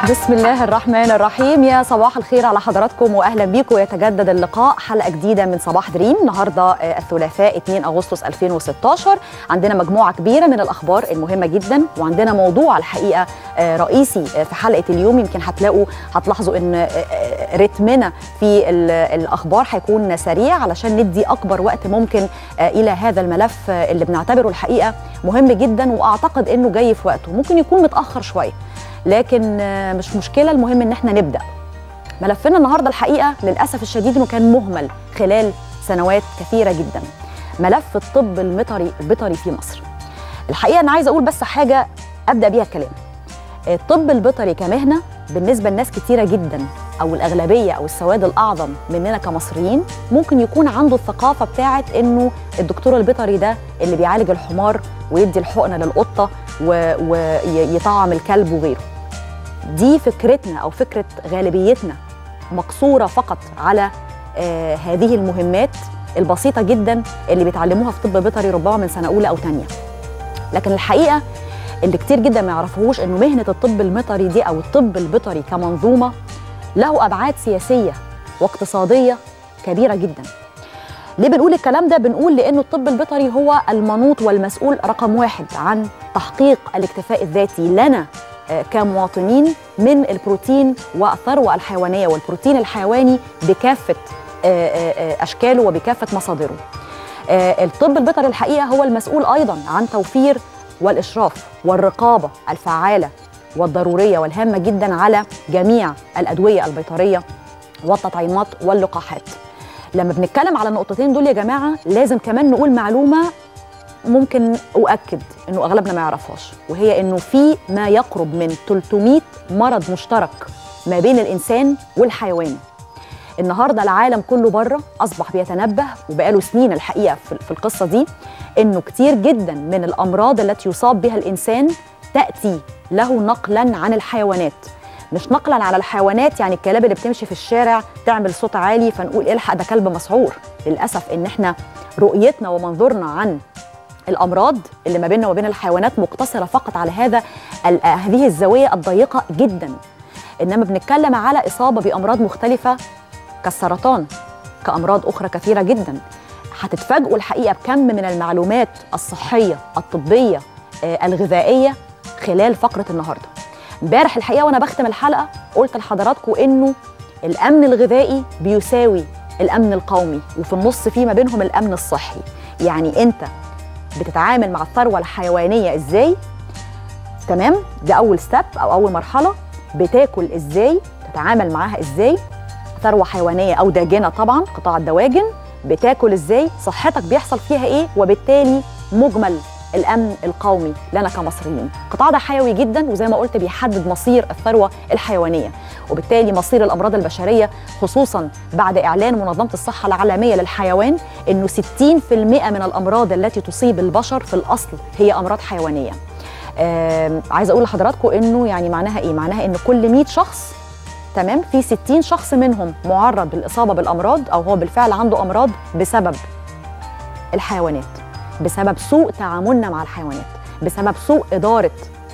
بسم الله الرحمن الرحيم. يا صباح الخير على حضراتكم واهلا بيكم. يتجدد اللقاء، حلقه جديده من صباح دريم. النهارده الثلاثاء 2 اغسطس 2016. عندنا مجموعه كبيره من الاخبار المهمه جدا، وعندنا موضوع الحقيقه رئيسي في حلقه اليوم. يمكن هتلاحظوا ان رتمنا في الاخبار هيكون سريع علشان ندي اكبر وقت ممكن الى هذا الملف اللي بنعتبره الحقيقه مهم جدا، واعتقد انه جاي في وقته. ممكن يكون متاخر شويه لكن مش مشكلة، المهم ان احنا نبدأ. ملفنا النهاردة الحقيقة للأسف الشديد انه كان مهمل خلال سنوات كثيرة جدا، ملف الطب البيطري في مصر. الحقيقة انا عايزة اقول بس حاجة ابدأ بيها الكلام. الطب البيطري كمهنة بالنسبة لناس كتيرة جدا، او الاغلبية او السواد الاعظم مننا كمصريين، ممكن يكون عنده الثقافة بتاعت انه الدكتور البيطري ده اللي بيعالج الحمار ويدي الحقنة للقطة ويطعم الكلب وغيره. دي فكرتنا أو فكرة غالبيتنا مقصورة فقط على هذه المهمات البسيطة جدا اللي بيتعلموها في طب بيطري ربما من سنة أولى أو تانية. لكن الحقيقة اللي كتير جدا ما يعرفوهوش إنه مهنة الطب البيطري دي أو الطب البيطري كمنظومة له أبعاد سياسية واقتصادية كبيرة جدا. ليه بنقول الكلام ده؟ بنقول لأنه الطب البيطري هو المنوط والمسؤول رقم واحد عن تحقيق الاكتفاء الذاتي لنا كمواطنين من البروتين والثروة الحيوانية والبروتين الحيواني بكافة أشكاله وبكافة مصادره. الطب البيطري الحقيقة هو المسؤول أيضا عن توفير والإشراف والرقابة الفعالة والضرورية والهامة جدا على جميع الأدوية البيطرية والتطعيمات واللقاحات. لما بنتكلم على النقطتين دول يا جماعة لازم كمان نقول معلومة ممكن أؤكد إنه أغلبنا ما يعرفهاش، وهي إنه في ما يقرب من 300 مرض مشترك ما بين الإنسان والحيوان. النهاردة العالم كله بره أصبح بيتنبه، وبقاله سنين الحقيقة في القصة دي، إنه كتير جدا من الأمراض التي يصاب بها الإنسان تأتي له نقلا عن الحيوانات. مش نقلا على الحيوانات يعني الكلاب اللي بتمشي في الشارع تعمل صوت عالي فنقول الحق ده كلب مسعور. للأسف إن إحنا رؤيتنا ومنظورنا عن الأمراض اللي ما بيننا وبين الحيوانات مقتصرة فقط على هذه الزاوية الضيقة جدا. إنما بنتكلم على إصابة بأمراض مختلفة كالسرطان، كأمراض أخرى كثيرة جدا. هتتفاجئوا الحقيقة بكم من المعلومات الصحية الطبية الغذائية خلال فقرة النهاردة. امبارح الحقيقة وأنا بختم الحلقة قلت لحضراتكم إنه الأمن الغذائي بيساوي الأمن القومي، وفي النص فيه ما بينهم الأمن الصحي. يعني أنت بتتعامل مع الثروة الحيوانية إزاي؟ تمام؟ ده أول ستيب أو أول مرحلة. بتاكل إزاي؟ تتعامل معاها إزاي؟ ثروة حيوانية أو داجنة طبعاً، قطاع الدواجن. بتاكل إزاي؟ صحتك بيحصل فيها إيه؟ وبالتالي مجمل الأمن القومي لنا كمصريين. القطاع ده حيوي جدا، وزي ما قلت بيحدد مصير الثروة الحيوانية وبالتالي مصير الأمراض البشرية، خصوصا بعد إعلان منظمة الصحة العالمية للحيوان إنه 60% من الأمراض التي تصيب البشر في الأصل هي أمراض حيوانية. عايزة أقول لحضراتكم إنه يعني معناها إيه؟ معناها إن كل 100 شخص تمام في 60 شخص منهم معرض للإصابة بالأمراض أو هو بالفعل عنده أمراض بسبب الحيوانات، بسبب سوء تعاملنا مع الحيوانات، بسبب سوء إدارة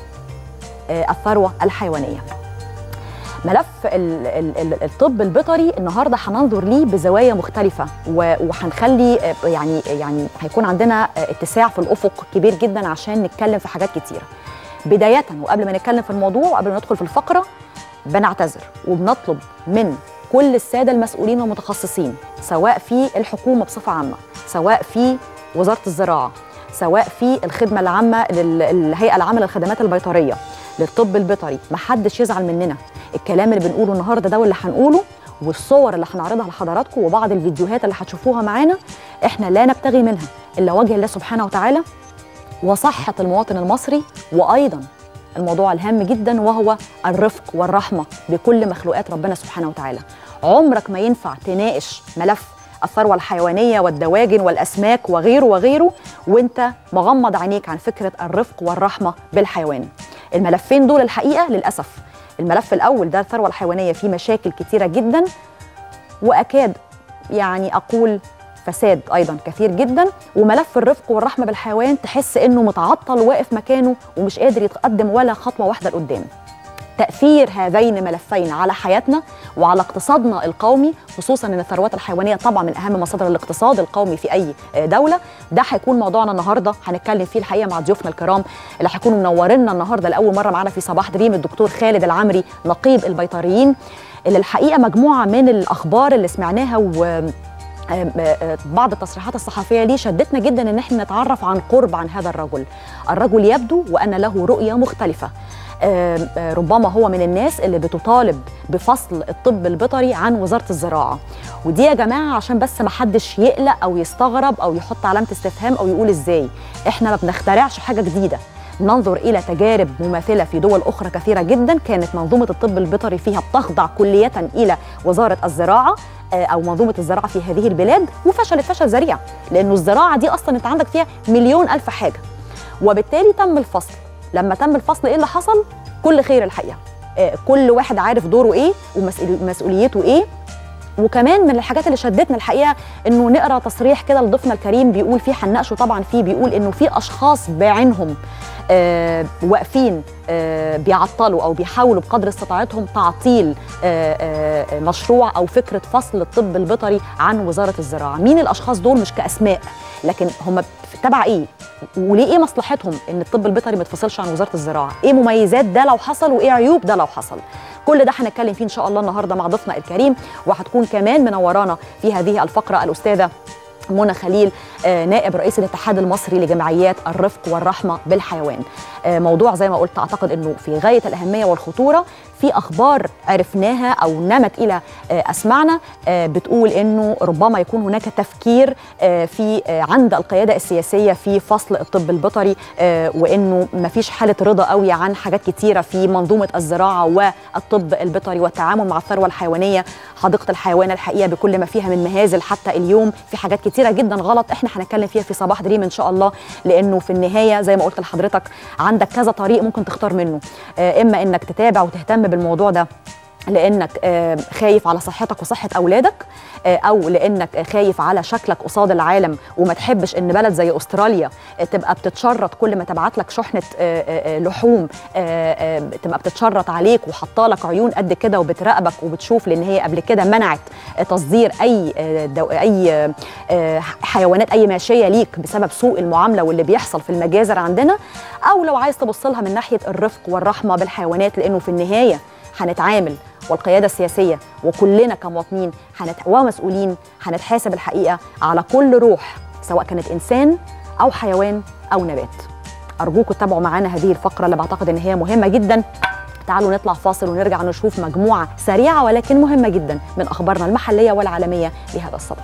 الثروة الحيوانية. ملف الطب البيطري النهارده هننظر ليه بزوايا مختلفة، وهنخلي يعني هيكون عندنا اتساع في الأفق كبير جدا عشان نتكلم في حاجات كتيرة. بداية وقبل ما نتكلم في الموضوع وقبل ما ندخل في الفقرة، بنعتذر وبنطلب من كل السادة المسؤولين والمتخصصين، سواء في الحكومة بصفة عامة، سواء في وزارة الزراعة، سواء في الخدمة العامة الهيئة العامة للخدمات البيطرية للطب البيطري، محدش يزعل مننا. الكلام اللي بنقوله النهارده ده واللي هنقوله والصور اللي هنعرضها لحضراتكم وبعض الفيديوهات اللي هتشوفوها معانا، احنا لا نبتغي منها الا وجه الله سبحانه وتعالى وصحة المواطن المصري، وايضا الموضوع الهام جدا وهو الرفق والرحمة بكل مخلوقات ربنا سبحانه وتعالى. عمرك ما ينفع تناقش ملف الثروة الحيوانية والدواجن والأسماك وغيره وغيره وانت مغمض عينيك عن فكرة الرفق والرحمة بالحيوان. الملفين دول الحقيقة للأسف، الملف الأول ده الثروة الحيوانية فيه مشاكل كتيرة جدا، وأكاد يعني أقول فساد أيضا كثير جدا. وملف الرفق والرحمة بالحيوان تحس إنه متعطل واقف مكانه ومش قادر يتقدم ولا خطوة واحدة لقدام. تأثير هذين الملفين على حياتنا وعلى اقتصادنا القومي، خصوصا ان الثروات الحيوانيه طبعا من اهم مصادر الاقتصاد القومي في اي دوله. ده هيكون موضوعنا النهارده، هنتكلم فيه الحقيقه مع ضيوفنا الكرام اللي هيكونوا منورينا النهارده لاول مره معانا في صباح دريم، الدكتور خالد العمري نقيب البيطريين، اللي الحقيقه مجموعه من الاخبار اللي سمعناها بعض التصريحات الصحفيه ليه شدتنا جدا ان احنا نتعرف عن قرب عن هذا الرجل يبدو وان له رؤيه مختلفه. ربما هو من الناس اللي بتطالب بفصل الطب البيطري عن وزارة الزراعة، ودي يا جماعة عشان بس ما حدش يقلق أو يستغرب أو يحط علامة استفهام أو يقول إزاي. إحنا ما بنخترعش حاجة جديدة، ننظر إلى تجارب مماثلة في دول أخرى كثيرة جدا كانت منظومة الطب البيطري فيها بتخضع كلية إلى وزارة الزراعة أو منظومة الزراعة في هذه البلاد، وفشلت فشل ذريع، لأنه الزراعة دي أصلا أنت عندك فيها مليون ألف حاجة، وبالتالي تم الفصل. لما تم الفصل ايه اللي حصل؟ كل خير الحقيقه، كل واحد عارف دوره ايه ومسؤوليته ايه. وكمان من الحاجات اللي شدتنا الحقيقه انه نقرا تصريح كده لضيفنا الكريم بيقول فيه، هنناقشه طبعا فيه، بيقول انه في اشخاص بعينهم واقفين بيعطلوا او بيحاولوا بقدر استطاعتهم تعطيل مشروع او فكره فصل الطب البيطري عن وزاره الزراعه. مين الاشخاص دول؟ مش كاسماء، لكن هم تبع ايه وليه، ايه مصلحتهم ان الطب البيطري ما يتفصلش عن وزاره الزراعه، ايه مميزات ده لو حصل وايه عيوب ده لو حصل. كل ده هنتكلم فيه ان شاء الله النهارده مع ضيفنا الكريم، وهتكون كمان منورانا في هذه الفقره الاستاذه منى خليل، نائب رئيس الاتحاد المصري لجمعيات الرفق والرحمه بالحيوان. موضوع زي ما قلت اعتقد انه في غايه الاهميه والخطوره. في اخبار عرفناها او نمت الى اسمعنا بتقول انه ربما يكون هناك تفكير في عند القياده السياسيه في فصل الطب البيطري، وانه ما فيش حاله رضا قوي عن حاجات كتيره في منظومه الزراعه والطب البيطري والتعامل مع الثروه الحيوانيه. حديقه الحيوان الحقيقه بكل ما فيها من مهازل حتى اليوم في حاجات كتيره جدا غلط، احنا هنتكلم فيها في صباح دريم ان شاء الله، لانه في النهايه زي ما قلت لحضرتك عندك كذا طريق ممكن تختار منه، اما انك تتابع وتهتم بالموضوع ده لانك خايف على صحتك وصحه اولادك، او لانك خايف على شكلك قصاد العالم وما تحبش ان بلد زي استراليا تبقى بتتشرط كل ما تبعت لك شحنه لحوم تبقى بتتشرط عليك وحطالك عيون قد كده وبتراقبك وبتشوف، لان هي قبل كده منعت تصدير اي حيوانات اي ماشيه ليك بسبب سوء المعامله واللي بيحصل في المجازر عندنا. او لو عايز تبص لها من ناحيه الرفق والرحمه بالحيوانات، لانه في النهايه هنتعامل والقيادة السياسية وكلنا كمواطنين ومسؤولين هنتحاسب الحقيقة على كل روح، سواء كانت إنسان أو حيوان أو نبات. أرجوكم تتابعوا معانا هذه الفقرة اللي بعتقد إن هي مهمة جدا. تعالوا نطلع فاصل ونرجع نشوف مجموعة سريعة ولكن مهمة جدا من أخبارنا المحلية والعالمية لهذا الصباح.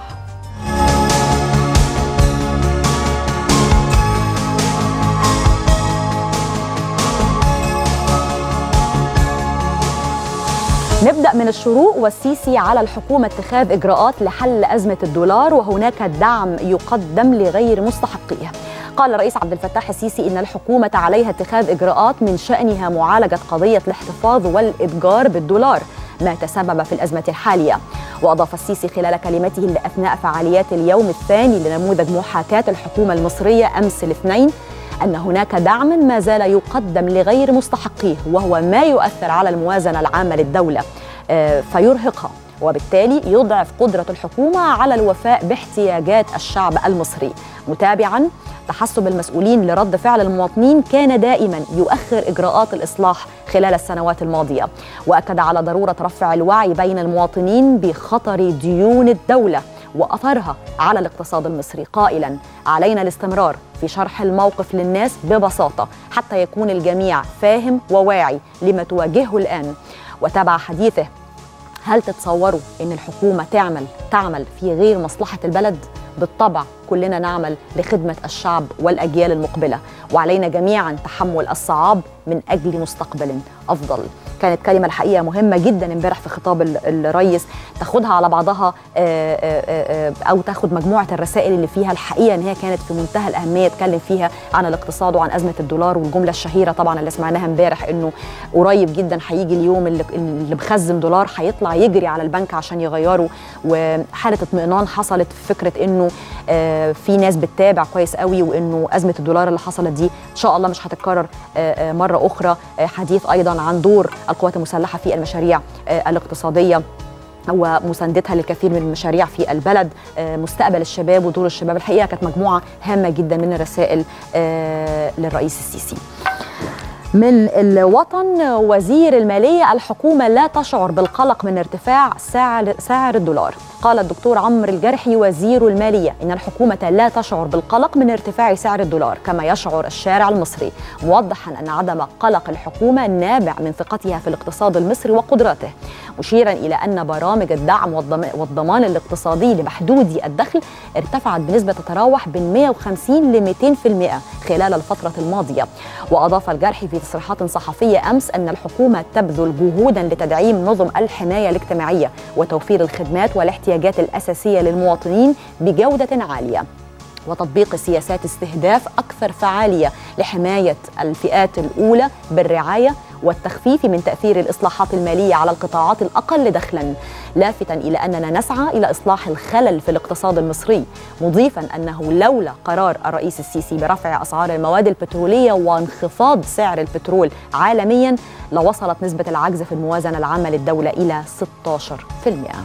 نبدأ من الشروق، والسيسي على الحكومة اتخاذ إجراءات لحل أزمة الدولار وهناك دعم يقدم لغير مستحقيه. قال الرئيس عبد الفتاح السيسي إن الحكومة عليها اتخاذ إجراءات من شأنها معالجة قضية الاحتفاظ والإتجار بالدولار ما تسبب في الأزمة الحالية. وأضاف السيسي خلال كلمته اللي أثناء فعاليات اليوم الثاني لنموذج محاكاة الحكومة المصرية أمس الاثنين أن هناك دعم ما زال يقدم لغير مستحقيه، وهو ما يؤثر على الموازنة العامة للدولة فيرهقها، وبالتالي يضعف قدرة الحكومة على الوفاء باحتياجات الشعب المصري. متابعاً تحسب المسؤولين لرد فعل المواطنين كان دائماً يؤخر إجراءات الإصلاح خلال السنوات الماضية، وأكد على ضرورة رفع الوعي بين المواطنين بخطر ديون الدولة وأثرها على الاقتصاد المصري، قائلاً: علينا الاستمرار في شرح الموقف للناس ببساطة حتى يكون الجميع فاهم وواعي لما تواجهه الآن. وتابع حديثه: هل تتصوروا أن الحكومة تعمل في غير مصلحة البلد؟ بالطبع كلنا نعمل لخدمة الشعب والأجيال المقبلة، وعلينا جميعا تحمل الصعاب من أجل مستقبل أفضل. كانت كلمة الحقيقة مهمة جدا امبارح في خطاب الرئيس، تاخدها على بعضها أو تاخد مجموعة الرسائل اللي فيها الحقيقة ان هي كانت في منتهى الأهمية. اتكلم فيها عن الاقتصاد وعن أزمة الدولار، والجملة الشهيرة طبعا اللي سمعناها امبارح انه قريب جدا هيجي اليوم اللي مخزن دولار هيطلع يجري على البنك عشان يغيره، وحالة اطمئنان حصلت في فكرة انه في ناس بتتابع كويس قوي، وانه ازمه الدولار اللي حصلت دي ان شاء الله مش هتتكرر مره اخرى. حديث ايضا عن دور القوات المسلحه في المشاريع الاقتصاديه ومساندتها للكثير من المشاريع في البلد، مستقبل الشباب ودور الشباب. الحقيقه كانت مجموعه هامه جدا من الرسائل للرئيس السيسي. من الوطن، وزير المالية: الحكومة لا تشعر بالقلق من ارتفاع سعر الدولار. قال الدكتور عمرو الجرحي وزير المالية إن الحكومة لا تشعر بالقلق من ارتفاع سعر الدولار كما يشعر الشارع المصري، موضحا أن عدم قلق الحكومة نابع من ثقتها في الاقتصاد المصري وقدراته، مشيرا إلى أن برامج الدعم والضمان الاقتصادي لمحدودي الدخل ارتفعت بنسبة تتراوح بين 150 ل 200% خلال الفترة الماضية. وأضاف الجرحي في تصريحات صحفية أمس أن الحكومة تبذل جهودا لتدعيم نظم الحماية الاجتماعية وتوفير الخدمات والاحتياجات الأساسية للمواطنين بجودة عالية، وتطبيق سياسات استهداف أكثر فعالية لحماية الفئات الأولى بالرعاية والتخفيف من تأثير الإصلاحات المالية على القطاعات الأقل دخلاً، لافتا إلى أننا نسعى إلى إصلاح الخلل في الاقتصاد المصري، مضيفا أنه لولا قرار الرئيس السيسي برفع أسعار المواد البترولية وانخفاض سعر البترول عالمياً لوصلت نسبة العجز في الموازنة العامة للدولة إلى 16%.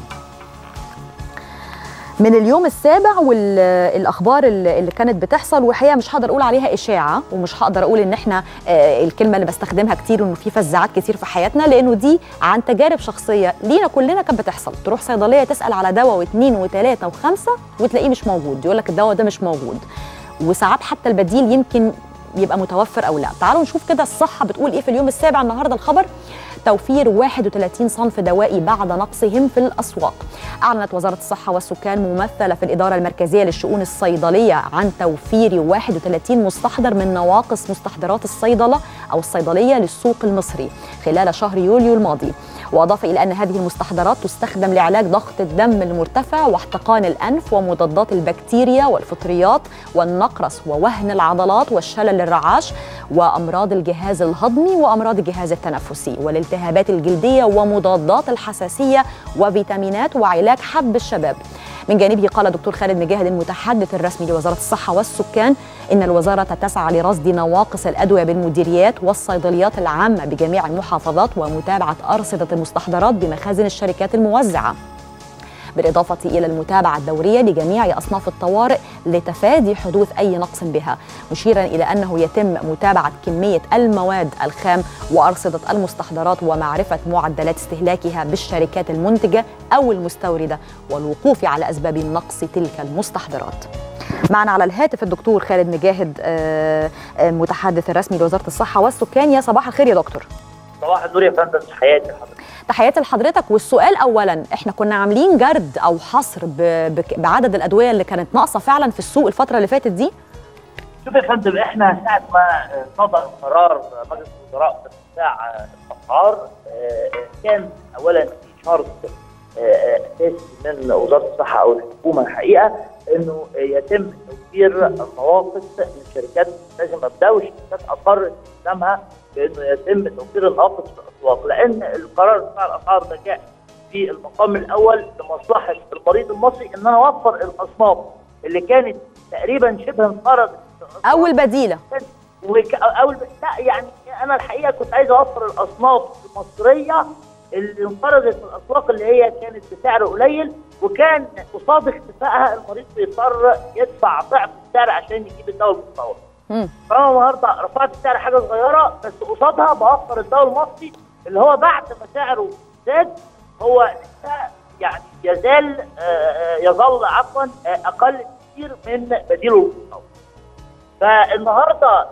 من اليوم السابع والاخبار اللي كانت بتحصل، وحقيقه مش هقدر اقول عليها اشاعه، ومش هقدر اقول ان احنا الكلمه اللي بستخدمها كتير انه في فزاعات كتير في حياتنا، لانه دي عن تجارب شخصيه لينا كلنا كانت بتحصل. تروح صيدليه تسال على دواء واثنين وثلاثه وخمسه وتلاقيه مش موجود، يقول لك الدواء ده مش موجود، وساعات حتى البديل يمكن يبقى متوفر او لا. تعالوا نشوف كده الصحه بتقول ايه في اليوم السابع النهارده. الخبر: توفير 31 صنف دوائي بعد نقصهم في الأسواق. أعلنت وزارة الصحة والسكان ممثلة في الإدارة المركزية للشؤون الصيدلية عن توفير 31 مستحضر من نواقص مستحضرات الصيدلة أو الصيدلية للسوق المصري خلال شهر يوليو الماضي. وأضاف إلى أن هذه المستحضرات تستخدم لعلاج ضغط الدم المرتفع واحتقان الأنف ومضادات البكتيريا والفطريات والنقرس ووهن العضلات والشلل الرعاش وأمراض الجهاز الهضمي وأمراض الجهاز التنفسي والالتهابات الجلدية ومضادات الحساسية وفيتامينات وعلاج حب الشباب. من جانبه قال دكتور خالد مجاهد المتحدث الرسمي لوزارة الصحة والسكان إن الوزارة تسعى لرصد نواقص الأدوية بالمديريات والصيدليات العامة بجميع المحافظات ومتابعة أرصدة المستحضرات بمخازن الشركات الموزعة، بالإضافة إلى المتابعة الدورية لجميع أصناف الطوارئ لتفادي حدوث أي نقص بها، مشيرا إلى أنه يتم متابعة كمية المواد الخام وأرصدة المستحضرات ومعرفة معدلات استهلاكها بالشركات المنتجة أو المستوردة والوقوف على أسباب نقص تلك المستحضرات. معنا على الهاتف الدكتور خالد مجاهد المتحدث الرسمي لوزارة الصحة والسكان. يا صباح الخير يا دكتور. صباح النور يا فندم، تحياتي لحضرتك. تحياتي لحضرتك. والسؤال اولا، احنا كنا عاملين جرد او حصر بعدد الادويه اللي كانت ناقصه فعلا في السوق الفتره اللي فاتت دي؟ شوف يا فندم، احنا ساعه ما صدر قرار مجلس الوزراء بارتفاع الاسعار كان اولا في شرط اساسي من وزاره الصحه او الحكومه الحقيقه انه يتم توفير النواقص للشركات الملتزمه بده، والشركات اقرت استخدامها بانه يتم توفير النواقص في الاسواق، لان القرار بتاع الاسعار ده جاء في المقام الاول لمصلحه المريض المصري ان انا اوفر الاصناف اللي كانت تقريبا شبه انقرضت او البديله لا يعني انا الحقيقه كنت عايز اوفر الاصناف المصريه اللي انقرضت في الاسواق اللي هي كانت بسعر قليل، وكان قصاد اختفائها المريض بيضطر يدفع ضعف السعر عشان يجيب الدواء المستورد. فانا النهارده رفعت السعر حاجه صغيره بس قصادها بوفر الدواء المصري اللي هو بعد ما سعره زاد هو يعني يظل اقل كثير من بديله المستورد. فالنهارده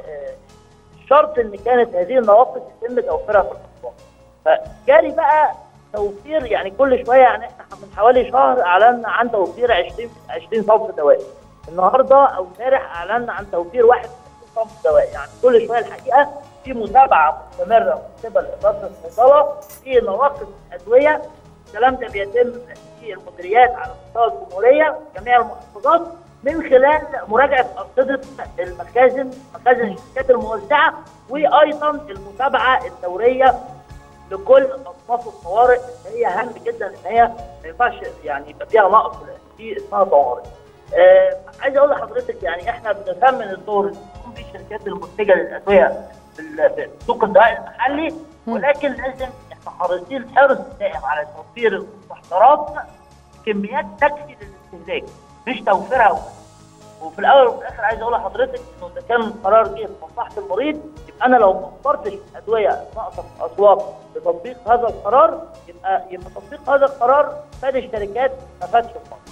الشرط ان كانت هذه النواقص يتم توفيرها في الاسواق. فجاري بقى توفير يعني كل شويه، يعني احنا من حوالي شهر اعلنا عن توفير 20 صنف دوائي. النهارده او امبارح اعلنا عن توفير 21 صنف دوائي، يعني كل شويه الحقيقه في متابعه مستمره من قبل اداره الصيدله في نواقص الادويه. الكلام ده بيتم في المديريات على مستوى الجمهوريه جميع المحافظات من خلال مراجعه ارصده مخازن الشركات الموزعه، وايضا المتابعه الدوريه لكل اصناف الطوارئ اللي هي هام جدا ان هي ما ينفعش يعني يبقى فيها نقص، لان دي اسمها طوارئ. عايز اقول لحضرتك يعني احنا بنثمن الدور اللي بتقوم بيه الشركات المنتجه للادويه في سوق الدواء المحلي، ولكن لازم احنا حريصين حرص دائم على توفير المستحضرات كميات تكفي للاستهلاك، مش توفيرها وبس. وفي الاول وفي الاخر عايز اقول لحضرتك انه اذا كان القرار جه في مصلحه المريض، يبقى انا لو ما وفرتش ادويه ناقصه في الاسواق بتطبيق هذا القرار، يبقى تطبيق هذا القرار فاد الشركات ما فادش المريض.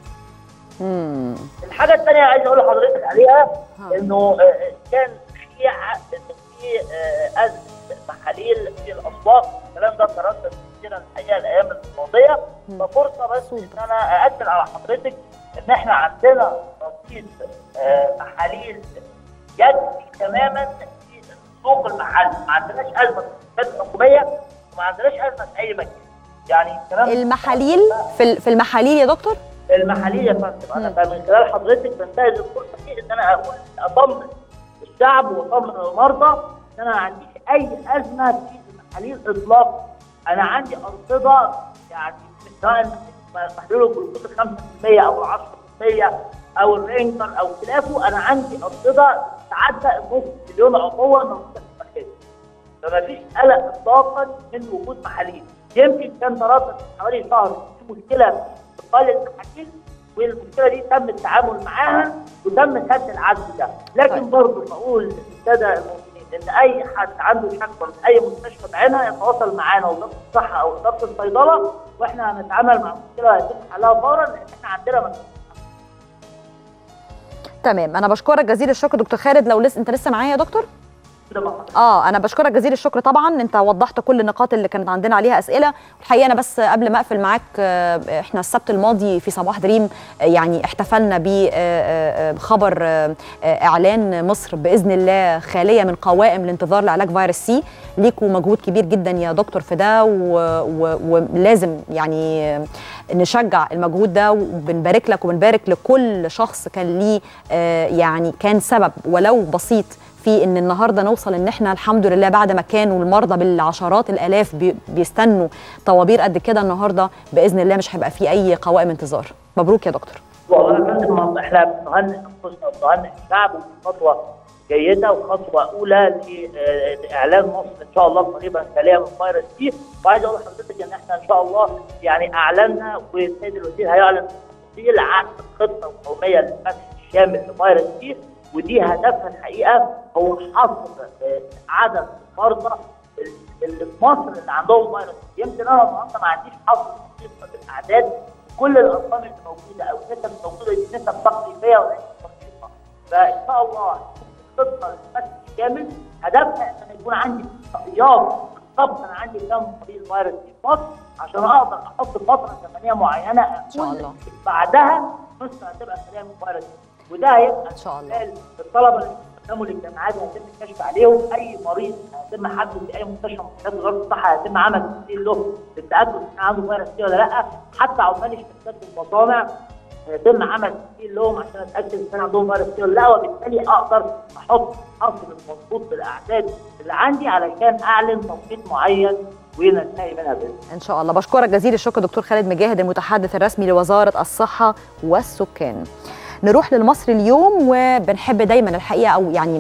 الحاجه الثانيه عايز اقول لحضرتك عليها انه كان في ازمه محاليل في الاسواق، الكلام ده تردد كتير الحقيقه الايام الماضيه، ففرصه بس ان انا ااكد على حضرتك ان احنا عندنا رصيد محاليل يكفي تماما في السوق المحلي، ما عندناش ازمه في المنتجات الحكوميه وما عندناش ازمه في اي مكان. يعني المحاليل في المحاليل يا دكتور؟ المحاليل يا فندم، انا من خلال حضرتك بنتهز الفرصه دي ان انا اقول اطمن الشعب واطمن المرضى ان انا ما عنديش اي ازمه في المحاليل اطلاقا. انا عندي ارصده يعني سواء محلول الجلوكوز 5% او 10% او الرينجر او خلافه، انا عندي ارصده تتعدى النص مليون عضوه موجوده في المركز. فما فيش قلق اطلاقا من وجود محاليل. يمكن كان تردد حوالي شهر في مشكله في قال المحاليل، والمشكله دي تم التعامل معاها وتم سد العجز ده، لكن برضه بقول للساده المواطنين ان اي حد عنده شكوى من اي مستشفى بعينها يتواصل معانا وزاره الصحه او اداره الصيدله، واحنا هنتعامل مع المشكله وهيتم حلها فورا، لان احنا عندنا مسؤوليه. تمام، انا بشكرك جزيل الشكر دكتور خالد. لو انت لسه معايا يا دكتور؟ انا بشكرك جزيل الشكر طبعا، انت وضحت كل النقاط اللي كانت عندنا عليها اسئله. الحقيقه انا بس قبل ما اقفل معاك، احنا السبت الماضي في صباح دريم يعني احتفلنا بخبر اعلان مصر باذن الله خاليه من قوائم الانتظار لعلاج فيروس سي. ليكوا مجهود كبير جدا يا دكتور في ده، ولازم يعني نشجع المجهود ده، وبنبارك لك وبنبارك لكل شخص كان ليه يعني كان سبب ولو بسيط في ان النهارده نوصل ان احنا الحمد لله بعد ما كانوا المرضى بالعشرات الالاف بيستنوا طوابير قد كده، النهارده باذن الله مش هيبقى في اي قوائم انتظار. مبروك يا دكتور. والله يا فندم احنا بنهنئ انفسنا وبنهنئ الشعب، ودي خطوه جيده وخطوه اولى لاعلان مصر ان شاء الله قريبا خاليه من فيروس سي. وعايز اقول لحضرتك ان احنا ان شاء الله يعني اعلنا، والسيد الوزير هيعلن تفصيل عن الخطه القوميه للفتح الشامل لفيروس سي، ودي هدفها الحقيقه هو حصر عدد المرضى اللي في مصر اللي عندهم فيروس. يمكن انا النهارده ما عنديش حصر دقيق في الاعداد، كل الارقام اللي موجوده او النسب الموجوده دي نسب تقريبيه وليست دقيقه. فان شاء الله الخطه للفتح الشامل هدفها ان يكون عندي احصائيات بالضبط انا عندي كم مريض فيروس في مصر، عشان اقدر احط فتره زمنيه معينه ان شاء الله بعدها مصر هتبقى خاليه من فيروس. وده هيبقى ان شاء الله الطلبه اللي بيقدموا للجامعات هيتم الكشف عليهم، اي مريض هيتم حجزه في اي مستشفى من مستشفيات وزاره الصحه هيتم عمل تحليل له للتاكد ان عنده فيروس سي ولا لا، حتى عمال الشركات والمصانع هيتم عمل تحليل لهم عشان اتاكد ان كان عندهم فيروس سي ولا لا، وبالتالي اقدر احط حصر المضبوط بالاعداد اللي عندي علشان اعلن توقيت معين وننتهي منها باذن الله. ان شاء الله. بشكرك جزيل الشكر دكتور خالد مجاهد المتحدث الرسمي لوزاره الصحه والسكان. نروح للمصري اليوم، وبنحب دايما الحقيقه او يعني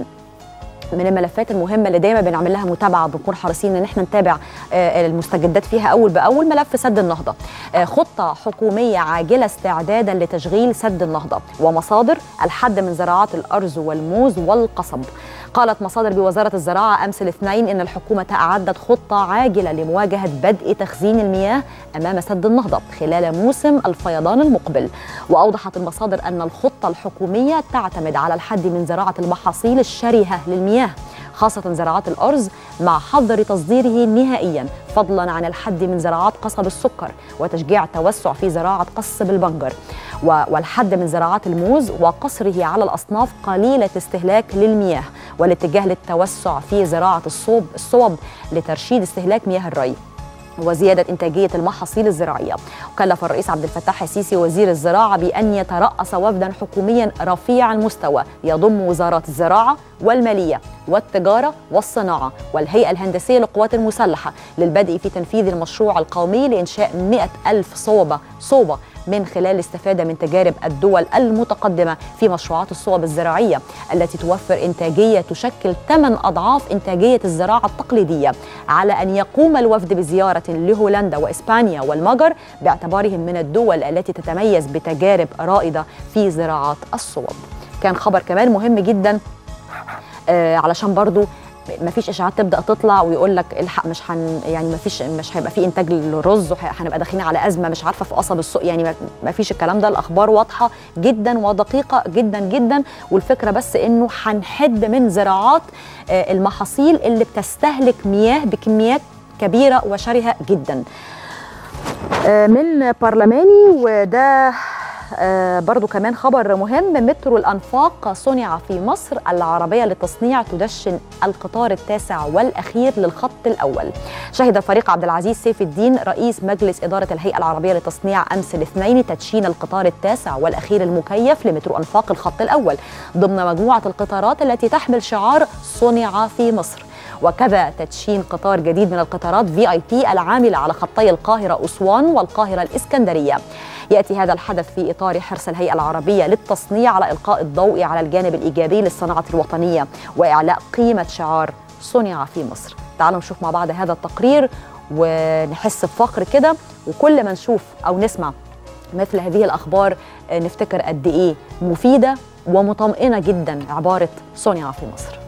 من الملفات المهمه اللي دايما بنعمل لها متابعه، بنكون حريصين ان احنا نتابع المستجدات فيها اول باول. ملف سد النهضه، خطه حكوميه عاجله استعدادا لتشغيل سد النهضه، ومصادر الحد من زراعات الارز والموز والقصب. قالت مصادر بوزاره الزراعه امس الاثنين ان الحكومه اعدت خطه عاجله لمواجهه بدء تخزين المياه امام سد النهضه خلال موسم الفيضان المقبل. واوضحت المصادر ان الخطه الحكوميه تعتمد على الحد من زراعه المحاصيل الشرهه للمياه، خاصة زراعات الأرز، مع حظر تصديره نهائيا، فضلا عن الحد من زراعات قصب السكر وتشجيع التوسع في زراعة قصب البنجر، والحد من زراعات الموز وقصره على الأصناف قليلة استهلاك للمياه، والاتجاه للتوسع في زراعة الصوب لترشيد استهلاك مياه الري وزيادة إنتاجية المحاصيل الزراعية. وكلف الرئيس عبد الفتاح السيسي وزير الزراعة بأن يترأس وفدا حكوميا رفيع المستوى يضم وزارات الزراعة والمالية والتجارة والصناعة والهيئة الهندسية للقوات المسلحة للبدء في تنفيذ المشروع القومي لإنشاء 100,000 صوبة من خلال الاستفادة من تجارب الدول المتقدمة في مشروعات الصوب الزراعية التي توفر إنتاجية تشكل 8 أضعاف إنتاجية الزراعة التقليدية، على أن يقوم الوفد بزيارة لهولندا وإسبانيا والمجر باعتبارهم من الدول التي تتميز بتجارب رائدة في زراعة الصوب. كان خبر كمان مهم جدا علشان برضو ما فيش اشاعات تبدا تطلع ويقول لك الحق يعني مش هيبقى في انتاج للرز وهنبقى داخلين على ازمه مش عارفه في قصب السوق، يعني ما فيش الكلام ده. الاخبار واضحه جدا ودقيقه جدا جدا، والفكره بس انه هنحد من زراعات المحاصيل اللي بتستهلك مياه بكميات كبيره وشرهه جدا. من برلماني، وده برضو كمان خبر مهم، مترو الأنفاق صنع في مصر، العربية للتصنيع تدشن القطار التاسع والأخير للخط الأول. شهد فريق عبد العزيز سيف الدين رئيس مجلس إدارة الهيئة العربية للتصنيع أمس الاثنين تدشين القطار التاسع والأخير المكيف لمترو أنفاق الخط الأول ضمن مجموعة القطارات التي تحمل شعار صنع في مصر، وكذا تدشين قطار جديد من القطارات VIP العاملة على خطي القاهرة أسوان والقاهرة الإسكندرية. يأتي هذا الحدث في إطار حرص الهيئة العربية للتصنيع على إلقاء الضوء على الجانب الإيجابي للصناعة الوطنية وإعلاء قيمة شعار صنع في مصر. تعالوا نشوف مع بعض هذا التقرير ونحس بفخر كده، وكل ما نشوف أو نسمع مثل هذه الأخبار نفتكر قد إيه مفيدة ومطمئنة جدا عبارة صنع في مصر.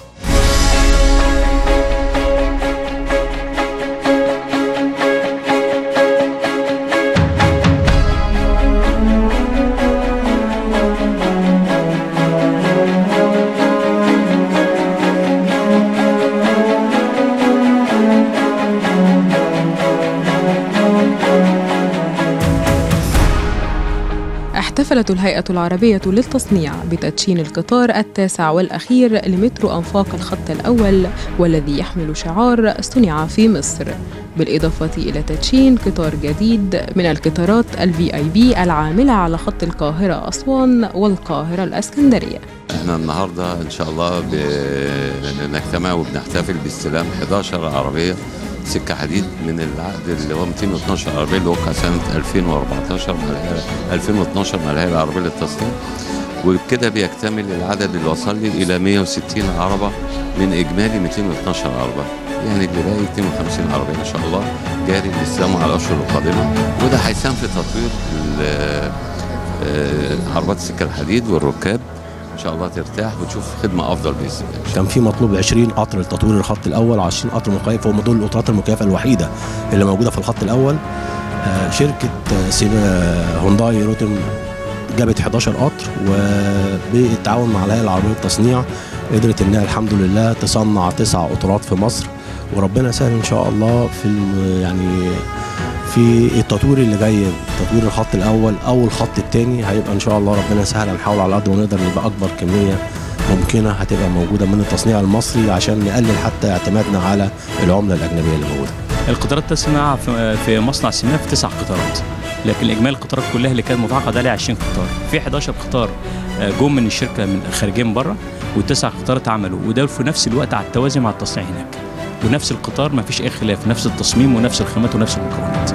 احتفلت الهيئة العربية للتصنيع بتدشين القطار التاسع والأخير لمترو أنفاق الخط الأول والذي يحمل شعار صنع في مصر، بالإضافة إلى تدشين قطار جديد من القطارات VIP العاملة على خط القاهرة أسوان والقاهرة الإسكندرية. احنا النهارده ان شاء الله بنجتمع وبنحتفل باستلام 11 عربيه سكه حديد من العقد اللي هو 212 عربيه اللي وقع سنه 2014 مع الهيئه العربيه للتصنيع، وبكده بيكتمل العدد اللي وصل لي الى 160 عربه من اجمالي 212 عربه، يعني اللي باقي 52 عربيه ان شاء الله جاري الاستلام على الاشهر القادمه، وده هيساهم في تطوير عربات السكه الحديد والركاب ان شاء الله ترتاح وتشوف خدمه افضل باذن الله. كان في مطلوب 20 قطر لتطوير الخط الاول، 20 قطر مكيف، هم دول القطارات المكيفه الوحيده اللي موجوده في الخط الاول. شركه هونداي روتم جابت 11 قطر، وبالتعاون مع الهيئه العربيه للتصنيع قدرت انها الحمد لله تصنع 9 قطارات في مصر، وربنا يسهل ان شاء الله في التطوير اللي جاي، تطوير الخط الاول او الخط الثاني هيبقى ان شاء الله ربنا يسهل، هنحاول على قد ما نقدر نبقى اكبر كميه ممكنه هتبقى موجوده من التصنيع المصري عشان نقلل حتى اعتمادنا على العمله الاجنبيه اللي موجوده. القطارات تصنع في مصنع سيمناء في 9 قطارات، لكن اجمالي القطارات كلها اللي كانت متعاقد عليها 20 قطار، في 11 قطار جم من الشركه من خارجين من بره، و9 قطارات عملوا، وده في نفس الوقت على التوازي مع التصنيع هناك، ونفس القطار ما فيش اي خلاف، نفس التصميم ونفس الخامات ونفس المكونات.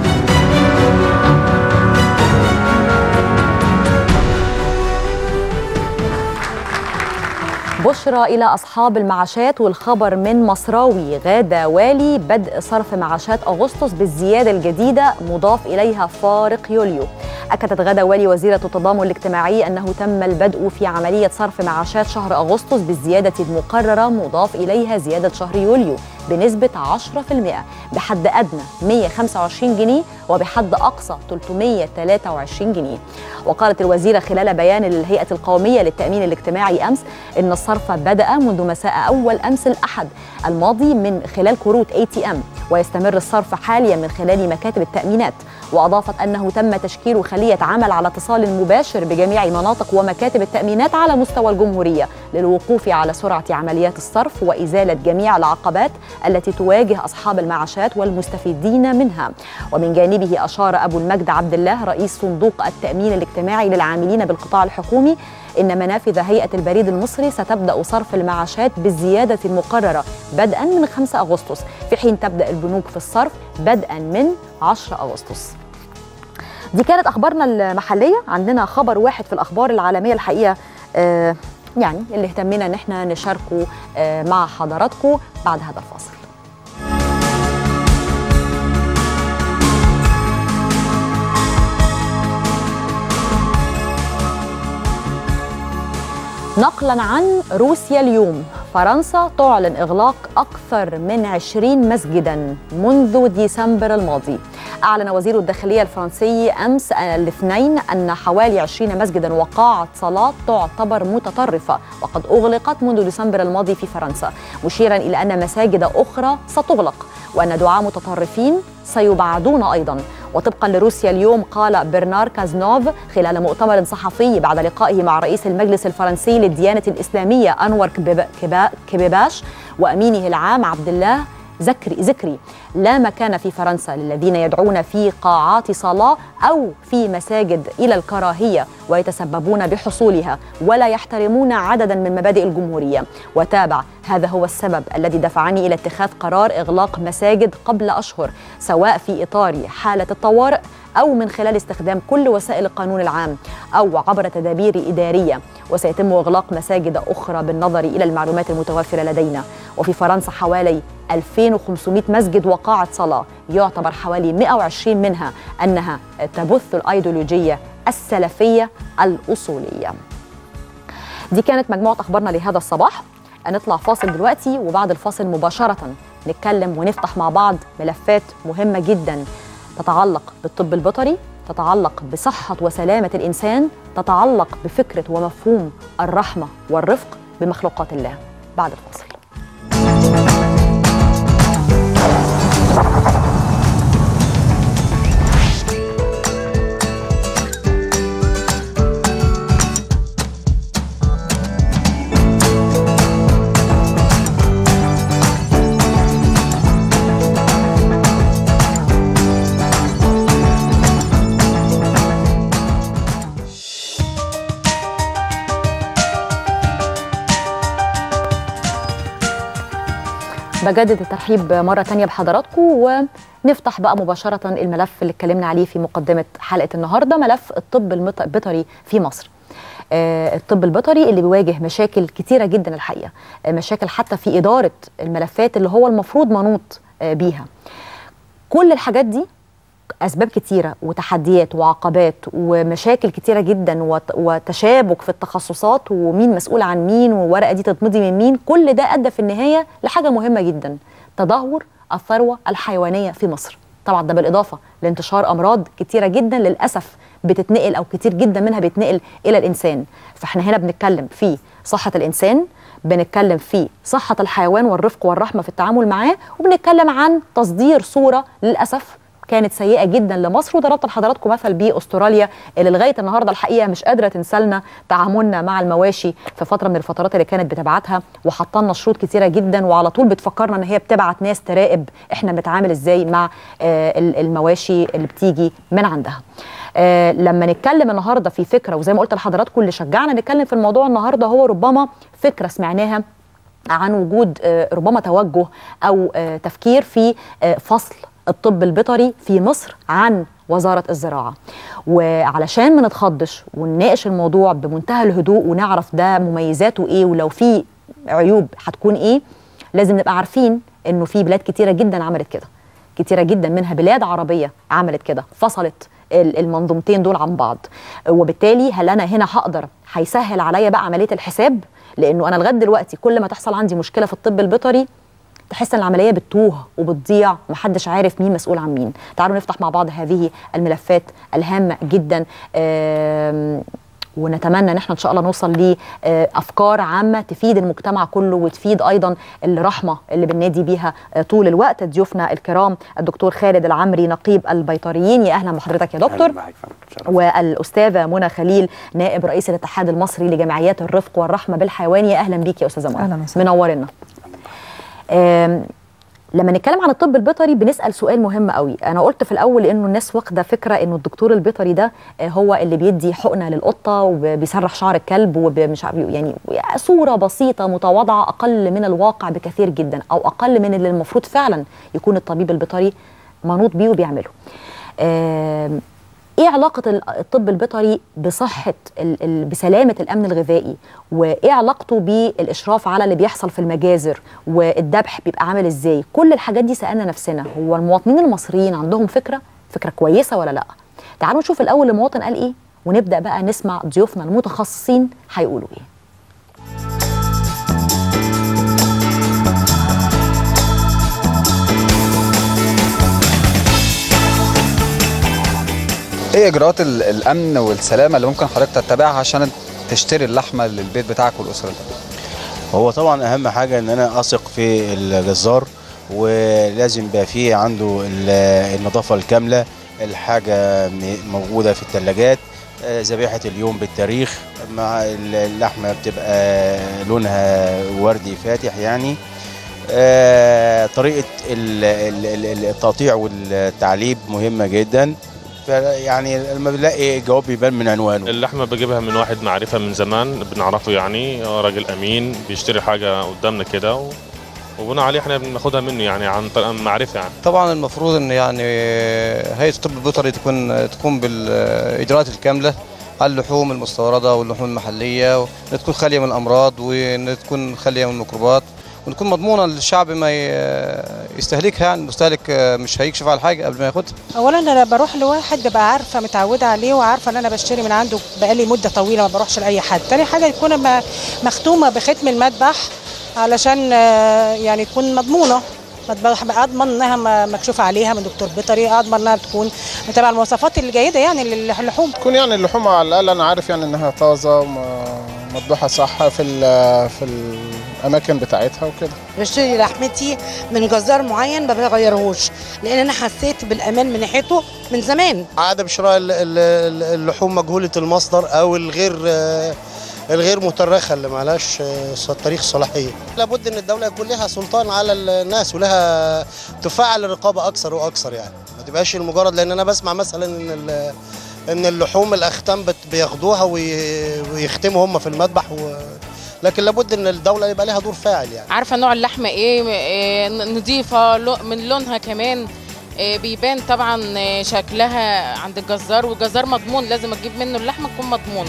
بشرى إلى أصحاب المعاشات، والخبر من مصراوي، غادة والي بدء صرف معاشات أغسطس بالزيادة الجديدة مضاف إليها فارق يوليو. أكدت غادة والي وزيرة التضامن الاجتماعي أنه تم البدء في عملية صرف معاشات شهر أغسطس بالزيادة المقررة مضاف إليها زيادة شهر يوليو بنسبة 10%، بحد أدنى 125 جنيه وبحد أقصى 323 جنيه. وقالت الوزيرة خلال بيان للهيئة القومية للتأمين الاجتماعي أمس إن الصرف بدأ منذ مساء أول أمس الأحد الماضي من خلال كروت ATM، ويستمر الصرف حاليا من خلال مكاتب التأمينات. وأضافت أنه تم تشكيل خلية عمل على اتصال مباشر بجميع مناطق ومكاتب التأمينات على مستوى الجمهورية للوقوف على سرعة عمليات الصرف وإزالة جميع العقبات التي تواجه أصحاب المعاشات والمستفيدين منها. ومن جانبه أشار أبو المجد عبد الله رئيس صندوق التأمين الاجتماعي للعاملين بالقطاع الحكومي إن منافذ هيئة البريد المصري ستبدأ صرف المعاشات بالزيادة المقررة بدءا من 5 أغسطس، في حين تبدأ البنوك في الصرف بدءا من 10 أغسطس. دي كانت اخبارنا المحليه. عندنا خبر واحد في الاخبار العالميه الحقيقه يعني اللي اهتمينا ان احنا نشاركه مع حضراتكم بعد هذا الفاصل. نقلا عن روسيا اليوم، فرنسا تعلن إغلاق أكثر من 20 مسجداً منذ ديسمبر الماضي. أعلن وزير الداخلية الفرنسي أمس الاثنين أن حوالي 20 مسجداً وقاعة صلاة تعتبر متطرفة وقد أغلقت منذ ديسمبر الماضي في فرنسا، مشيراً إلى أن مساجد أخرى ستغلق وأن دعاة متطرفين سيبعدون أيضاً. وطبقاً لروسيا اليوم، قال برنار كازنوف خلال مؤتمر صحفي بعد لقائه مع رئيس المجلس الفرنسي للديانة الإسلامية أنور كبيباش وأمينه العام عبد الله ذكري، لا مكان في فرنسا للذين يدعون في قاعات صلاة أو في مساجد إلى الكراهية ويتسببون بحصولها ولا يحترمون عددا من مبادئ الجمهورية. وتابع: هذا هو السبب الذي دفعني إلى اتخاذ قرار إغلاق مساجد قبل أشهر، سواء في إطار حالة الطوارئ أو من خلال استخدام كل وسائل القانون العام أو عبر تدابير إدارية. وسيتم إغلاق مساجد أخرى بالنظر إلى المعلومات المتوفرة لدينا. وفي فرنسا حوالي 2500 مسجد وقاعة صلاة، يعتبر حوالي 120 منها أنها تبث الأيديولوجية السلفية الأصولية. دي كانت مجموعة أخبارنا لهذا الصباح. هنطلع فاصل دلوقتي، وبعد الفاصل مباشرة نتكلم ونفتح مع بعض ملفات مهمة جدا تتعلق بالطب البيطري، تتعلق بصحة وسلامة الإنسان، تتعلق بفكرة ومفهوم الرحمة والرفق بمخلوقات الله. بعد الفاصل. بجدد الترحيب مرة تانية بحضراتكم، ونفتح بقى مباشرة الملف اللي اتكلمنا عليه في مقدمة حلقة النهاردة، ملف الطب البيطري في مصر. الطب البيطري اللي بيواجه مشاكل كتيرة جدا الحقيقة، مشاكل حتى في إدارة الملفات اللي هو المفروض منوط بيها. كل الحاجات دي أسباب كتيرة وتحديات وعقبات ومشاكل كتيرة جدا وتشابك في التخصصات ومين مسؤول عن مين وورقة دي تتمضي من مين. كل ده أدى في النهاية لحاجة مهمة جدا: تدهور الثروة الحيوانية في مصر. طبعا ده بالإضافة لانتشار أمراض كتيرة جدا للأسف بتتنقل أو كتير جدا منها بيتنقل إلى الإنسان. فإحنا هنا بنتكلم في صحة الإنسان، بنتكلم في صحة الحيوان والرفق والرحمة في التعامل معاه، وبنتكلم عن تصدير صورة للأسف كانت سيئة جدا لمصر. وضربت لحضراتكم مثل بأستراليا اللي لغاية النهاردة الحقيقة مش قادرة تنسلنا تعاملنا مع المواشي في فترة من الفترات اللي كانت بتبعتها، وحطلنا شروط كتيرة جدا، وعلى طول بتفكرنا ان هي بتبعت ناس تراقب احنا بنتعامل ازاي مع المواشي اللي بتيجي من عندها. لما نتكلم النهاردة في فكرة، وزي ما قلت لحضراتكم اللي شجعنا نتكلم في الموضوع النهاردة هو ربما فكرة سمعناها عن وجود ربما توجه أو تفكير في فصل الطب البيطري في مصر عن وزارة الزراعة. وعلشان ما نتخضش ونناقش الموضوع بمنتهى الهدوء ونعرف ده مميزاته ايه ولو في عيوب هتكون ايه، لازم نبقى عارفين انه في بلاد كتيرة جدا عملت كده، كتيرة جدا منها بلاد عربية عملت كده، فصلت المنظومتين دول عن بعض. وبالتالي هل انا هنا هيسهل عليا بقى عملية الحساب؟ لانه انا لغاية دلوقتي كل ما تحصل عندي مشكلة في الطب البيطري تحس ان العمليه بتتوه وبتضيع ومحدش عارف مين مسؤول عن مين. تعالوا نفتح مع بعض هذه الملفات الهامه جدا، ونتمنى ان احنا ان شاء الله نوصل لافكار عامه تفيد المجتمع كله وتفيد ايضا الرحمه اللي بننادي بيها طول الوقت. ضيوفنا الكرام الدكتور خالد العمري نقيب البيطريين، يا اهلا بحضرتك يا دكتور. والاستاذه منى خليل نائب رئيس الاتحاد المصري لجمعيات الرفق والرحمه بالحيوان، يا اهلا بيك يا استاذه منى. منورنا. لما نتكلم عن الطب البيطري بنسأل سؤال مهم قوي. أنا قلت في الأول إنه الناس واخدة فكرة إنه الدكتور البيطري ده هو اللي بيدي حقنة للقطة وبيسرح شعر الكلب ومش يعني صورة بسيطة متواضعة أقل من الواقع بكثير جدا، أو أقل من اللي المفروض فعلا يكون الطبيب البيطري منوط بيه وبيعمله. ايه علاقه الطب البيطري بصحه بسلامه الامن الغذائي، وايه علاقته بالاشراف على اللي بيحصل في المجازر والذبح بيبقى عامل ازاي؟ كل الحاجات دي سالنا نفسنا، هو المواطنين المصريين عندهم فكره كويسه ولا لا؟ تعالوا نشوف الاول المواطن قال ايه، ونبدا بقى نسمع ضيوفنا المتخصصين هيقولوا ايه. ايه اجراءات الامن والسلامه اللي ممكن حضرتك تتبعها عشان تشتري اللحمه للبيت بتاعك والاسره بتاعتك؟ هو طبعا اهم حاجه ان انا اثق في الجزار، ولازم يبقى فيه عنده النظافه الكامله، الحاجه موجوده في الثلاجات، ذبيحه اليوم بالتاريخ، مع اللحمه بتبقى لونها وردي فاتح يعني. طريقه التقطيع والتعليب مهمه جدا، يعني لما بنلاقي جواب بيبان من عنوانه. اللحمه بجيبها من واحد معرفه من زمان بنعرفه، يعني راجل امين بيشتري حاجه قدامنا كده وبناء عليه احنا بناخدها منه يعني عن طريق معرفه. يعني طبعا المفروض ان يعني هيئه الطب البيطري تكون بالاجراءات الكامله على اللحوم المستورده واللحوم المحليه، وتكون خاليه من الامراض وتكون خاليه من الميكروبات، ونكون مضمونه للشعب ما يستهلكها. يعني المستهلك مش هيكشف على حاجه قبل ما ياخدها. اولا انا بروح لواحد ببقى عارفه متعوده عليه وعارفه ان انا بشتري من عنده بقالي مده طويله، ما بروحش لاي حد. تاني حاجه يكون مختومه بختم المذبح علشان يعني تكون مضمونه، اضمن انها مكشوف عليها من دكتور بيطري، اضمن انها تكون تبع المواصفات الجيده يعني للحوم. تكون يعني اللحوم على الاقل انا عارف يعني انها طازه ومذبوحه صح في الاماكن بتاعتها وكده. بشتري لحمتي من جزار معين ما بغيرهوش، لان انا حسيت بالامان من ناحيته من زمان. عدم شراء اللحوم مجهوله المصدر او الغير مترخه اللي ما لهاش تاريخ صلاحيه. لابد ان الدوله يكون لها سلطان على الناس ولها تفعل الرقابه اكثر واكثر، يعني ما تبقاش المجرد، لان انا بسمع مثلا ان اللحوم الاختام بياخدوها ويختموا هم في المذبح لكن لابد ان الدوله يبقى لها دور فاعل. يعني عارفه نوع اللحمه ايه، نظيفه من لونها كمان بيبان طبعا شكلها عند الجزار، والجزار مضمون لازم اجيب منه اللحمه تكون مضمونه.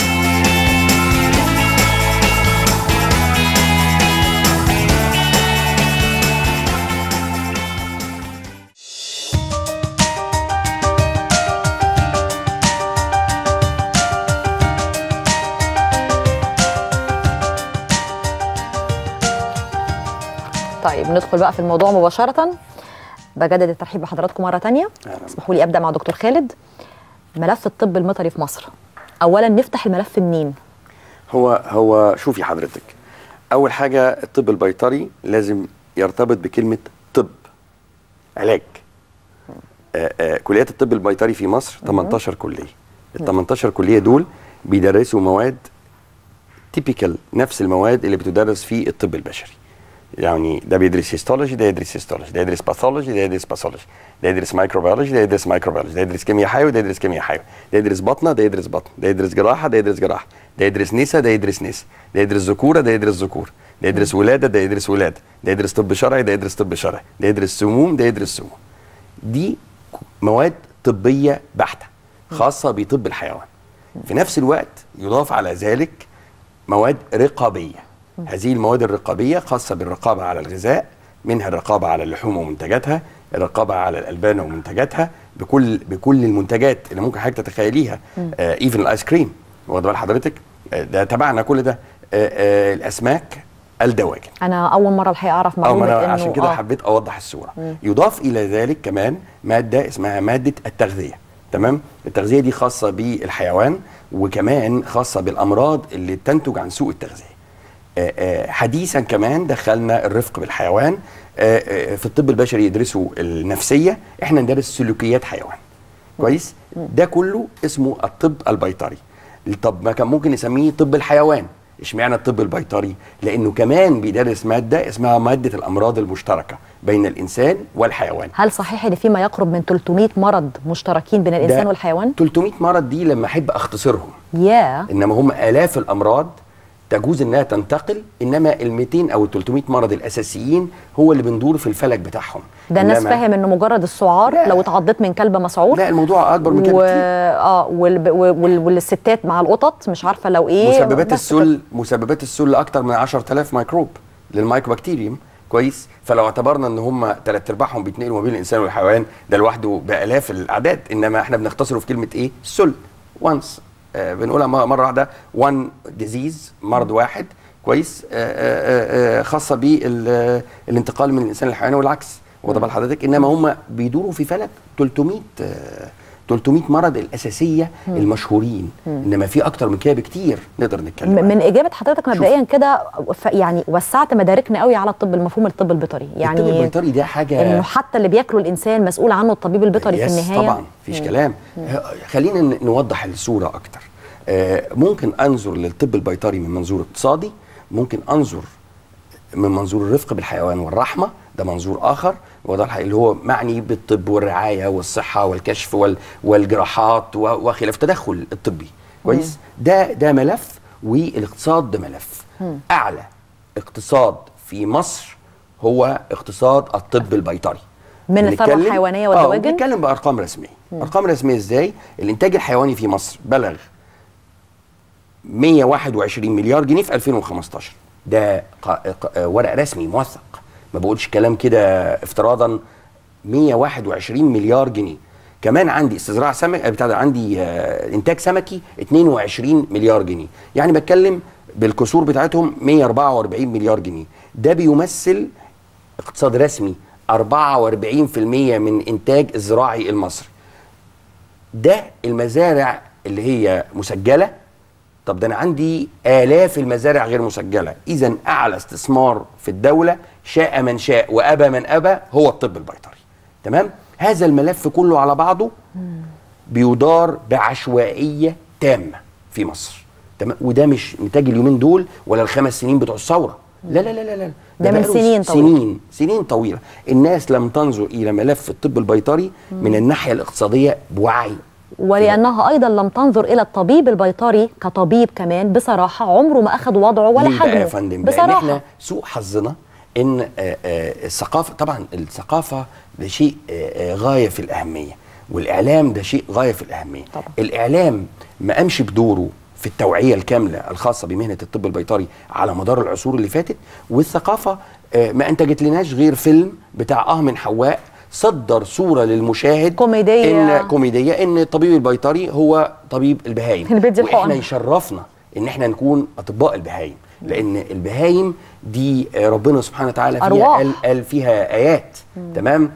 طيب ندخل بقى في الموضوع مباشرة. بجدد الترحيب بحضراتكم مرة تانية. اسمحوا لي أبدأ مع دكتور خالد. ملف الطب البيطري في مصر، أولا نفتح الملف منين؟ هو شوفي حضرتك، أول حاجة الطب البيطري لازم يرتبط بكلمة طب، علاج. كليات الطب البيطري في مصر 18 كلية. ال 18 كلية دول بيدرسوا مواد تيبيكال، نفس المواد اللي بتدرس في الطب البشري. يعني ده بيدرس هيستولوجي، ده يدرس هيستولوجي، ده يدرس باثولوجي، ده يدرس باثولوجي، ده يدرس مايكروبيولوجي، ده يدرس مايكروبيولوجي، ده يدرس كيمياء حيوي، ده يدرس كيمياء حيوي، ده يدرس بطنه، ده يدرس بطن، ده يدرس جراحه، ده يدرس جراحه، ده يدرس نسا، ده يدرس نسا، ده يدرس ذكوره، ده يدرس ذكور، ده يدرس ولاده، ده يدرس ولاده، ده يدرس طب شرعي، ده يدرس طب شرعي، ده يدرس سموم، ده يدرس سموم. دي مواد طبيه بحته خاصه بطب الحيوان. في نفس الوقت يضاف على ذلك مواد رقابيه. هذه المواد الرقابية خاصة بالرقابة على الغذاء، منها الرقابة على اللحوم ومنتجاتها، الرقابة على الألبان ومنتجاتها، بكل المنتجات اللي ممكن حضرتك تتخيليها، ايفن الايس كريم، واخد بال حضرتك؟ ده تبعنا كل ده. الأسماك، الدواجن. أنا أول مرة الحقيقة أعرف معلومة إنه عشان كده حبيت أوضح الصورة. يضاف إلى ذلك كمان مادة اسمها مادة التغذية. تمام؟ التغذية دي خاصة بالحيوان، وكمان خاصة بالأمراض اللي تنتج عن سوء التغذية. حديثا كمان دخلنا الرفق بالحيوان. في الطب البشري يدرسوا النفسية، احنا ندرس سلوكيات حيوان. كويس؟ ده كله اسمه الطب البيطري. طب ما كان ممكن نسميه طب الحيوان، اشمعنى الطب البيطري؟ لانه كمان بيدرس مادة اسمها مادة الامراض المشتركة بين الانسان والحيوان. هل صحيح ان في ما يقرب من 300 مرض مشتركين بين الانسان والحيوان؟ 300 مرض دي لما احب اختصرهم، انما هم الاف الامراض تجوز انها تنتقل، انما ال 200 او ال 300 مرض الاساسيين هو اللي بندور في الفلك بتاعهم. ده الناس فاهم انه مجرد السعار، لو اتعضيت من كلب مسعور. لا، الموضوع اكبر من كده كتير. والستات مع القطط مش عارفه لو ايه مسببات السل اكتر من 10,000 ميكروب للمايكوبكتيريوم. كويس. فلو اعتبرنا ان هم 3/4 بيتنقلوا ما بين الانسان والحيوان، ده لوحده بالاف الاعداد، انما احنا بنختصره في كلمه ايه؟ السل. وانس بنقولها مره واحده، وان ديزيز، مرض واحد. كويس. خاصه بالانتقال من الانسان للحيوان والعكس. واخد بال حضرتك؟ انما هم بيدوروا في فلك 300 مرض الاساسيه المشهورين، انما في اكتر من كده بكتير نقدر نتكلم من اجابه حضرتك مبدئيا كده يعني وسعت مداركنا قوي على الطب، المفهوم الطب البيطري. يعني الطب البيطري ده حاجه انه حتى اللي بياكله الانسان مسؤول عنه الطبيب البيطري في النهايه. طبعا مفيش كلام. خلينا نوضح الصوره اكتر. ممكن انظر للطب البيطري من منظور اقتصادي، ممكن انظر من منظور الرفق بالحيوان والرحمه، ده منظور اخر، وده اللي هو معني بالطب والرعايه والصحه والكشف والجراحات وخلاف التدخل الطبي. كويس. ده ملف، والاقتصاد ده ملف. اعلى اقتصاد في مصر هو اقتصاد الطب البيطري من الثروه الحيوانيه والدواجن. بنتكلم بارقام رسميه. ارقام رسميه ازاي؟ الانتاج الحيواني في مصر بلغ 121 مليار جنيه في 2015. ده ورق رسمي موثق، ما بقولش كلام كده افتراضا. 121 مليار جنيه. كمان عندي استزراع سمك عندي انتاج سمكي 22 مليار جنيه، يعني بتكلم بالكسور بتاعتهم 144 مليار جنيه. ده بيمثل اقتصاد رسمي 44% من انتاج الزراعي المصري. ده المزارع اللي هي مسجله. طب ده انا عندي آلاف المزارع غير مسجله. اذا اعلى استثمار في الدوله، شاء من شاء وابى من ابى، هو الطب البيطري. تمام؟ هذا الملف كله على بعضه بيدار بعشوائيه تامه في مصر. تمام؟ وده مش نتاج اليومين دول ولا ال5 سنين بتوع الثوره. لا لا لا لا، ده من سنين طويله. سنين طويله. الناس لم تنظر الى ملف الطب البيطري من الناحيه الاقتصاديه بوعي، ولأنها أيضا لم تنظر إلى الطبيب البيطري كطبيب كمان بصراحة عمره ما أخذ وضعه ولا حجمه. يا فندم، بصراحة لأن احنا سوء حظنا إن الثقافة، طبعا الثقافة ده شيء غاية في الأهمية، والإعلام ده شيء غاية في الأهمية. طبعا. الإعلام ما قامش بدوره في التوعية الكاملة الخاصة بمهنة الطب البيطري على مدار العصور اللي فاتت، والثقافة ما أنتجت لناش غير فيلم بتاع من حواء صدر صورة للمشاهد كوميدية ان الطبيب البيطري هو طبيب البهايم، واحنا يشرفنا ان احنا نكون اطباء البهايم، لان البهايم دي ربنا سبحانه وتعالى فيها قال فيها ايات. تمام؟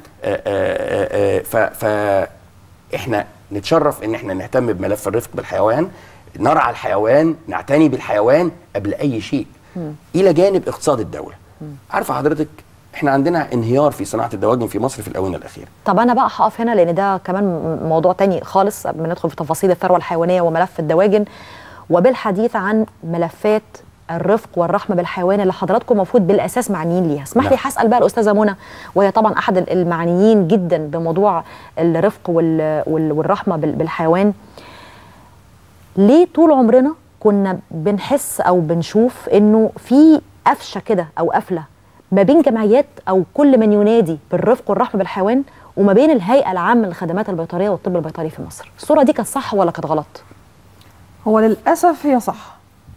فاحنا نتشرف ان احنا نهتم بملف الرفق بالحيوان، نرعى الحيوان، نعتني بالحيوان قبل اي شيء، الى جانب اقتصاد الدولة. عارفه حضرتك احنا عندنا انهيار في صناعه الدواجن في مصر في الاونه الاخيره. طب انا بقى هقف هنا لان ده كمان موضوع تاني خالص قبل ما ندخل في تفاصيل الثروه الحيوانيه وملف الدواجن، وبالحديث عن ملفات الرفق والرحمه بالحيوان اللي حضراتكم المفروض بالاساس معنيين ليها. اسمح لي هسال بقى الاستاذه منى، وهي طبعا احد المعنيين جدا بموضوع الرفق والرحمه بالحيوان. ليه طول عمرنا كنا بنحس او بنشوف انه في قفشه كده او قفله ما بين جمعيات او كل من ينادي بالرفق والرحمه بالحيوان وما بين الهيئه العامه للخدمات البيطريه والطب البيطري في مصر؟ الصوره دي كانت صح ولا كانت غلط؟ هو للاسف هي صح،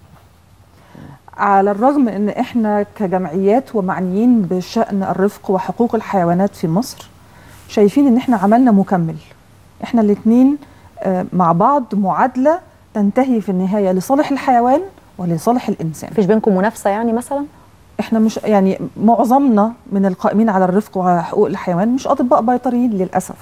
على الرغم ان احنا كجمعيات ومعنيين بشأن الرفق وحقوق الحيوانات في مصر شايفين ان احنا عملنا مكمل، احنا الاثنين مع بعض معادله تنتهي في النهايه لصالح الحيوان ولصالح الانسان. مفيش بينكم منافسه يعني مثلا؟ احنا مش يعني معظمنا من القائمين على الرفق وحقوق الحيوان مش اطباء بيطريين للاسف.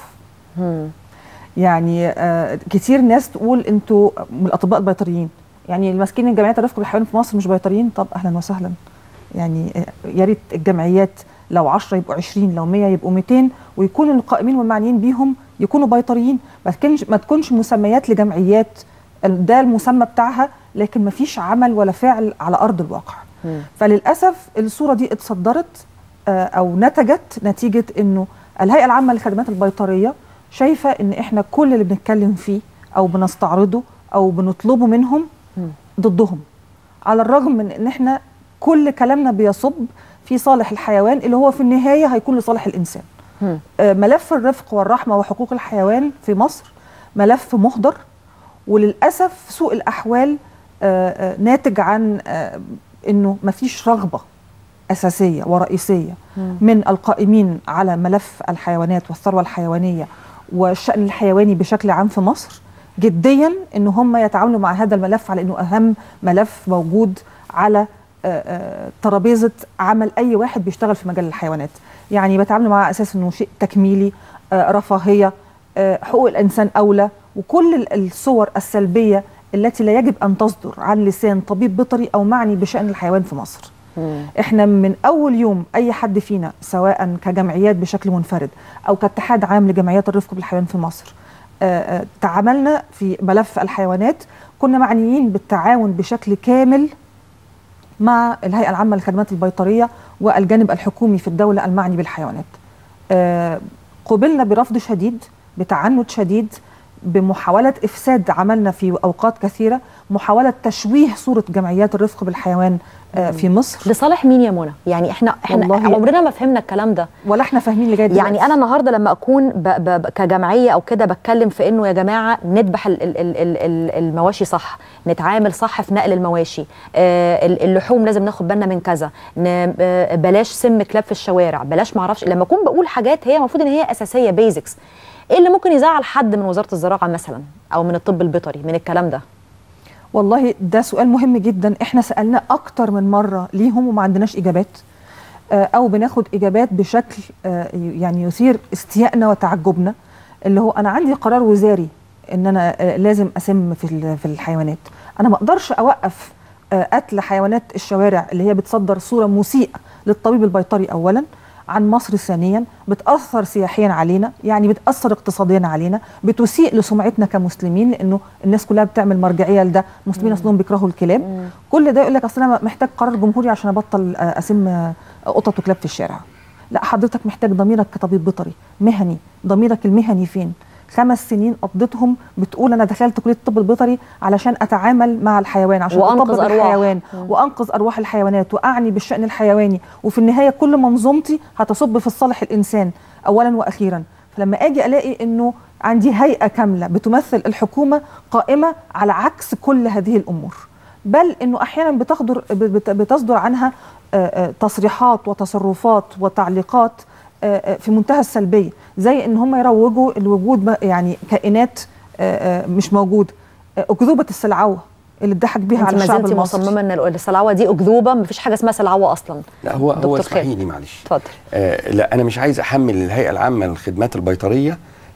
يعني كتير ناس تقول انتوا من الاطباء البيطريين، يعني الماسكين جمعيات الرفق بالحيوان في مصر مش بيطريين. طب اهلا وسهلا، يعني يا ريت الجمعيات لو 10 يبقوا 20، لو 100 يبقوا 200، ويكون القائمين والمعنيين بيهم يكونوا بيطريين، ما تكونش مسميات لجمعيات ده المسمى بتاعها لكن ما فيش عمل ولا فعل على ارض الواقع. فللاسف الصوره دي اتصدرت او نتجت نتيجه انه الهيئه العامه للخدمات البيطريه شايفه ان احنا كل اللي بنتكلم فيه او بنستعرضه او بنطلبه منهم ضدهم، على الرغم من ان احنا كل كلامنا بيصب في صالح الحيوان اللي هو في النهايه هيكون لصالح الانسان. ملف الرفق والرحمه وحقوق الحيوان في مصر ملف مهدر، وللاسف سوء الاحوال ناتج عن انه مفيش رغبه اساسيه ورئيسيه من القائمين على ملف الحيوانات والثروه الحيوانيه والشأن الحيواني بشكل عام في مصر جديا ان هم يتعاملوا مع هذا الملف على انه اهم ملف موجود على ترابيزه عمل اي واحد بيشتغل في مجال الحيوانات. يعني بتعاملوا معاه على اساس انه شيء تكميلي، رفاهيه، حقوق الانسان اولى، وكل الصور السلبيه التي لا يجب ان تصدر عن لسان طبيب بيطري او معني بشأن الحيوان في مصر. احنا من اول يوم اي حد فينا سواء كجمعيات بشكل منفرد او كاتحاد عام لجمعيات الرفق بالحيوان في مصر تعاملنا في ملف الحيوانات، كنا معنيين بالتعاون بشكل كامل مع الهيئة العامة للخدمات البيطرية والجانب الحكومي في الدولة المعني بالحيوانات. قبلنا برفض شديد، بتعنت شديد، بمحاولة إفساد عملنا في أوقات كثيرة، محاولة تشويه صورة جمعيات الرفق بالحيوان في مصر. لصالح مين يا منى؟ يعني احنا عمرنا ما فهمنا الكلام ده، ولا احنا فاهمين لغايه دلوقتي. يعني انا النهارده لما اكون كجمعيه او كده بتكلم في انه يا جماعه نذبح المواشي صح، نتعامل صح في نقل المواشي، اللحوم لازم ناخد بالنا من كذا، بلاش سم كلاب في الشوارع، بلاش معرفش، لما اكون بقول حاجات هي المفروض ان هي اساسيه بيزكس، ايه اللي ممكن يزعل حد من وزاره الزراعه مثلا او من الطب البيطري من الكلام ده؟ والله ده سؤال مهم جدا، احنا سألناه اكتر من مرة ليهم وما عندناش اجابات، او بناخد اجابات بشكل يعني يثير استيائنا وتعجبنا، اللي هو انا عندي قرار وزاري ان انا لازم اسم في الحيوانات، انا ما اقدرش اوقف قتل حيوانات الشوارع اللي هي بتصدر صورة مسيئة للطبيب البيطري اولا عن مصر، ثانيا بتأثر سياحيا علينا، يعني بتأثر اقتصاديا علينا، بتسيء لسمعتنا كمسلمين، لأنه الناس كلها بتعمل مرجعية لده، المسلمين أصلهم بيكرهوا الكلاب. كل ده يقول لك أصل أنا محتاج قرار جمهوري عشان أبطل أسم قطط وكلاب في الشارع. لا، حضرتك محتاج ضميرك كطبيب بيطري مهني، ضميرك المهني فين؟ 5 سنين قضيتهم بتقول انا دخلت كليه الطب البيطري علشان اتعامل مع الحيوان، عشان اطبق الحيوان وانقذ ارواح الحيوانات واعني بالشان الحيواني، وفي النهايه كل منظومتي هتصب في صالح الانسان اولا واخيرا. فلما اجي الاقي انه عندي هيئه كامله بتمثل الحكومه قائمه على عكس كل هذه الامور، بل انه احيانا بتصدر عنها تصريحات وتصرفات وتعليقات في منتهى السلبيه، زي ان هم يروجوا الوجود يعني كائنات مش موجوده، اكذوبه السلعوه اللي اتضحك بيها على الشعب المصري. انت مصممه ان السلعوه دي اكذوبه؟ مفيش حاجه اسمها سلعوه اصلا. لا، هو اسمحي لي معلش. اتفضل. لا، انا مش عايز احمل الهيئه العامه للخدمات البيطريه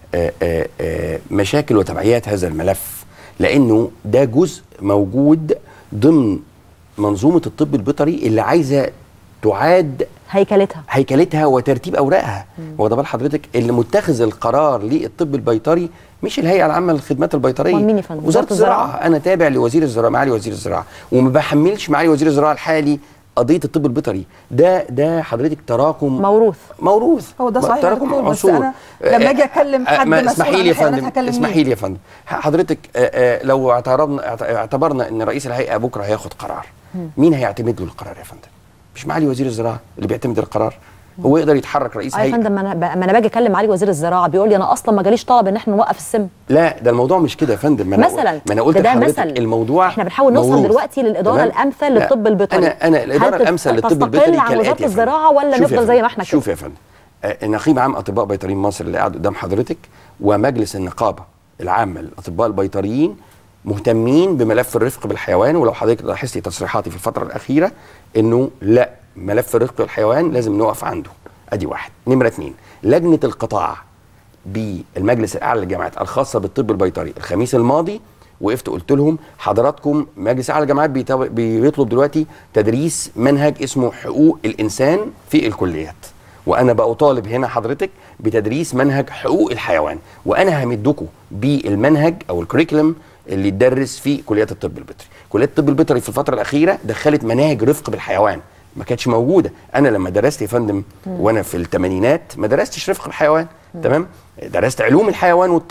مشاكل وتبعيات هذا الملف، لانه ده جزء موجود ضمن منظومه الطب البيطري اللي عايزه تعاد هيكلتها وترتيب اوراقها. واخده بال حضرتك؟ اللي متخذ القرار للطب البيطري مش الهيئه العامه للخدمات البيطريه، مين يا فندم؟ وزاره الزراعه. انا تابع لوزير الزراعه، معالي وزير الزراعه، وما بحملش معالي وزير الزراعه الحالي قضيه الطب البيطري. ده حضرتك تراكم موروث. هو ده صحيح، تراكم عصور. بس انا لما اجي اكلم حد مسؤول عن الحيوانات اسمحي لي يا فندم، حضرتك لو اعتبرنا ان رئيس الهيئه بكره هياخد قرار، مين هيعتمد له القرار يا فندم؟ مش معالي وزير الزراعه اللي بيعتمد القرار؟ هو يقدر يتحرك رئيس هيئه؟ يا فندم، ما انا باجي اكلم معالي وزير الزراعه بيقول لي انا اصلا ما جاليش طلب ان احنا نوقف السم. لا، ده الموضوع مش كده يا فندم. ما انا قلت لحضرتك الموضوع احنا بنحاول نوصل دلوقتي للاداره الامثل للطب البيطري. انا الاداره الامثل للطب البيطري عن وزاره الزراعه ولا نفضل زي ما احنا كده؟ شوف يا فندم، نقيب عام اطباء بيطريين مصر اللي قاعد قدام حضرتك ومجلس النقابه العامه للاطباء البيطريين مهتمين بملف الرفق بالحيوان. ولو حضرتك لاحظتي تصريحاتي في الفتره الاخيره انه لا، ملف الرفق بالحيوان لازم نقف عنده. ادي واحد. نمره 2، لجنه القطاع بالمجلس الاعلى للجامعات الخاصه بالطب البيطري الخميس الماضي وقفت قلت لهم حضراتكم مجلس اعلى الجامعات بيطلب دلوقتي تدريس منهج اسمه حقوق الانسان في الكليات، وانا بطالب هنا حضرتك بتدريس منهج حقوق الحيوان، وانا همدكم بالمنهج او الكريكولم اللي يتدرس في كليات الطب البيطري. كليات الطب البيطري في الفتره الاخيره دخلت مناهج رفق بالحيوان ما كانتش موجوده. انا لما درست يا فندم وانا في الثمانينات ما درستش رفق بالحيوان، تمام؟ درست علوم الحيوان والطب.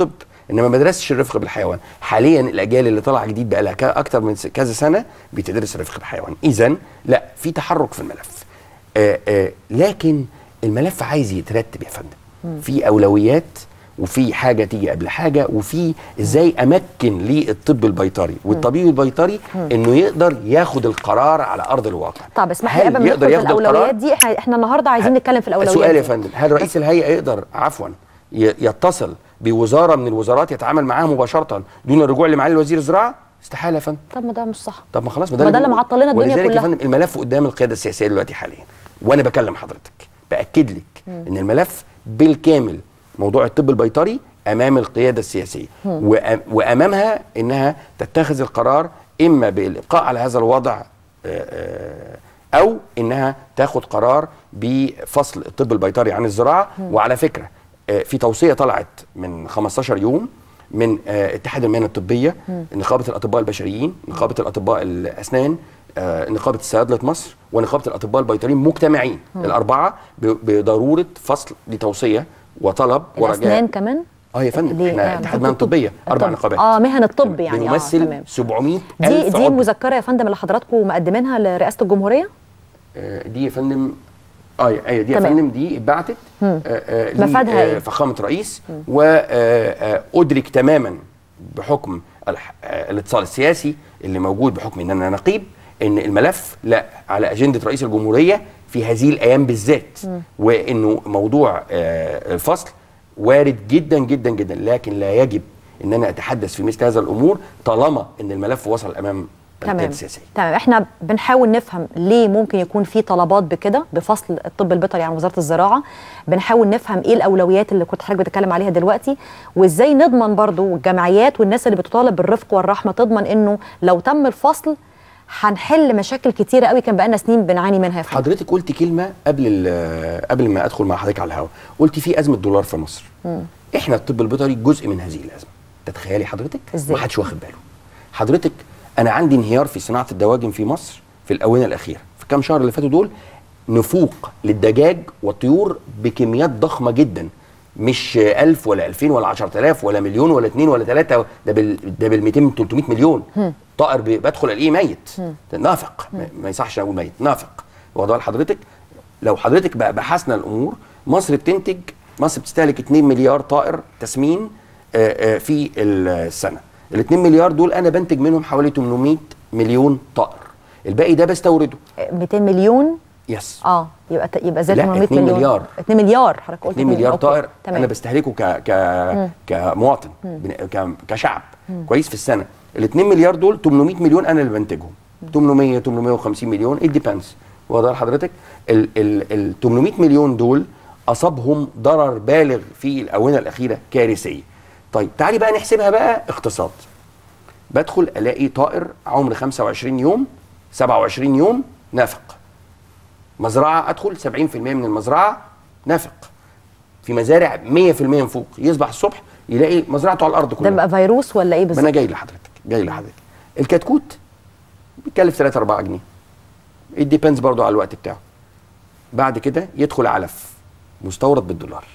انما ما درستش الرفق بالحيوان. حاليا الاجيال اللي طالعه جديد بقى لها اكتر من كذا سنه بتدرس الرفق بالحيوان. اذا لا، في تحرك في الملف. لكن الملف عايز يترتب يا فندم، في اولويات وفي حاجه تيجي قبل حاجه، وفي ازاي امكن للطب البيطري والطبيب البيطري انه يقدر ياخد القرار على ارض الواقع. طب اسمح لي قبل ما ندخل في الاولويات دي، احنا النهارده عايزين نتكلم في الاولويات. سؤال يا فندم، هل رئيس الهيئه يقدر يتصل بوزاره من الوزارات يتعامل معاها مباشره دون الرجوع لمعالي وزير الزراعه؟ استحاله يا فندم. طب ما ده مش صح. طب ما خلاص، ما ده اللي معطل لنا الدنيا كلها. ولذلك يا فندم الملف قدام القياده السياسيه دلوقتي حاليا، وانا بكلم حضرتك باكد لك ان الملف بالكامل موضوع الطب البيطري امام القياده السياسيه، وامامها انها تتخذ القرار اما بالابقاء على هذا الوضع او انها تاخد قرار بفصل الطب البيطري عن الزراعه. وعلى فكره في توصيه طلعت من 15 يوم من اتحاد المهن الطبيه، نقابه الاطباء البشريين، نقابه الاطباء الاسنان، نقابه صيادله مصر، ونقابه الاطباء البيطريين مجتمعين الاربعه بضروره فصل. دي توصيه وطلب ورجاء. الاسنان كمان؟ يا فندم، احنا اتحاد مهن طبيه 4 نقابات. مهن الطب يعني بيمثل 700,000 دي المذكره يا فندم اللي حضراتكم مقدمينها لرئاسه الجمهوريه؟ دي يا فندم دي يا فندم دي اتبعتت مفادها ايه؟ فخامه رئيس، وادرك تماما بحكم الاتصال السياسي اللي موجود بحكم ان انا نقيب ان الملف لا على اجنده رئيس الجمهوريه في هذه الايام بالذات، وانه موضوع الفصل وارد جدا جدا جدا، لكن لا يجب ان انا اتحدث في مثل هذا الامور طالما ان الملف وصل امام القياده السياسيه. تمام. احنا بنحاول نفهم ليه ممكن يكون في طلبات بكده بفصل الطب البيطري عن وزاره الزراعه، بنحاول نفهم ايه الاولويات اللي كنت حضرتك بتتكلم عليها دلوقتي، وازاي نضمن برضو الجمعيات والناس اللي بتطالب بالرفق والرحمه تضمن انه لو تم الفصل هنحل مشاكل كتيره قوي كان بقالنا سنين بنعاني منها. حضرتك قلت كلمه قبل ما ادخل مع حضرتك على الهواء، قلت في ازمه دولار في مصر. احنا الطب البيطري جزء من هذه الازمه. تتخيلي حضرتك؟ ازاي؟ ما حدش واخد باله. حضرتك انا عندي انهيار في صناعه الدواجن في مصر في الاونه الاخيره، في كام شهر اللي فاتوا دول نفوق للدجاج والطيور بكميات ضخمه جدا، مش 1000 ولا 2000 ولا 10000 ولا مليون ولا 2 ولا 3، ده بال 200 300 مليون طائر بدخل الاقيه ميت نافق. ما يصحش اقول ميت، نافق. واخد حضرتك؟ لو حضرتك بحثنا الامور، مصر بتستهلك 2 مليار طائر تسمين في السنه. ال 2 مليار دول انا بنتج منهم حوالي 800 مليون طائر، الباقي ده بستورده. 200 مليون؟ يس. يبقى زي 800 مليون. مليار. 2 مليار حضرتك قلت. 2 مليار طائر تمام. انا بستهلكه كمواطن كشعب كويس في السنه. ال 2 مليار دول 800 مليون انا اللي بنتجهم، 850 مليون it depends. واضح لحضرتك؟ ال 800 مليون دول اصابهم ضرر بالغ في الاونه الاخيره كارثيه. طيب تعالي بقى نحسبها بقى اقتصاد. بدخل الاقي طائر عمر 25 يوم 27 يوم نافق. مزرعه ادخل 70% من المزرعه نافق. في مزارع 100% نفوق، يصبح الصبح يلاقي مزرعته على الارض كلها. ده بقى فيروس ولا ايه بالظبط؟ ما انا جاي لحضرتك. الكتكوت بيكلف 3 4 جنيه. الديبندز برضو على الوقت بتاعه. بعد كده يدخل علف مستورد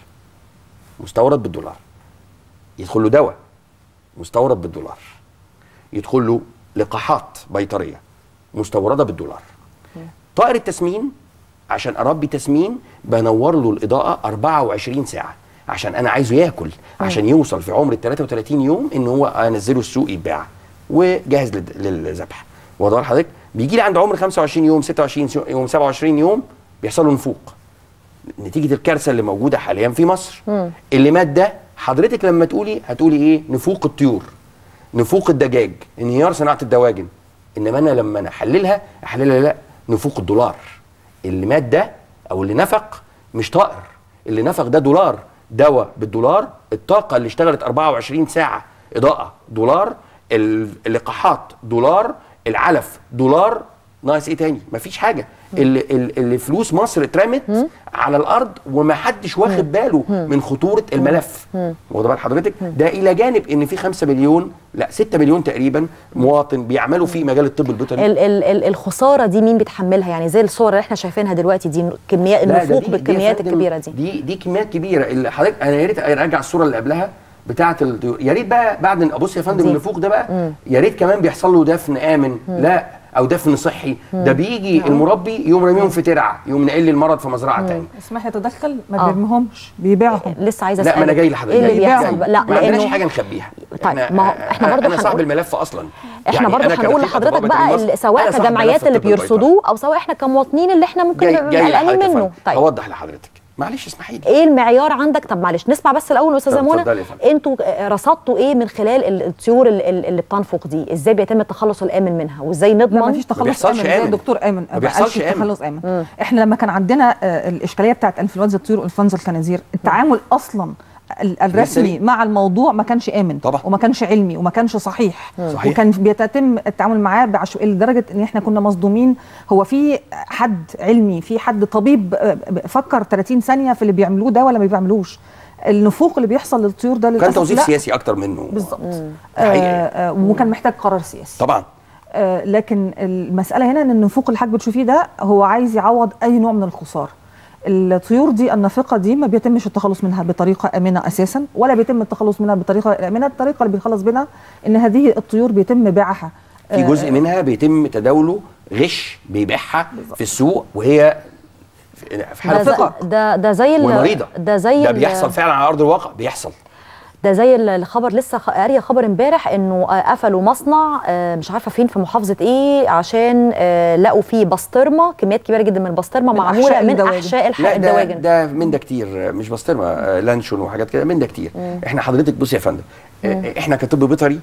بالدولار. يدخل له دواء مستورد بالدولار. يدخل له لقاحات بيطريه مستورده بالدولار. طائر التسمين عشان اربي تسمين بنور له الاضاءه 24 ساعه عشان انا عايزه ياكل، عشان يوصل في عمر ال 33 يوم ان هو انزله السوق يتباع وجاهز للذبح. واضح حضرتك؟ بيجي لي عند عمر 25 يوم 26 يوم 27 يوم بيحصل له نفوق نتيجه الكارثه اللي موجوده حاليا في مصر. اللي مات ده حضرتك لما هتقولي ايه؟ نفوق الطيور، نفوق الدجاج، انهيار صناعه الدواجن. انما انا لما احللها لا، نفوق الدولار. اللي مات ده او اللي نفق مش طائر، اللي نفق ده دولار، دواء بالدولار، الطاقه اللي اشتغلت 24 ساعه اضاءه دولار، اللقاحات دولار، العلف دولار، ناقص ايه تاني؟ مفيش حاجه. اللي فلوس مصر اترمت على الارض ومحدش واخد باله من خطوره الملف. واخد بال حضرتك؟ ده الى جانب ان في 5 مليون 6 مليون تقريبا مواطن بيعملوا في مجال الطب البيطري. الخساره دي مين بيتحملها؟ يعني زي الصور اللي احنا شايفينها دلوقتي دي، كميات النفوق بالكميات الكبيره دي. دي كميات كبيره. اللي حضرتك انا يا ريت ارجع الصوره اللي قبلها بتاعه الطيور. يا ريت بقى بعد بص يا فندم النفوق ده بقى يا ريت كمان بيحصل له دفن امن لا او دفن صحي. ده بيجي المربي يقوم راميهم في ترعه، يقوم نقل المرض في مزرعه ثانيه. اسمح لي اتدخل، ما بيرميهمش، بيبيعهم. لسه عايزه اسال. لا ما انا جاي لحضرتك. ايه اللي بيحصل؟ لا ما عندناش حاجه نخبيها. طيب ما هو احنا برضه انا صاحب الملف اصلا. احنا برضه هنقول لحضرتك بقى سواء كجمعيات اللي بيرصدوه او سواء احنا كمواطنين اللي احنا ممكن نبقى قلقانين منه. طيب هوضح لحضرتك، معلش اسمحي لي. ايه المعيار عندك؟ طب معلش نسمع بس الاول استاذه منى، انتوا رصدتوا ايه من خلال الطيور اللي بتنفق دي؟ ازاي بيتم التخلص الامن منها وازاي نضمن؟ ما فيش تخلص امن زي الدكتور امن، ما بيحصلش تخلص امن. احنا لما كان عندنا الاشكاليه بتاعت انفلونزا الطيور وانفلونزا الخنازير، التعامل اصلا الرسمي مع الموضوع ما كانش امن طبعا. وما كانش علمي وما كانش صحيح. وكان بيتم التعامل معاه بعشوائيه لدرجه ان احنا كنا مصدومين. هو في حد علمي، في حد طبيب فكر 30 ثانيه في اللي بيعملوه ده ولا ما بيعملوش؟ النفوق اللي بيحصل للطيور ده كان توظيف سياسي اكتر منه بالظبط. وكان محتاج قرار سياسي طبعا. لكن المساله هنا ان النفوق اللي حضرتك بتشوفيه ده هو عايز يعوض اي نوع من الخساره. الطيور دي النافقه دي ما بيتمش التخلص منها بطريقه امنه اساسا، ولا بيتم التخلص منها بطريقه امنه. الطريقه اللي بيخلص بينها ان هذه الطيور بيتم بيعها، في جزء منها بيتم تداوله غش بيبيعها في السوق وهي في حاله ثقه. ده زي ومريضه. ده بيحصل فعلا على ارض الواقع، بيحصل. ده زي الخبر لسه قاريه خبر امبارح انه قفلوا مصنع مش عارفه فين في محافظه ايه عشان لقوا فيه بسطرمه، كميات كبيره جدا من البسطرمه معموله من احشاء الدواجن. ده من ده كتير، مش بسطرمه، لانشون وحاجات كده من ده كتير. احنا حضرتك بصي يا فندم، احنا كطب بيطري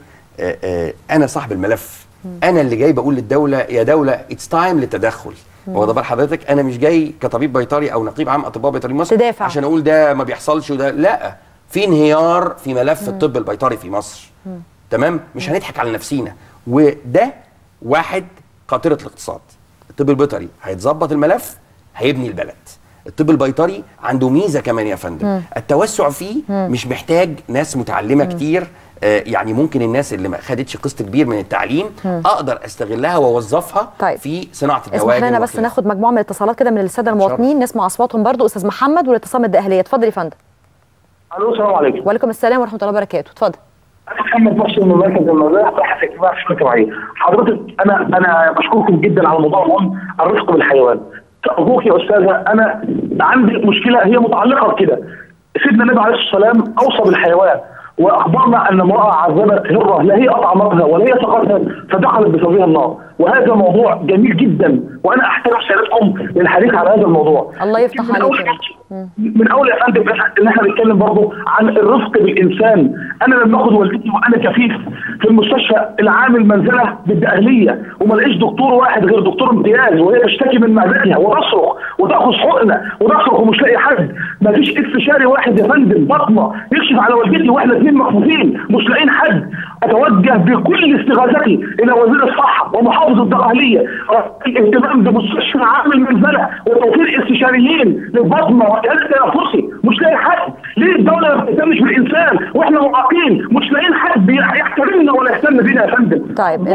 انا صاحب الملف، انا اللي جاي بقول للدوله يا دوله اتس تايم للتدخل. هو ده بقى حضرتك، انا مش جاي كطبيب بيطري او نقيب عام اطباء بيطري مصر تدافع عشان اقول ده ما بيحصلش وده لا. في انهيار في ملف الطب البيطري في مصر. تمام؟ مش هنضحك على نفسينا. وده واحد قاطره الاقتصاد. الطب البيطري هيتظبط الملف هيبني البلد. الطب البيطري عنده ميزه كمان يا فندم، التوسع فيه مش محتاج ناس متعلمه كتير. يعني ممكن الناس اللي ما خدتش قسط كبير من التعليم اقدر استغلها واوظفها في صناعه الدواجن. اسمح لنا بس ناخد مجموعه من الاتصالات كده من الساده المواطنين نسمع اصواتهم برضو. استاذ محمد والاتصال من الدقهليه، اتفضل يا فندم. الو السلام عليكم. وعليكم السلام ورحمه الله وبركاته، اتفضل. انا محمد محسن من مركز المزارع صحه اجتماع في الشؤون الجماعيه. حضرتك انا بشكركم جدا على موضوع مهم، الرفق بالحيوان. ارجوك يا استاذه، انا عندي مشكله هي متعلقه بكده. سيدنا النبي عليه الصلاه والسلام اوصى بالحيوان واخبرنا ان امراه عذبت هره لا هي اطعمتها ولا هي سقتها فدخلت بسببها النار، وهذا موضوع جميل جدا وانا احترم سيادتكم للحديث على هذا الموضوع. الله يفتح عليك. من اول يا فندم ان احنا بنتكلم برضه عن الرفق بالانسان. انا لما اخد والدتي وانا كفيف في المستشفى العام المنزله بالدقهليه وما لقيش دكتور واحد غير دكتور امتياز وهي تشتكي من معدتها وتصرخ وتاخذ حقنه وتصرخ ومش لاقي حد، ما فيش استشاري واحد يا فندم بطنه يكشف على والدتي واحنا اثنين مكفوفين مش لاقيين حد. اتوجه بكل استغاثتي الى وزير الصحه ومحافظ الدقهليه الاهتمام بمستشفى عام المنزله وتوفير استشاريين للبطنه والجهاز التنفسي. مش لاقي حد. ليه الدوله ما بتهتمش بالانسان واحنا معاقين مش لاقيين حد يحترمنا ولا يهتم بينا يا فندم؟ طيب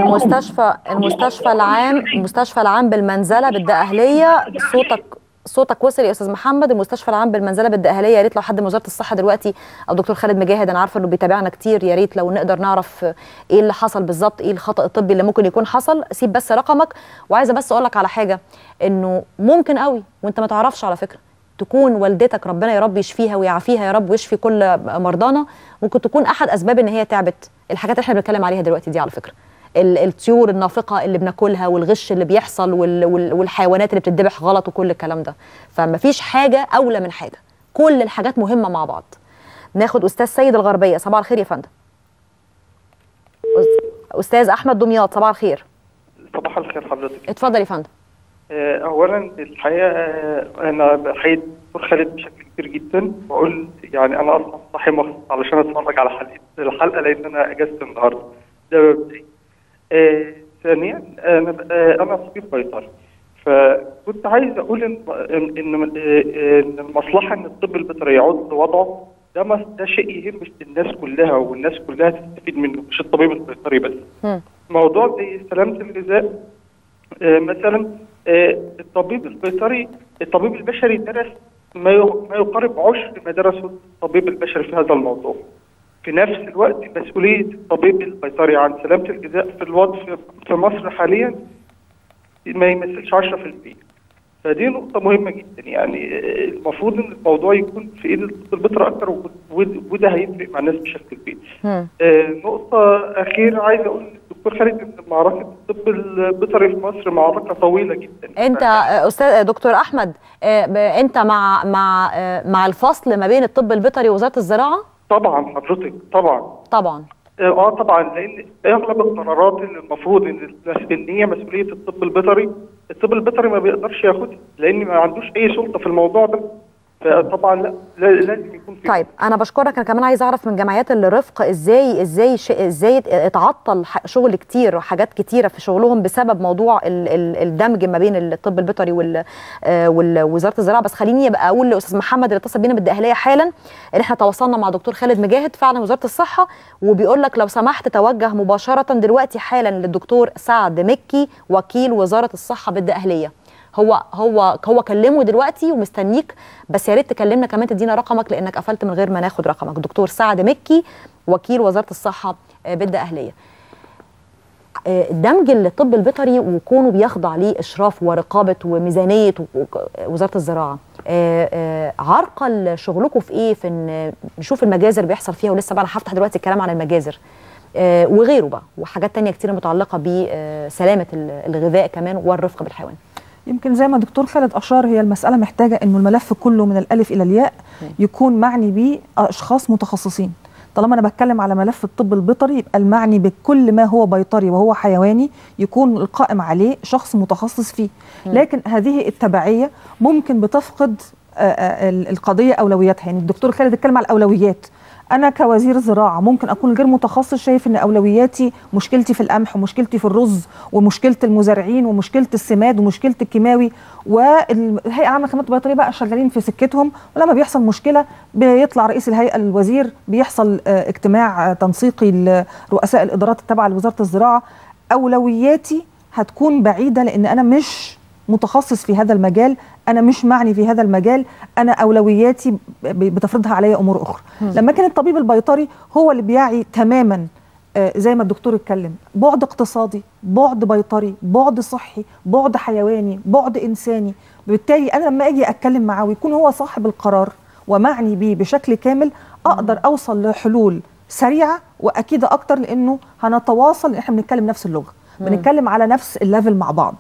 المستشفى العام بالمنزله بالدقهليه، صوتك وصل يا استاذ محمد. المستشفى العام بالمنزله بالدقهليه، يا ريت لو حد من وزاره الصحه دلوقتي او دكتور خالد مجاهد، انا عارفه انه بيتابعنا كتير، يا ريت لو نقدر نعرف ايه اللي حصل بالظبط، ايه الخطا الطبي اللي ممكن يكون حصل. سيب بس رقمك. وعايزه بس اقول لك على حاجه، انه ممكن قوي وانت ما تعرفش على فكره تكون والدتك ربنا يا رب يشفيها ويعافيها يا رب ويشفي كل مرضانا، ممكن تكون احد اسباب ان هي تعبت. الحاجات اللي احنا بنتكلم عليها دلوقتي دي على فكره، الطيور النافقه اللي بناكلها والغش اللي بيحصل والحيوانات اللي بتتذبح غلط وكل الكلام ده، فما فيش حاجه اولى من حاجه، كل الحاجات مهمه مع بعض. ناخد استاذ سيد الغربيه، صباح الخير يا فندم. استاذ احمد دمياط، صباح الخير. صباح الخير حضرتك. اتفضل يا فندم. اولا الحقيقه انا بحيي الدكتور خالد بشكل كبير جدا، واقول يعني انا اصلا صاحي مخصوص علشان اتفرج على الحلقه لان انا اجازت النهارده. ده مبدئيا. ثانيا انا طبيب بيطري، فكنت عايز اقول ان المصلحه ان الطب البيطري يعود لوضعه، ده شيء يهم الناس كلها والناس كلها تستفيد منه، مش الطبيب البيطري بس. موضوع زي سلامه الغذاء مثلا، الطبيب البيطري الطبيب البشري درس ما يقارب 10 ما درسه الطبيب البشري في هذا الموضوع. في نفس الوقت مسؤوليه الطبيب البيطري عن سلامه الغذاء في الوضع في مصر حاليا ما يمثلش 10%. فدي نقطة مهمة جدا، يعني المفروض ان الموضوع يكون في ايد الطب البيطري اكتر، وده هيفرق مع الناس بشكل كبير. نقطة أخيرة عايز أقول للدكتور خالد إن معركة الطب البيطري في مصر معركة طويلة جدا. أنت أستاذ دكتور أحمد، أنت مع الفصل ما بين الطب البيطري ووزارة الزراعة؟ طبعا حضرتك طبعا. طبعا. طبعا، لأن أغلب القرارات اللي المفروض إن هي مسؤولية الطب البيطري ما بيقدرش ياخدها، لأن ما عندوش أي سلطة في الموضوع ده. فطبعا لازم يكون في. طيب انا بشكرك. انا كمان عايزه اعرف من جمعيات الرفق ازاي اتعطل شغل كتير وحاجات كتيره في شغلهم بسبب موضوع الدمج ما بين الطب البيطري ووزاره الزراعه. بس خليني ابقى اقول لاستاذ محمد اللي اتصل بينا بالدقهليه حالا ان احنا تواصلنا مع دكتور خالد مجاهد فعلا وزاره الصحه، وبيقول لك لو سمحت توجه مباشره دلوقتي حالا للدكتور سعد مكي وكيل وزاره الصحه بالدقهليه. هو كلمه دلوقتي ومستنيك، بس يا ريت تكلمنا كمان تدينا رقمك لانك قفلت من غير ما ناخد رقمك. دكتور سعد مكي وكيل وزاره الصحه بالدقهليه. دمج الطب البيطري وكونه بيخضع ليه اشراف ورقابه وميزانيه وزاره الزراعه عرقل شغلكم في ايه؟ في ان نشوف المجازر بيحصل فيها، ولسه بقى انا هفتح دلوقتي الكلام عن المجازر وغيره بقى وحاجات تانية كتير متعلقه بسلامه الغذاء كمان والرفق بالحيوان. يمكن زي ما دكتور خالد أشار، هي المسألة محتاجة إنه الملف كله من الألف إلى الياء يكون معني بيه أشخاص متخصصين. طالما أنا بتكلم على ملف الطب البيطري يبقى المعني بكل ما هو بيطري وهو حيواني يكون القائم عليه شخص متخصص فيه. لكن هذه التبعية ممكن بتفقد القضية أولوياتها. يعني الدكتور خالد اتكلم على الأولويات. أنا كوزير زراعة ممكن أكون غير متخصص، شايف إن أولوياتي مشكلتي في القمح ومشكلتي في الرز ومشكلة المزارعين ومشكلة السماد ومشكلة الكيماوي، والهيئة العامة للخدمات البيطرية بقى شغالين في سكتهم، ولما بيحصل مشكلة بيطلع رئيس الهيئة الوزير، بيحصل اجتماع تنسيقي لرؤساء الإدارات التابعة لوزارة الزراعة. أولوياتي هتكون بعيدة لأن أنا مش متخصص في هذا المجال، أنا مش معني في هذا المجال، أنا أولوياتي بتفرضها علي أمور أخرى. لما كان الطبيب البيطري هو اللي بيعي تماما زي ما الدكتور اتكلم، بعد اقتصادي، بعد بيطري، بعد صحي، بعد حيواني، بعد إنساني. بالتالي أنا لما أجي أتكلم معاه ويكون هو صاحب القرار ومعني بيه بشكل كامل، أقدر أوصل لحلول سريعة وأكيدة أكتر، لأنه هنتواصل، إحنا بنتكلم نفس اللغة، بنتكلم على نفس الليفل مع بعض.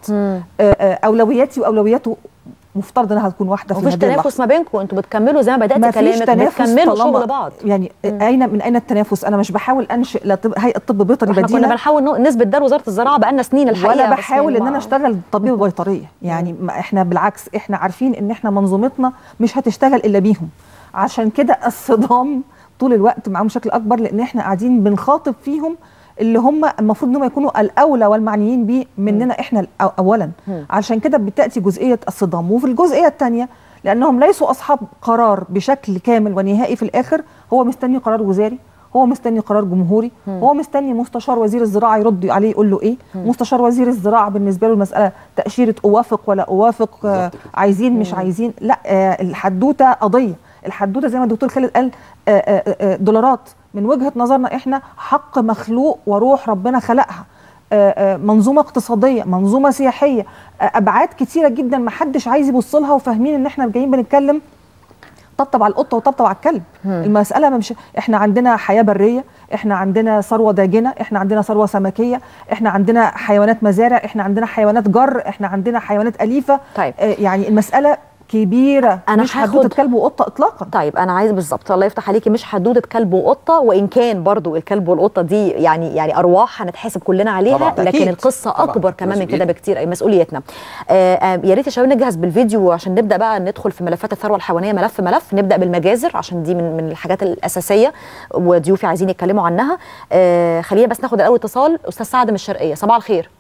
أولوياتي وأولوياته مفترض انها هتكون واحده في هذه اللحظه. مفيش تنافس ما بينكم، انتوا بتكملوا زي ما بدات كلامك، بتكملوا شغل بعض. يعني من اين التنافس؟ انا مش بحاول انشئ هيئه طب بيطري بديله. احنا كنا بنحاول نثبت ده لوزاره الزراعه بقالنا سنين الحقيقه، ولا بحاول ان انا اشتغل طبيب بيطريه. يعني احنا بالعكس، احنا عارفين ان احنا منظومتنا مش هتشتغل الا بيهم، عشان كده الصدام طول الوقت معاهم بشكل اكبر، لان احنا قاعدين بنخاطب فيهم اللي هم المفروض انهم يكونوا الاولى والمعنيين بيه مننا احنا اولا. عشان كده بتاتي جزئيه الصدام. وفي الجزئيه الثانيه لانهم ليسوا اصحاب قرار بشكل كامل ونهائي، في الاخر هو مستني قرار وزاري، هو مستني قرار جمهوري، هو مستني مستشار وزير الزراعه يرد عليه يقول له ايه. مستشار وزير الزراعه بالنسبه له المساله تاشيره اوافق ولا اوافق، عايزين مش عايزين، لا الحدوته قضيه. الحدوته زي ما الدكتور خالد قال دولارات. من وجهة نظرنا احنا حق مخلوق وروح ربنا خلقها، منظومة اقتصادية، منظومة سياحية، أبعاد كتيرة جدا ما حدش عايز يبص لها، وفاهمين ان احنا جايين بنتكلم طبطب على القطة وطبطب على الكلب. المسألة مش احنا عندنا حياة برية، احنا عندنا ثروة داجنة، احنا عندنا ثروة سمكية، احنا عندنا حيوانات مزارع، احنا عندنا حيوانات جر، احنا عندنا حيوانات أليفة. طيب. يعني المسألة كبيرة، أنا مش حدودة كلب وقطة إطلاقا. طيب أنا عايز بالظبط، الله يفتح عليكي، مش حدودة كلب وقطة، وإن كان برضو الكلب والقطة دي يعني أرواح هنتحاسب كلنا عليها طبعا. لكن أكيد. القصة طبعا. أكبر كمان من كده بكتير، أي مسؤوليتنا. يا ريت يا شباب نجهز بالفيديو عشان نبدأ بقى ندخل في ملفات الثروة الحيوانية ملف نبدأ بالمجازر عشان دي من الحاجات الأساسية وضيوفي عايزين يتكلموا عنها. خلينا بس ناخد الأول اتصال. أستاذ سعد من الشرقية، صباح الخير.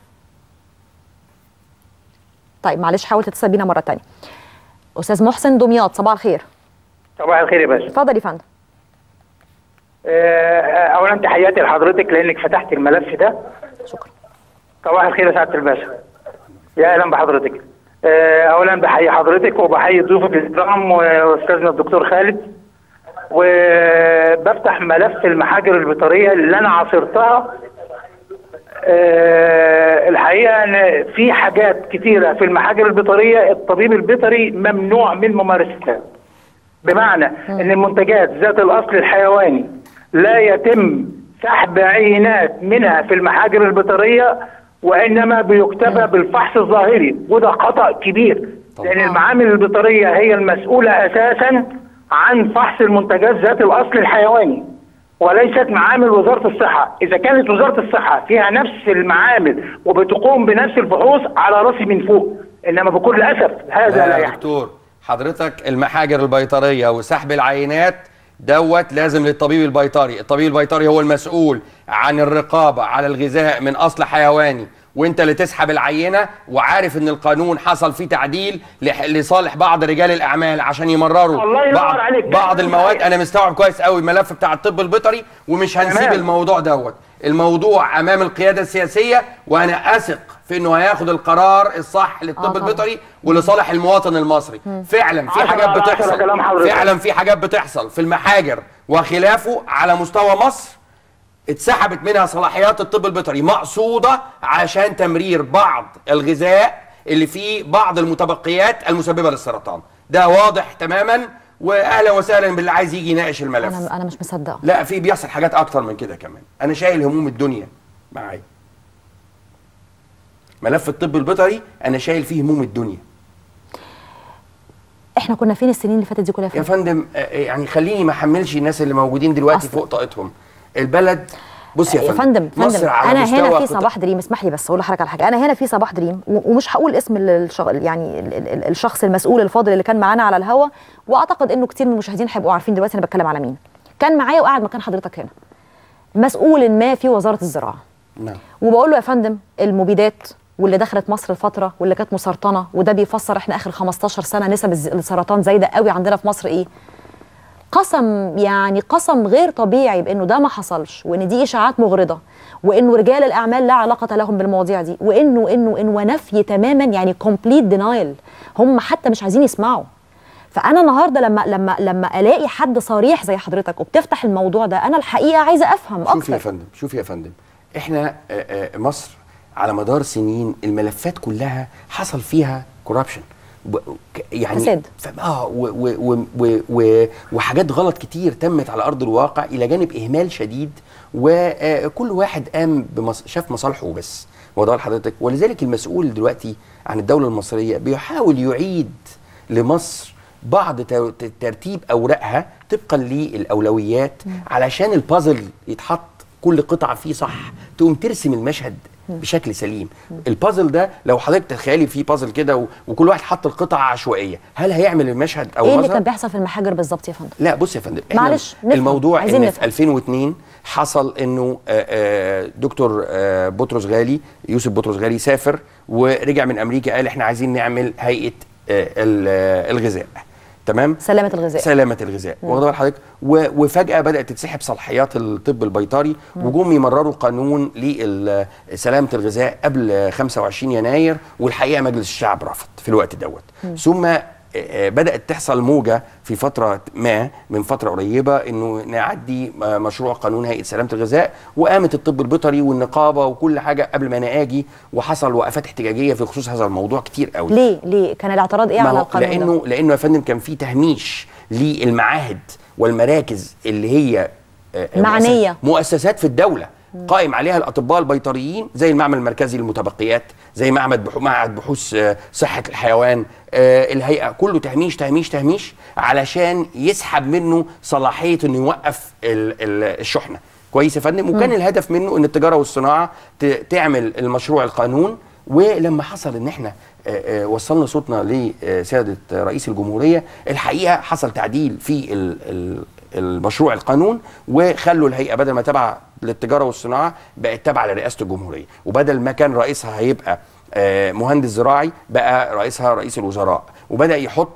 طيب معلش حاول تتصل بينا مرة تانية. أستاذ محسن دمياط، صباح الخير. صباح الخير يا باشا. اتفضل يا فندم. أولا تحياتي لحضرتك لأنك فتحت الملف ده. شكرا. صباح الخير يا سعادة الباشا. يا أهلا بحضرتك. أولا بحيي حضرتك وبحيي ضيوفك الكرام وأستاذنا الدكتور خالد. وبفتح ملف المحاجر البيطريه اللي انا عاصرتها. الحقيقه ان في حاجات كتيره في المحاجر البيطريه الطبيب البيطري ممنوع من ممارستها، بمعنى ان المنتجات ذات الاصل الحيواني لا يتم سحب عينات منها في المحاجر البيطريه، وانما بيكتفى بالفحص الظاهري، وده خطأ كبير لان المعامل البيطريه هي المسؤوله اساسا عن فحص المنتجات ذات الاصل الحيواني وليست معامل وزاره الصحه. اذا كانت وزاره الصحه فيها نفس المعامل وبتقوم بنفس البحوث على راسي من فوق، انما بكل اسف هذا لا يحدث. دكتور حضرتك المحاجر البيطريه وسحب العينات دوت لازم للطبيب البيطري، الطبيب البيطري هو المسؤول عن الرقابه على الغذاء من اصل حيواني، وانت اللي تسحب العينه، وعارف ان القانون حصل فيه تعديل لصالح بعض رجال الاعمال عشان يمرروا بعض المواد. انا مستوعب كويس قوي الملف بتاع الطب البيطري، ومش هنسيب الموضوع دوت. الموضوع امام القياده السياسيه، وانا اثق في انه هياخد القرار الصح للطب البيطري ولصالح المواطن المصري. فعلا في حاجات بتحصل، فعلا في حاجات بتحصل في المحاجر وخلافه على مستوى مصر اتسحبت منها صلاحيات الطب البيطري مقصوده عشان تمرير بعض الغذاء اللي فيه بعض المتبقيات المسببه للسرطان. ده واضح تماما، واهلا وسهلا باللي عايز يجي يناقش الملف. انا مش مصدقه. لا، في بيحصل حاجات اكتر من كده كمان. انا شايل هموم الدنيا معايا. ملف الطب البيطري انا شايل فيه هموم الدنيا. احنا كنا فين السنين اللي فاتت دي كلها؟ يا فندم يعني خليني ما احملش الناس اللي موجودين دلوقتي فوق طاقتهم. البلد بص يا فندم مصر على انا مستوى هنا في صباح دريم، اسمح لي بس اقول لحضرتك على حاجه. انا هنا في صباح دريم ومش هقول اسم يعني الشخص المسؤول الفاضل اللي كان معانا على الهوا، واعتقد انه كتير من المشاهدين هيبقوا عارفين دلوقتي انا بتكلم على مين. كان معايا وقاعد مكان حضرتك هنا مسؤول ما في وزاره الزراعه. نعم. وبقول له يا فندم المبيدات واللي دخلت مصر الفتره واللي كانت مسرطنه، وده بيفسر احنا اخر 15 سنه نسب السرطان زايده قوي عندنا في مصر، ايه؟ قسم غير طبيعي بانه ده ما حصلش، وان دي اشاعات مغرضه، وانه رجال الاعمال لا علاقه لهم بالمواضيع دي، وانه نفي تماما، يعني كومبليت دينايل. هم حتى مش عايزين يسمعوا. فانا النهارده لما الاقي حد صريح زي حضرتك وبتفتح الموضوع ده، انا الحقيقه عايزه افهم اكتر. شوفي يا فندم احنا مصر على مدار سنين الملفات كلها حصل فيها كوربشن، يعني فساد. وحاجات غلط كتير تمت على ارض الواقع، الى جانب اهمال شديد، وكل واحد قام شاف مصالحه بس. وده لحضرتك، ولذلك المسؤول دلوقتي عن الدوله المصريه بيحاول يعيد لمصر بعض ترتيب اوراقها طبقا للاولويات، علشان البازل يتحط كل قطعه فيه صح، تقوم ترسم المشهد بشكل سليم. البازل ده لو حضرتك تخيلي فيه بازل كده وكل واحد حط القطعه عشوائيه، هل هيعمل المشهد او ايه اللي كان بيحصل في المحاجر بالظبط يا فندم؟ لا بص يا فندم، معلش الموضوع ان في 2002 حصل انه دكتور يوسف بطرس غالي سافر ورجع من امريكا، قال احنا عايزين نعمل هيئه الغذاء. تمام، سلامه الغذاء واخد بال حضرتك. وفجاه بدات تتسحب صلاحيات الطب البيطري، وجم يمرروا قانون لسلامه الغذاء قبل 25 يناير، والحقيقه مجلس الشعب رفض في الوقت دوت. ثم بدات تحصل موجه في فتره ما من فتره قريبه انه نعدي مشروع قانون هيئه سلامه الغذاء، وقامت الطب البيطري والنقابه وكل حاجه قبل ما انا اجي، وحصل وقفات احتجاجيه في خصوص هذا الموضوع كتير قوي. ليه كان الاعتراض ايه على القانون لانه يا فندم كان في تهميش للمعاهد والمراكز اللي هي معنيه مؤسسات في الدوله قائم عليها الاطباء البيطريين، زي المعمل المركزي للمتبقيات، زي معهد بحوث صحه الحيوان، الهيئه، كله تهميش علشان يسحب منه صلاحيه انه يوقف الشحنه. كويس يا فندم. وكان الهدف منه ان التجاره والصناعه تعمل المشروع القانون. ولما حصل ان احنا وصلنا صوتنا لسياده رئيس الجمهوريه، الحقيقه حصل تعديل في المشروع القانون، وخلوا الهيئه بدل ما تابعه للتجاره والصناعه بقت تابعه لرئاسه الجمهوريه، وبدل ما كان رئيسها هيبقى مهندس زراعي بقى رئيسها رئيس الوزراء، وبدا يحط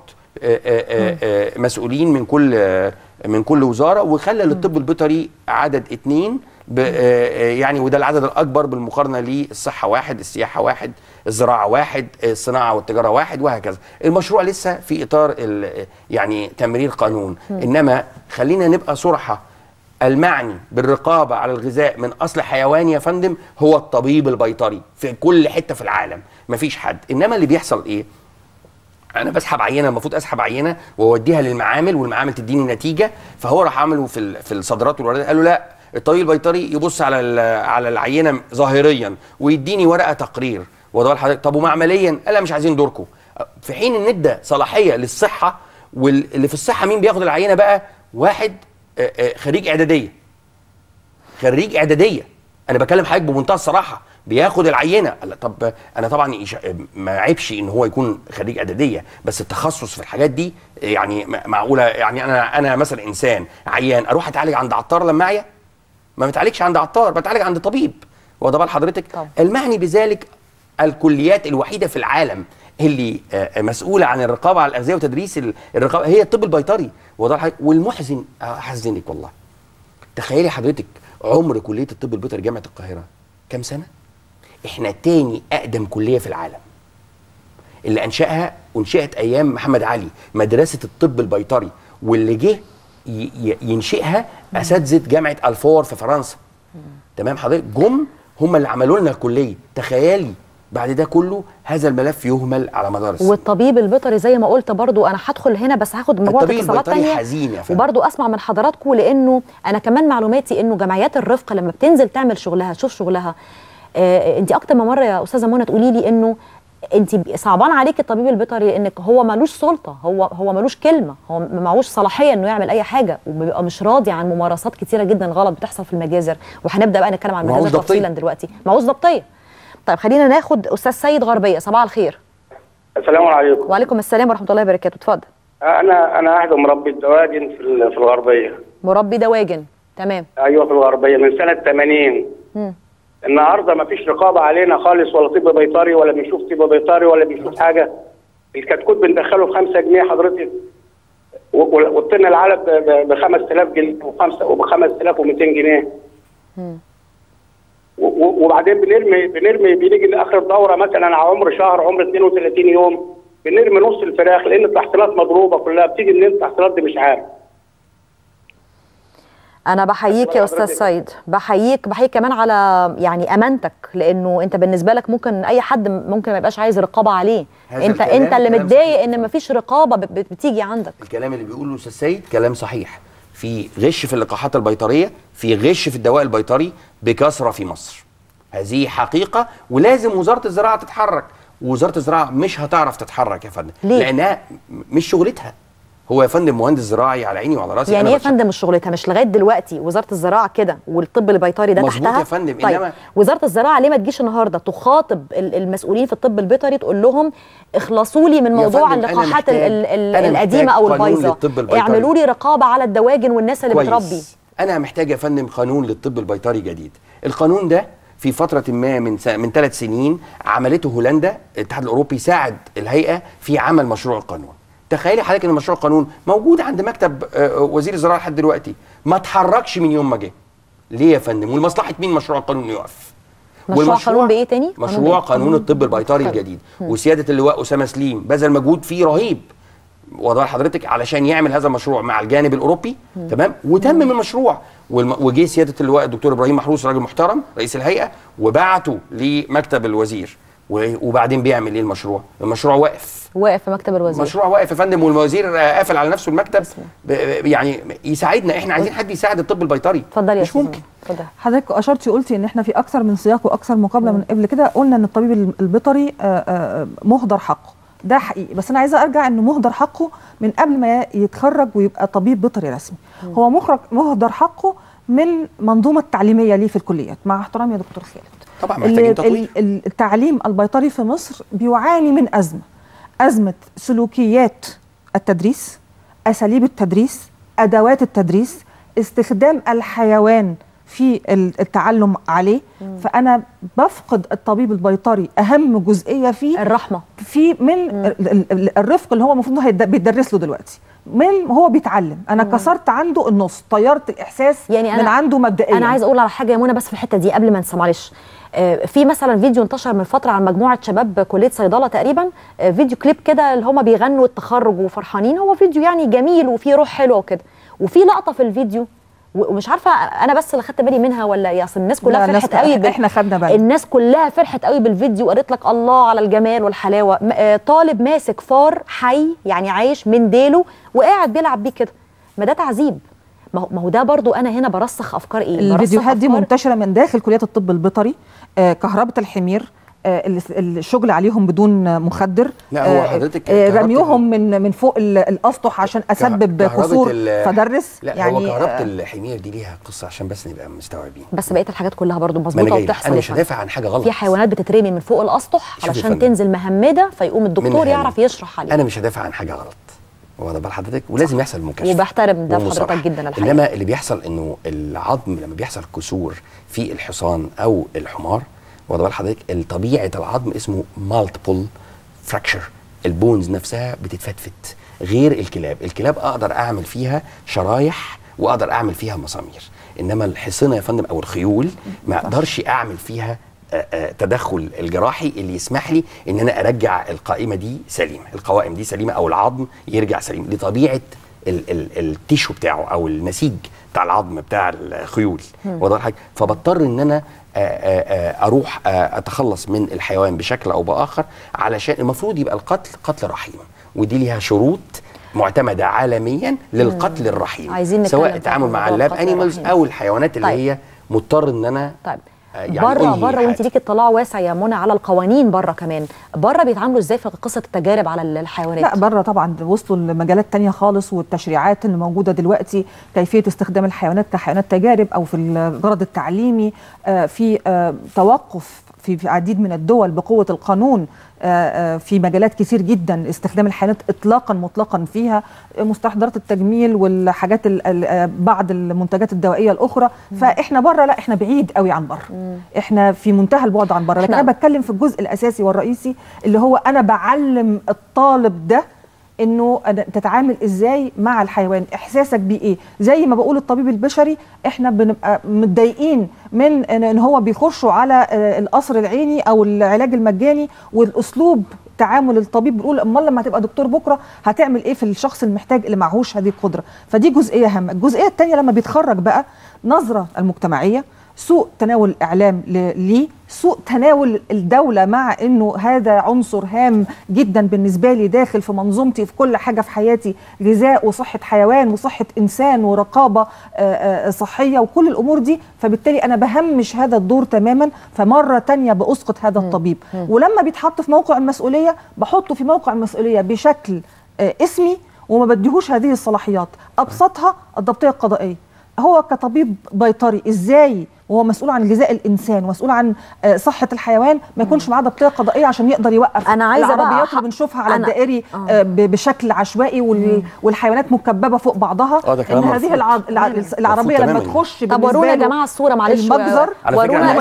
مسؤولين من كل وزاره، وخلى للطب البيطري عدد 2 يعني وده العدد الاكبر بالمقارنه للصحه واحد، السياحه واحد، الزراعه واحد، الصناعه والتجاره واحد، وهكذا. المشروع لسه في اطار يعني تمرير قانون. انما خلينا نبقى صراحه، المعني بالرقابه على الغذاء من اصل حيواني يا فندم هو الطبيب البيطري في كل حته في العالم، مفيش حد. انما اللي بيحصل ايه؟ انا بسحب عينه، المفروض اسحب عينه واوديها للمعامل والمعامل تديني نتيجه، فهو راح عمله في الصادرات والواردات، قالوا لا، الطبيب البيطري يبص على العينه ظاهريا ويديني ورقه تقرير. وده حضرتك طب ومعمليا؟ قال لا مش عايزين دوركم. في حين ان ادى صلاحيه للصحه، واللي في الصحه مين بياخد العينه بقى؟ واحد خريج اعداديه. خريج اعداديه، انا بكلم حضرتك بمنتهى الصراحه، بياخد العينه. طب انا طبعا ما عيبش ان هو يكون خريج اعداديه، بس التخصص في الحاجات دي يعني معقوله؟ يعني انا مثلا انسان عيان اروح اتعالج عند عطار لما اعيا؟ ما بتعالجش عند عطار، بتعالج عند طبيب. واخد بال حضرتك؟ المعني بذلك الكليات الوحيده في العالم اللي مسؤوله عن الرقابه على الاغذيه وتدريس الرقابه هي الطب البيطري. والمحزن احزنك والله، تخيلي حضرتك عمر كليه الطب البيطري جامعه القاهره كام سنه؟ احنا تاني اقدم كليه في العالم، اللي انشئت ايام محمد علي مدرسه الطب البيطري، واللي جه ينشئها اساتذه جامعه الفور في فرنسا. تمام حضرتك؟ جم هم اللي عملوا لنا الكليه. تخيلي بعد ده كله هذا الملف يهمل على مدار السنة. والطبيب البيطري زي ما قلت برضو، انا هدخل هنا بس هاخد مجموعه اتصالات ثانيه حزين يا فندم، وبرضو اسمع من حضراتكم، لانه انا كمان معلوماتي انه جمعيات الرفق لما بتنزل تعمل شغلها، تشوف شغلها، انت اكتر من مره يا استاذه منى تقولي لي انه انت صعبان عليك الطبيب البيطري لانك هو مالوش سلطه، هو مالوش كلمه، هو معهوش صلاحيه انه يعمل اي حاجه، وبيبقى مش راضي عن ممارسات كتيره جدا غلط بتحصل في المجازر، وهنبدا بقى نتكلم عن المجازر تفصيلا دلوقتي. معهوش ضبطيه. طيب خلينا ناخد استاذ سيد غربيه. صباح الخير. السلام عليكم. وعليكم السلام ورحمه الله وبركاته. اتفضل. انا احد مربي الدواجن في الغربيه. مربي دواجن، تمام. ايوه في الغربيه من سنه 80. النهارده ما فيش رقابه علينا خالص، ولا طب بيطري، ولا بنشوف طب بيطري، ولا بنشوف حاجه. الكتكوت بندخله ب 5 جنيه حضرتك، والطن العلب ب 5000 جنيه وب 5200 جنيه. وبعدين بنرمي بنيجي لاخر الدوره مثلا على عمر شهر، عمر 32 يوم، بنرمي نص الفراخ لان التحصيلات مضروبه كلها. بتيجي منين التحصيلات دي؟ مش عارف. أنا بحييك يا أستاذ سيد، بحييك كمان على يعني أمانتك، لأنه أنت بالنسبة لك ممكن أي حد ممكن ما يبقاش عايز رقابة عليه، أنت اللي متضايق إن مفيش رقابة بتيجي عندك. الكلام اللي بيقوله أستاذ سيد كلام صحيح، في غش في اللقاحات البيطرية، في غش في الدواء البيطري بكثرة في مصر. هذه حقيقة ولازم وزارة الزراعة تتحرك، ووزارة الزراعة مش هتعرف تتحرك يا فندم. ليه؟ لأنها مش شغلتها. هو يا فندم مهندس زراعي على عيني وعلى راسي. يعني ايه يا فندم مش شغلتها؟ مش لغايه دلوقتي وزاره الزراعه كده والطب البيطري ده تحتها؟ مظبوط يا فندم. طيب إنما وزاره الزراعه ليه ما تجيش النهارده تخاطب المسؤولين في الطب البيطري تقول لهم اخلصوا لي من موضوع اللقاحات القديمه او البايظه، اعملوا لي رقابه على الدواجن والناس اللي بتربي. انا محتاج يا فندم قانون للطب البيطري جديد. القانون ده في فترة ما من 3 سنين عملته هولندا، الاتحاد الأوروبي ساعد الهيئة في عمل مشروع القانون. تخيلي حضرتك ان مشروع القانون موجود عند مكتب وزير الزراعة لحد دلوقتي، ما اتحركش من يوم ما جه. ليه يا فندم؟ ولمصلحة مين مشروع القانون يقف؟ مشروع قانون بايه تاني؟ مشروع قانون الطب البيطري الجديد، وسيادة اللواء أسامة سليم بذل مجهود فيه رهيب وضع حضرتك علشان يعمل هذا المشروع مع الجانب الاوروبي. تمام. وتمم المشروع، وجه سياده اللواء الدكتور ابراهيم محروس راجل محترم رئيس الهيئه وبعته لمكتب الوزير. وبعدين بيعمل ايه المشروع؟ المشروع واقف في مكتب الوزير. مشروع واقف يا فندم، والوزير قافل على نفسه المكتب. يعني يساعدنا، احنا عايزين حد يساعد الطب البيطري. اتفضلي يا مش ممكن. اتفضل. حضرتك اشرتي قلتي ان احنا في اكثر من سياق واكثر مقابله من قبل كده، قلنا ان الطبيب البيطري مهدر حقه. ده حقيقي، بس انا عايزه ارجع انه مهدر حقه من قبل ما يتخرج ويبقى طبيب بيطري رسمي. هو مهدر حقه من المنظومه التعليميه ليه في الكليات، مع احترامي يا دكتور خالد. طبعا محتاجين تطوير. التعليم البيطري في مصر بيعاني من ازمه سلوكيات التدريس، اساليب التدريس، ادوات التدريس، استخدام الحيوان في التعلم عليه. فانا بفقد الطبيب البيطري اهم جزئيه فيه الرحمه، في من الرفق اللي هو المفروض بيدرس له دلوقتي من هو بيتعلم. انا كسرت عنده النص، طيرت الاحساس يعني من عنده مبدئيا. انا عايز اقول على حاجه يا منى بس في الحته دي قبل ما انسى معلش. في مثلا فيديو انتشر من فتره عن مجموعه شباب كليه صيدله تقريبا، فيديو كليب كده اللي هم بيغنوا التخرج وفرحانين، هو فيديو يعني جميل وفيه روح حلوه وكده، وفي لقطه في الفيديو ومش عارفه انا بس اللي خدت بالي منها ولا اصل الناس كلها فرحت قوي احنا خدنا بالنا، الناس كلها فرحت قوي بالفيديو وقالت لك الله على الجمال والحلاوه. طالب ماسك فار حي يعني عايش من ديله وقاعد بيلعب بيه كده، ما ده تعذيب. ما هو ده برضو انا هنا برسخ افكار ايه؟ الفيديوهات دي منتشره من داخل كليات الطب البيطري، كهربة الحمير، الشغل عليهم بدون مخدر، لا هو حضرتك رميوهم من فوق الاسطح عشان اسبب كسور فدرس. لا يعني هو كهربة الحمير دي ليها قصه عشان بس نبقى مستوعبين، بس بقيه الحاجات كلها برضو مظبوطه وبتحصل. انا مش هدافع عن حاجه غلط، في حيوانات بتترمي من فوق الاسطح علشان تنزل مهمده فيقوم الدكتور يعرف يشرح عليها. انا مش هدافع عن حاجه غلط، واخد بال حضرتك، ولازم يحصل مكاشفه وبحترم ده في حضرتك جدا الحقيقه. انما اللي بيحصل انه العظم لما بيحصل كسور في الحصان او الحمار، واخد بال حضرتك، طبيعه العظم اسمه مالتيبل فراكشر، البونز نفسها بتتفتفت، غير الكلاب اقدر اعمل فيها شرايح واقدر اعمل فيها مسامير، انما الحصينه يا فندم او الخيول ما اقدرش اعمل فيها تدخل الجراحي اللي يسمح لي ان انا ارجع القائمه دي سليمه، القوائم دي سليمه او العظم يرجع سليم لطبيعه التيشو بتاعه او النسيج بتاع العظم بتاع الخيول، واضح حاجه. فبضطر ان انا اروح اتخلص من الحيوان بشكل او باخر، علشان المفروض يبقى القتل قتل رحيم، ودي ليها شروط معتمده عالميا للقتل الرحيم، سواء التعامل مع اللاب انيمالز او الحيوانات اللي هي مضطر ان انا يعني بره وانت ليك اطلاع واسع يا منى على القوانين بره كمان، بره بيتعاملوا ازاي في قصه التجارب على الحيوانات؟ لا بره طبعا وصلوا لمجالات تانية خالص، والتشريعات اللي موجوده دلوقتي كيفيه استخدام الحيوانات كحيوانات تجارب او في الغرض التعليمي، في توقف في عديد من الدول بقوه القانون في مجالات كتير جدا استخدام الحيوانات اطلاقا مطلقا فيها، مستحضرات التجميل والحاجات بعض المنتجات الدوائيه الاخرى. فاحنا بره لا، احنا بعيد قوي عن بره، احنا في منتهى البعد عن بره. لكن انا بتكلم في الجزء الاساسي والرئيسي اللي هو انا بعلم الطالب ده انه تتعامل ازاي مع الحيوان، احساسك بيه ايه. زي ما بقول الطبيب البشري احنا بنبقى متضايقين من ان هو بيخشوا على القصر العيني او العلاج المجاني والاسلوب تعامل الطبيب، بيقول امال لما هتبقى دكتور بكره هتعمل ايه في الشخص المحتاج اللي معهوش هذه القدره. فدي جزئيه هامه. الجزئيه الثانيه لما بيتخرج بقى نظره المجتمعيه، سوء تناول الاعلام ليه، سوء تناول الدوله، مع انه هذا عنصر هام جدا بالنسبه لي داخل في منظومتي في كل حاجه في حياتي، غذاء وصحه حيوان وصحه انسان ورقابه صحيه وكل الامور دي. فبالتالي انا بهمش هذا الدور تماما، فمره تانية باسقط هذا الطبيب. ولما بيتحط في موقع المسؤوليه بحطه في موقع المسؤوليه بشكل اسمي وما بديهوش هذه الصلاحيات. ابسطها الضبطيه القضائيه. هو كطبيب بيطري ازاي وهو مسؤول عن غذاء الانسان ومسؤول عن صحه الحيوان ما يكونش معاه ضبطيه قضائيه عشان يقدر يوقف العربيات اللي بنشوفها على الدائري بشكل عشوائي والحيوانات مكببه فوق بعضها؟ ان هذه العربيه لما تخش طب ورونا يا جماعه الصوره معلش، المجزر ورونا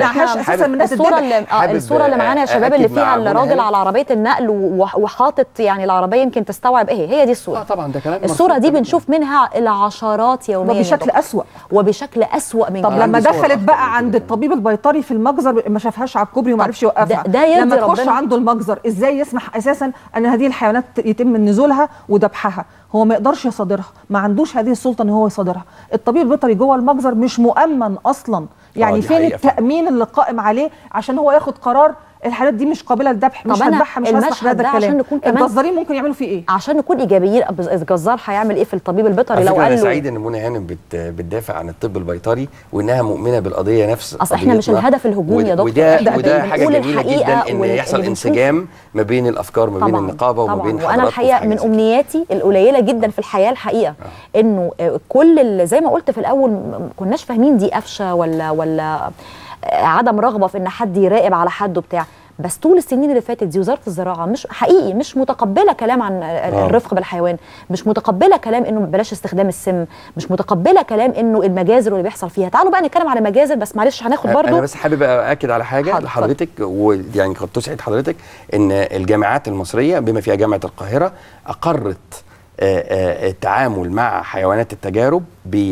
الصوره اللي معانا يا شباب اللي فيها الراجل على عربيه النقل وحاطط يعني العربيه يمكن تستوعب ايه هي دي الصوره. طبعا ده كلام. الصوره دي بنشوف منها العشرات يوميا وبشكل اسوأ من طب لما دخلت بقى عند الطبيب البيطري في المجزر ما شافهاش على الكوبري وما عرفش يوقفها، لما تخش عنده المجزر ازاي يسمح اساسا ان هذه الحيوانات يتم نزولها وذبحها؟ هو ما يقدرش يصادرها، ما عندوش هذه السلطه ان هو يصادرها. الطبيب البيطري جوه المجزر مش مؤمن اصلا، يعني فين التامين اللي قائم عليه عشان هو ياخد قرار الحالات دي مش قابله للذبح، مش هذبحها، مش هسمح بهذا الكلام. الجزارين ممكن يعملوا فيه ايه؟ عشان نكون ايجابيين، الجزار هيعمل ايه في الطبيب البيطري لو قال له؟ انا سعيد ان منى هانم بتدافع عن الطب البيطري وانها مؤمنه بالقضيه نفس اصل احنا مش الهدف الهجوم يا دكتور، وده حاجه جميله جدا ان يحصل انسجام ما بين الافكار ما بين النقابه وما بين حضراتكم. وانا الحقيقه من امنياتي القليله جدا في الحياه الحقيقه انه كل زي ما قلت في الاول ما كناش فاهمين دي قفشه ولا عدم رغبه في ان حد يراقب على حد وبتاع. بس طول السنين اللي فاتت دي وزاره الزراعه مش حقيقي مش متقبله كلام عن الرفق بالحيوان، مش متقبله كلام انه بلاش استخدام السم، مش متقبله كلام انه المجازر اللي بيحصل فيها. تعالوا بقى نتكلم على مجازر، بس معلش هناخد برضو. انا بس حابب اكد على حاجه لحضرتك، ويعني قد تسعد حضرتك، ان الجامعات المصريه بما فيها جامعه القاهره اقرت التعامل مع حيوانات التجارب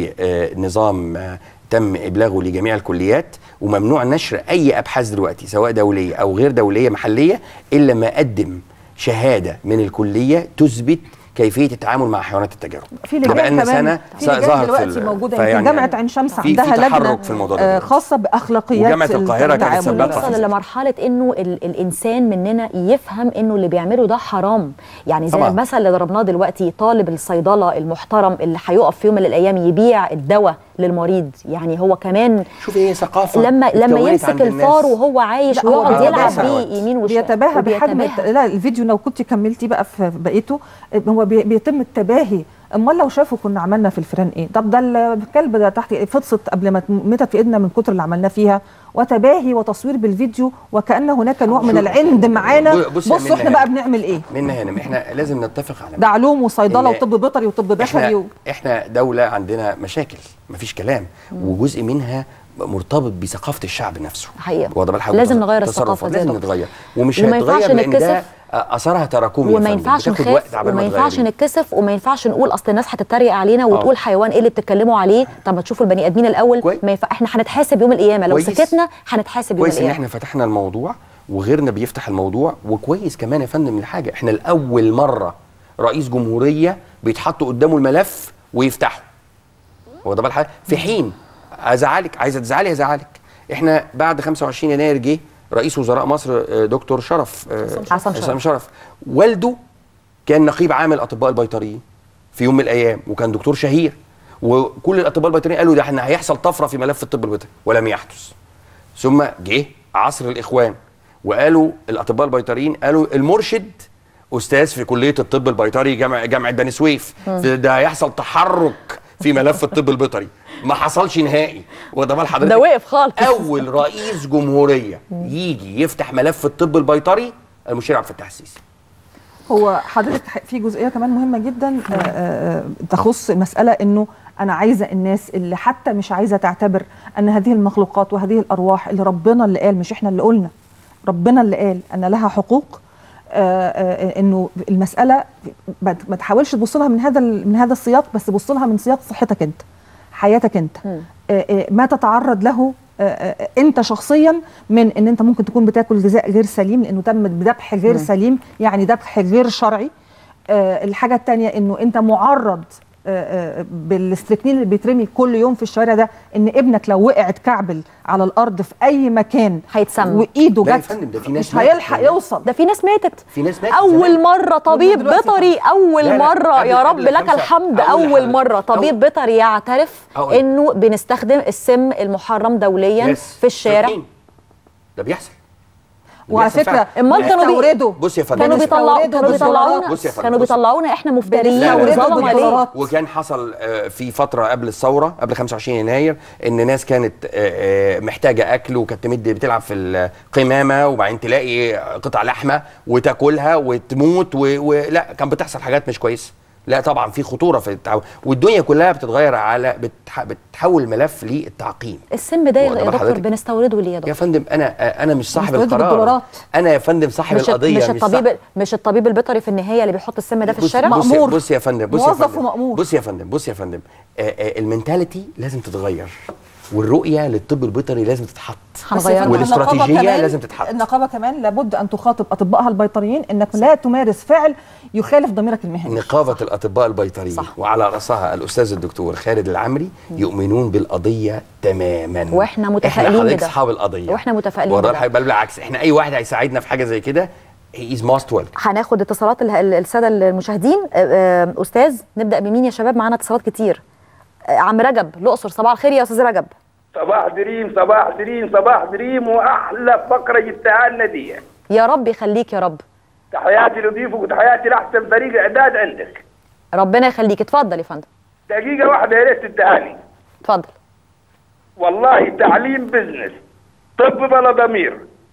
بنظام تم ابلاغه لجميع الكليات، وممنوع نشر اي ابحاث دلوقتي سواء دوليه او غير دوليه محليه الا ما قدم شهاده من الكليه تثبت كيفيه التعامل مع حيوانات التجارب. في لجان كمان دلوقتي موجوده، يمكن جامعه عين شمس عندها لجنه خاصه باخلاقيات وجامعه القاهره كانت سباقه. وصل لمرحله انه الانسان مننا يفهم انه اللي بيعمله ده حرام، يعني زي المثل اللي ضربناه دلوقتي، طالب الصيدله المحترم اللي هيقف في يوم من الايام يبيع الدواء للمريض، يعني هو كمان شوفي ايه ثقافه لما يمسك الفار وهو عايش ويقعد يلعب بيه يمين وشمال، بيتباهى بحجم. لا الفيديو لو كنت كملتي بقى في بقيته، هو بيتم التباهي. امال لو شافوا كنا عملنا في الفيران ايه؟ طب ده الكلب ده تحت فطست قبل ما ماتت في ايدنا من كتر اللي عملناه فيها، وتباهي وتصوير بالفيديو وكأن هناك نوع من العند معانا. بصوا احنا بقى بنعمل ايه؟ منا هنا احنا لازم نتفق على ده علوم وصيدله وطب بيطري وطب بشري احنا دوله عندنا مشاكل مفيش كلام، وجزء منها مرتبط بثقافه الشعب نفسه. حقيقه لازم نغير الثقافه دي، لازم نتغير، ومش هيتغير لان ده اثرها تراكمي، وما ينفعش نخاف وما ينفعش نتكسف وما ينفعش نقول اصل الناس هتتريق علينا وتقول حيوان ايه اللي بتتكلموا عليه. طب ما تشوفوا البني ادمين الاول. ما ينفع، احنا هنتحاسب يوم القيامه لو سكتنا، هنتحاسب يوم القيامه. كويس ان احنا فتحنا الموضوع وغيرنا بيفتح الموضوع، وكويس كمان يا فندم الحاجه، احنا لاول مره رئيس جمهوريه بيتحط قدامه الملف ويفتحه. هو ده بقى في حين ازعلك، عايزه تزعلي هزعلك. احنا بعد 25 يناير جه رئيس وزراء مصر دكتور حسن شرف، والده كان نقيب عام الاطباء البيطريين في يوم من الايام، وكان دكتور شهير، وكل الاطباء البيطريين قالوا ده احنا هيحصل طفره في ملف الطب البيطري، ولم يحدث. ثم جه عصر الاخوان وقالوا الاطباء البيطريين قالوا المرشد استاذ في كليه الطب البيطري جامعه بني سويف، ده هيحصل تحرك في ملف الطب البيطري. ما حصلش نهائي، وده بال حضرتك ده وقف خالص. اول رئيس جمهوريه يجي يفتح ملف الطب البيطري المشير عبد الفتاح السيسي. هو حضرتك في جزئيه كمان مهمه جدا تخص المساله، انه انا عايزه الناس اللي حتى مش عايزه تعتبر ان هذه المخلوقات وهذه الارواح اللي ربنا اللي قال، مش احنا اللي قلنا، ربنا اللي قال ان لها حقوق، انه المساله ما تحاولش تبص لها من هذا السياق، بس بص لها من سياق صحتك انت، حياتك انت، ما تتعرض له انت شخصيا من ان انت ممكن تكون بتاكل غذاء غير سليم لانه تم بذبح غير سليم، يعني ذبح غير شرعي. الحاجه الثانيه انه انت معرض بالاستركنين اللي بيترمي كل يوم في الشوارع ده، ان ابنك لو وقع اتكعبل على الارض في اي مكان هيتسمم وايده جت مش هيلحق يوصل. ده في ناس ماتت، اول مره طبيب بيطري، اول مره يا رب لك الحمد، اول مره طبيب بيطري يعترف انه بنستخدم السم المحرم دوليا في الشارع. ده بيحصل. وعلى فكره امال كانوا بيوردوا، بص يا فندم، كانوا بيطلعونا احنا مفترين وظلم عليه. وكان حصل في فتره قبل الثوره قبل 25 يناير ان ناس كانت محتاجه اكل، وكانت بتلعب في القمامه، وبعدين تلاقي قطع لحمه وتاكلها وتموت، ولا كان بتحصل حاجات مش كويسه. لا طبعا في خطوره في التعاون، والدنيا كلها بتتغير على بتحول الملف للتعقيم. السم ده يا دكتور بنستورده ليه يا دكتور؟ يا فندم انا مش صاحب القرار، انا يا فندم صاحب القضيه، مش الطبيب البيطري في النهايه اللي بيحط السم ده في الشارع. مأمور. بص يا فندم، موظف ومأمور. بص يا فندم المنتاليتي لازم تتغير، والرؤيه للطب البيطري لازم تتحط، والاستراتيجيه لازم تتحط. النقابه كمان لابد ان تخاطب اطبائها البيطريين انك لا تمارس فعل يخالف ضميرك المهني. نقابه الاطباء البيطريين وعلى راسها الاستاذ الدكتور خالد العمري يؤمنون بالقضيه تماما، واحنا متفائلين بده، احنا اصحاب القضيه، واحنا متفائلين بده. بل بالعكس، احنا اي واحد هيساعدنا في حاجه زي كده is most welcome. هناخد اتصالات الساده المشاهدين. استاذ نبدا بمين يا شباب؟ معانا اتصالات كتير. عم رجب الاقصر، صباح الخير يا استاذ رجب. صباح دريم صباح دريم صباح دريم، واحلى فقره جبتها لنا دي. يا رب يخليك يا رب. تحياتي لضيفك وتحياتي لاحسن فريق اعداد عندك. ربنا يخليك، اتفضل يا فندم. دقيقه واحده يا ريت تدهني. اتفضل. والله تعليم بزنس، طب بلا ضمير،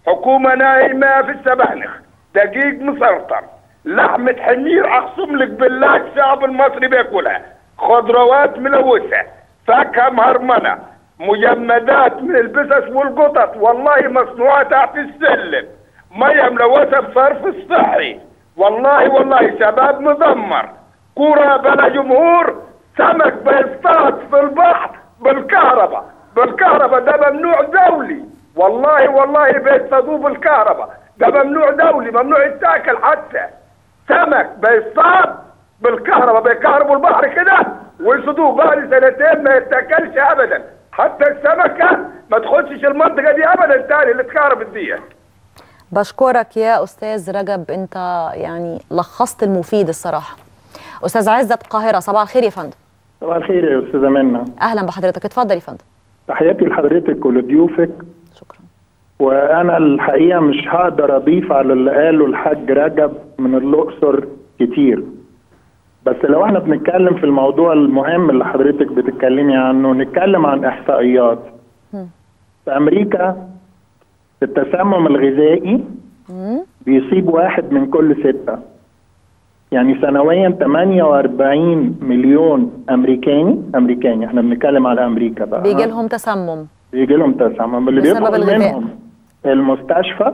حكومه نايمه في السبانخ، دقيق مسرطن، لحمه حمير اقسم لك بالله الشعب المصري بياكلها، خضروات ملوثه، فاكهه مهرمنه، مجمدات من البسس والقطط والله مصنوعه تحت السلم، ميه ملوثه بصرف الصحي، والله شباب مدمر، كوره بلا جمهور، سمك بيصطاد في البحر بالكهرباء ده ممنوع دولي، والله بيصطادوه بالكهرباء، ده ممنوع دولي، ممنوع يتاكل حتى، سمك بيصطاد بالكهرباء، بيكهربوا البحر كده ويصطادوه، بقى لي سنتين ما يتاكلش ابدا، حتى السمكه ما تخشش المنطقه دي ابدا تاني اللي اتكهربت دي. بشكرك يا استاذ رجب، انت يعني لخصت المفيد الصراحه. استاذ عزت القاهره، صباح الخير يا فندم. صباح الخير يا استاذه منى. اهلا بحضرتك، اتفضل يا فندم. تحياتي لحضرتك ولضيوفك. شكرا. وانا الحقيقه مش هقدر اضيف على اللي قاله الحاج رجب من الاقصر كتير، بس لو احنا بنتكلم في الموضوع المهم اللي حضرتك بتتكلمي عنه، نتكلم عن احصائيات. في امريكا التسمم الغذائي بيصيب 1 من كل 6، يعني سنويا 48 مليون امريكاني، احنا بنتكلم على امريكا بقى، بيجي لهم تسمم، اللي بيدخل منهم المستشفى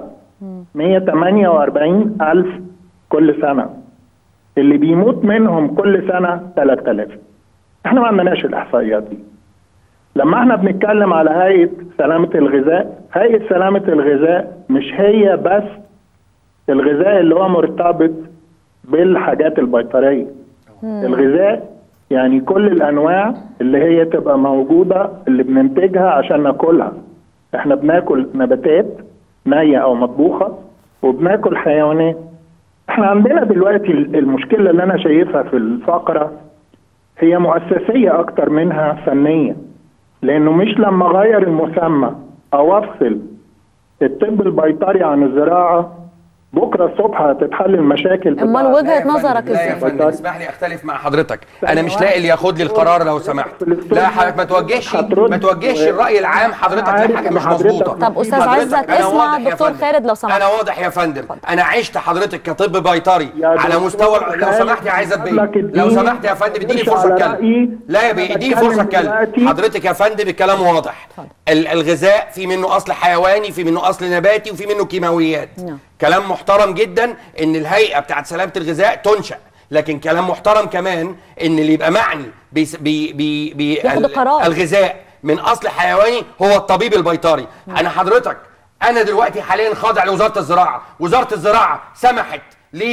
148 ألف كل سنة، اللي بيموت منهم كل سنة 3000. احنا ما عندناش الإحصائيات دي. لما احنا بنتكلم على هيئة سلامة الغذاء، هيئة سلامة الغذاء مش هي بس الغذاء اللي هو مرتبط بالحاجات البيطرية. الغذاء يعني كل الأنواع اللي هي تبقى موجودة اللي بننتجها عشان ناكلها. احنا بناكل نباتات نية أو مطبوخة، وبناكل حيوانات. احنا عندنا دلوقتي المشكلة اللي أنا شايفها في الفقرة هي مؤسسية أكتر منها فنية، لأنه مش لما أغير المسمى أو أفصل الطب البيطري عن الزراعة بكره الصبح هتتحل المشاكل. امال وجهه نظرك ازاي؟ لا يا فندم، اسمح لي اختلف مع حضرتك، انا مش لاقي اللي ياخد لي القرار لو سمحت. لا حضرتك ما توجهش الراي العام حضرتك لحاجه مش مظبوطه. طب استاذ عزت اسمع الدكتور خالد لو سمحت. انا واضح يا فندم، انا عشت حضرتك كطب بيطري على مستوى. لو سمحت يا عزت بيه، لو سمحت يا فندم اديني فرصه اتكلم. لا يا بيه اديني فرصه اتكلم. حضرتك يا فندم الكلام واضح. الغذاء في منه اصل حيواني، في منه اصل نباتي، وفي منه كيماويات. كلام محترم جدا ان الهيئه بتاعت سلامه الغذاء تنشا، لكن كلام محترم كمان ان اللي يبقى معني الغذاء من اصل حيواني هو الطبيب البيطري. انا دلوقتي حاليا خاضع لوزاره الزراعه، وزاره الزراعه سمحت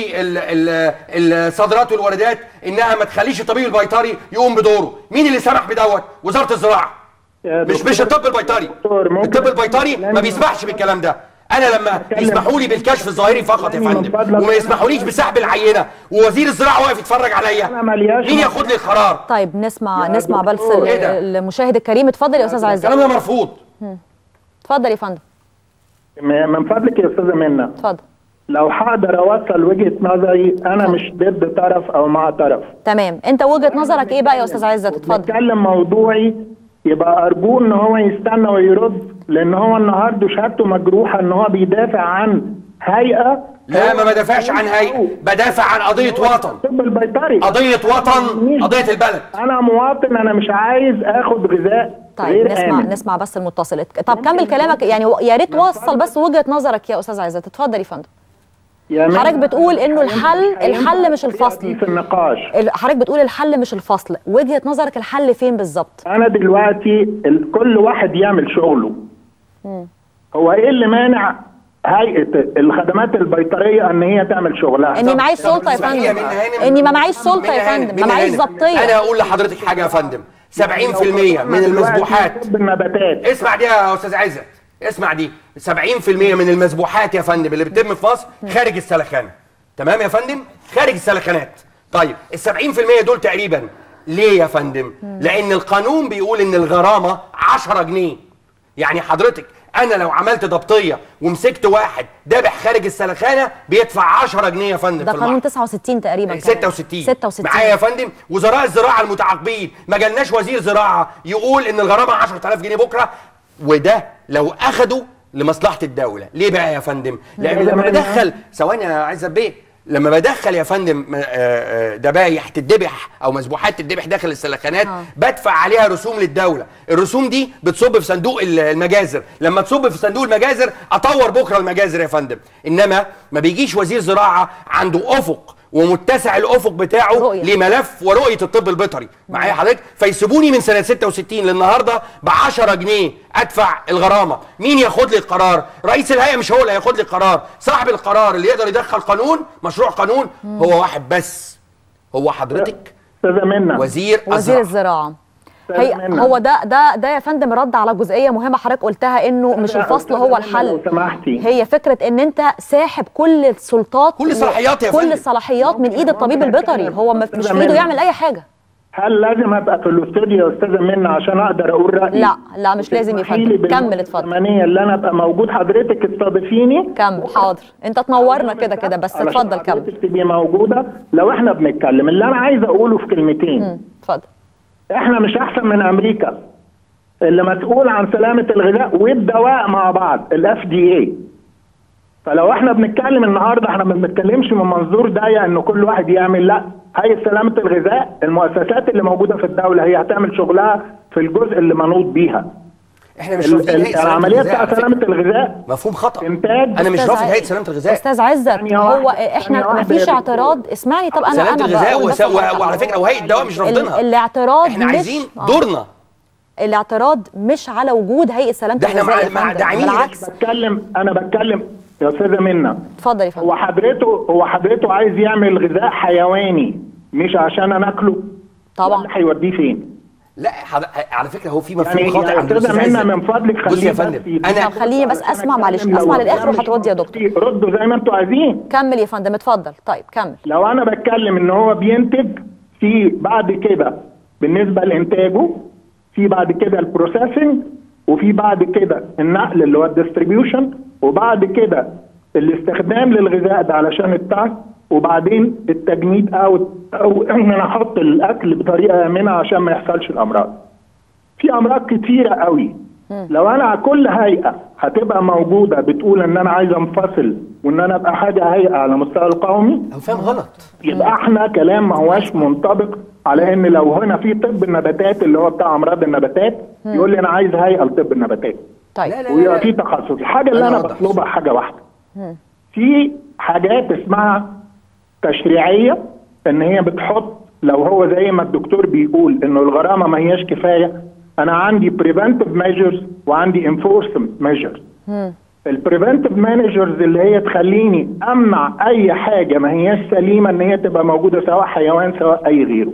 للصادرات والواردات انها ما تخليش الطبيب البيطري يقوم بدوره. مين اللي سمح بدوت؟ وزاره الزراعه، مش الطب البيطري. الطب البيطري ما بيسمحش بالكلام ده. انا لما يسمحوا لي بالكشف الظاهري فقط يا فندم، وما يسمحوليش بسحب العينه، ووزير الزراعه واقف يتفرج عليا، مين ياخد لي القرار؟ طيب نسمع بس المشاهد الكريم. اتفضل يا استاذ عزت. الكلام ده مرفوض. اتفضل يا فندم. من فضلك يا استاذه منى، اتفضل. لو هقدر اوصل وجهه نظري، انا مش ضد طرف او مع طرف. تمام، انت وجهه نظرك ايه بقى يا استاذ عزت؟ اتفضل. نتكلم موضوعي، يبقى ارجوه ان هو يستنى ويرد، لان هو النهارده شهادته مجروحه ان هو بيدافع عن هيئه. لا ما بدافعش عن هيئه، بدافع عن قضيه وطن. الطب البيطري قضيه وطن، قضيه البلد. انا مواطن، انا مش عايز اخد غذاء طيب نسمع بس المتصل. طب كمل كلامك، يعني يا ريت وصل بس وجهه نظرك يا استاذ عزت. اتفضل يا فندم. حضرتك بتقول انه الحل مش الفصل في النقاش. حضرتك بتقول الحل مش الفصل، وجهة نظرك الحل فين بالظبط؟ انا دلوقتي كل واحد يعمل شغله. هو ايه اللي مانع هيئة الخدمات البيطرية ان هي تعمل شغلها؟ اني معيش سلطة يا فندم، اني ما معيش سلطة يا فندم، ما معيش ضبطية. انا اقول لحضرتك حاجة يا فندم، 70% من المذبوحات، اسمع دي يا استاذ عزت، اسمع دي، 70% من المذبوحات يا فندم اللي بتتم في مصر خارج السلخانه. تمام يا فندم؟ خارج السلخانات. طيب ال 70% دول تقريبا ليه يا فندم؟ لان القانون بيقول ان الغرامه 10 جنيه. يعني حضرتك انا لو عملت ضبطيه ومسكت واحد ذابح خارج السلخانه بيدفع 10 جنيه يا فندم. ده قانون 69 تقريبا. 66 معايا يا فندم. وزراء الزراعه المتعاقبين، ما جالناش وزير زراعه يقول ان الغرامه 10000 جنيه بكره، وده لو اخدوا لمصلحه الدوله. ليه بقى يا فندم؟ لان لما بدخل ثواني يا عزت بيه، لما بدخل يا فندم ذبايح تتذبح او مذبوحات تتذبح داخل السلخانات بدفع عليها رسوم للدوله. الرسوم دي بتصب في صندوق المجازر، لما تصب في صندوق المجازر اطور بكره المجازر يا فندم. انما ما بيجيش وزير زراعه عنده افق ومتسع الافق بتاعه لملف ورؤيه الطب البيطري معايا حضرتك، فيسيبوني من سنه 66 للنهارده ب 10 جنيه ادفع الغرامه. مين ياخد لي القرار؟ رئيس الهيئه مش هو اللي هياخد لي القرار، صاحب القرار اللي يقدر يدخل قانون مشروع قانون هو واحد بس، هو حضرتك وزير الزراعه. هو ده يا فندم رد على جزئيه مهمه حضرتك قلتها، انه مش الفصل هو الحل. هي فكره ان انت ساحب كل السلطات، كل الصلاحيات يا فندم، كل الصلاحيات من ايد الطبيب البيطري، هو مش في ايده يعمل اي حاجه. هل لازم ابقى في الاستوديو يا استاذه منى عشان اقدر اقول رايي؟ لا مش لازم يا فندم. كمل اتفضل. اللي انا ابقى موجود حضرتك تستضيفيني. كمل حاضر، انت تنورنا كده بس اتفضل كمل. حضرتك تبقي موجوده لو احنا بنتكلم. اللي انا عايز اقوله في كلمتين. اتفضل. احنا مش احسن من امريكا اللي مسؤول عن سلامه الغذاء والدواء مع بعض، الFDA. فلو احنا بنتكلم النهارده احنا ما بنتكلمش من منظور ضيق انه كل واحد يعمل، لا، هي سلامه الغذاء المؤسسات اللي موجوده في الدوله هي هتعمل شغلها في الجزء اللي منوط بيها. احنا مش رافضين هيئه العمليه بتاعت سلامه الغذاء مفهوم خطا. انتاج. انا مش رافض هيئه سلامه الغذاء استاذ عزت. هو احنا مفيش اعتراض. اسمعني، طب انا سلامه الغذاء وعلى فكره وهيئه الدواء مش رافضينها. الاعتراض احنا عايزين دورنا. الاعتراض مش على وجود هيئه سلامه الغذاء. ده احنا مع داعمين. بالعكس انا بتكلم يا استاذه منى. اتفضل يا فندم. هو حضرته عايز يعمل غذاء حيواني مش عشان انا اكله طبعا. ولا هيوديه فين؟ لا على فكره هو في مفهوم خاطئ عند الاستاذ منى. من فضلك خليني يا فندم خليني بس اسمع، معلش اسمع للاخر وهترد يا دكتور. ردوا زي ما انتوا عايزين. كمل يا فندم اتفضل. طيب كمل. لو انا بتكلم ان هو بينتج، في بعد كده بالنسبه لانتاجه، في بعد كده البروسيسنج، وفي بعد كده النقل اللي هو الديستريبيوشن، وبعد كده الاستخدام للغذاء ده علشان الطعم، وبعدين التجميد او ان انا احط الاكل بطريقه امنه عشان ما يحصلش الامراض. في امراض كتيره قوي. لو انا كل هيئه هتبقى موجوده بتقول ان انا عايز انفصل وان انا ابقى حاجه هيئه على مستوى القومي، هو فاهم غلط. يبقى احنا كلام ما هوش منطبق على ان لو هنا في طب النباتات اللي هو بتاع امراض النباتات يقول لي انا عايز هيئه لطب النباتات. طيب ويبقى في تخصص. الحاجه اللي انا بطلبها حاجه واحده. في حاجات اسمها تشريعيه، ان هي بتحط، لو هو زي ما الدكتور بيقول انه الغرامه ما هياش كفايه، انا عندي preventive measures وعندي enforcement measures. البريفنتيف مانجرز اللي هي تخليني امنع اي حاجه ما هياش سليمه ان هي تبقى موجوده، سواء حيوان سواء اي غيره.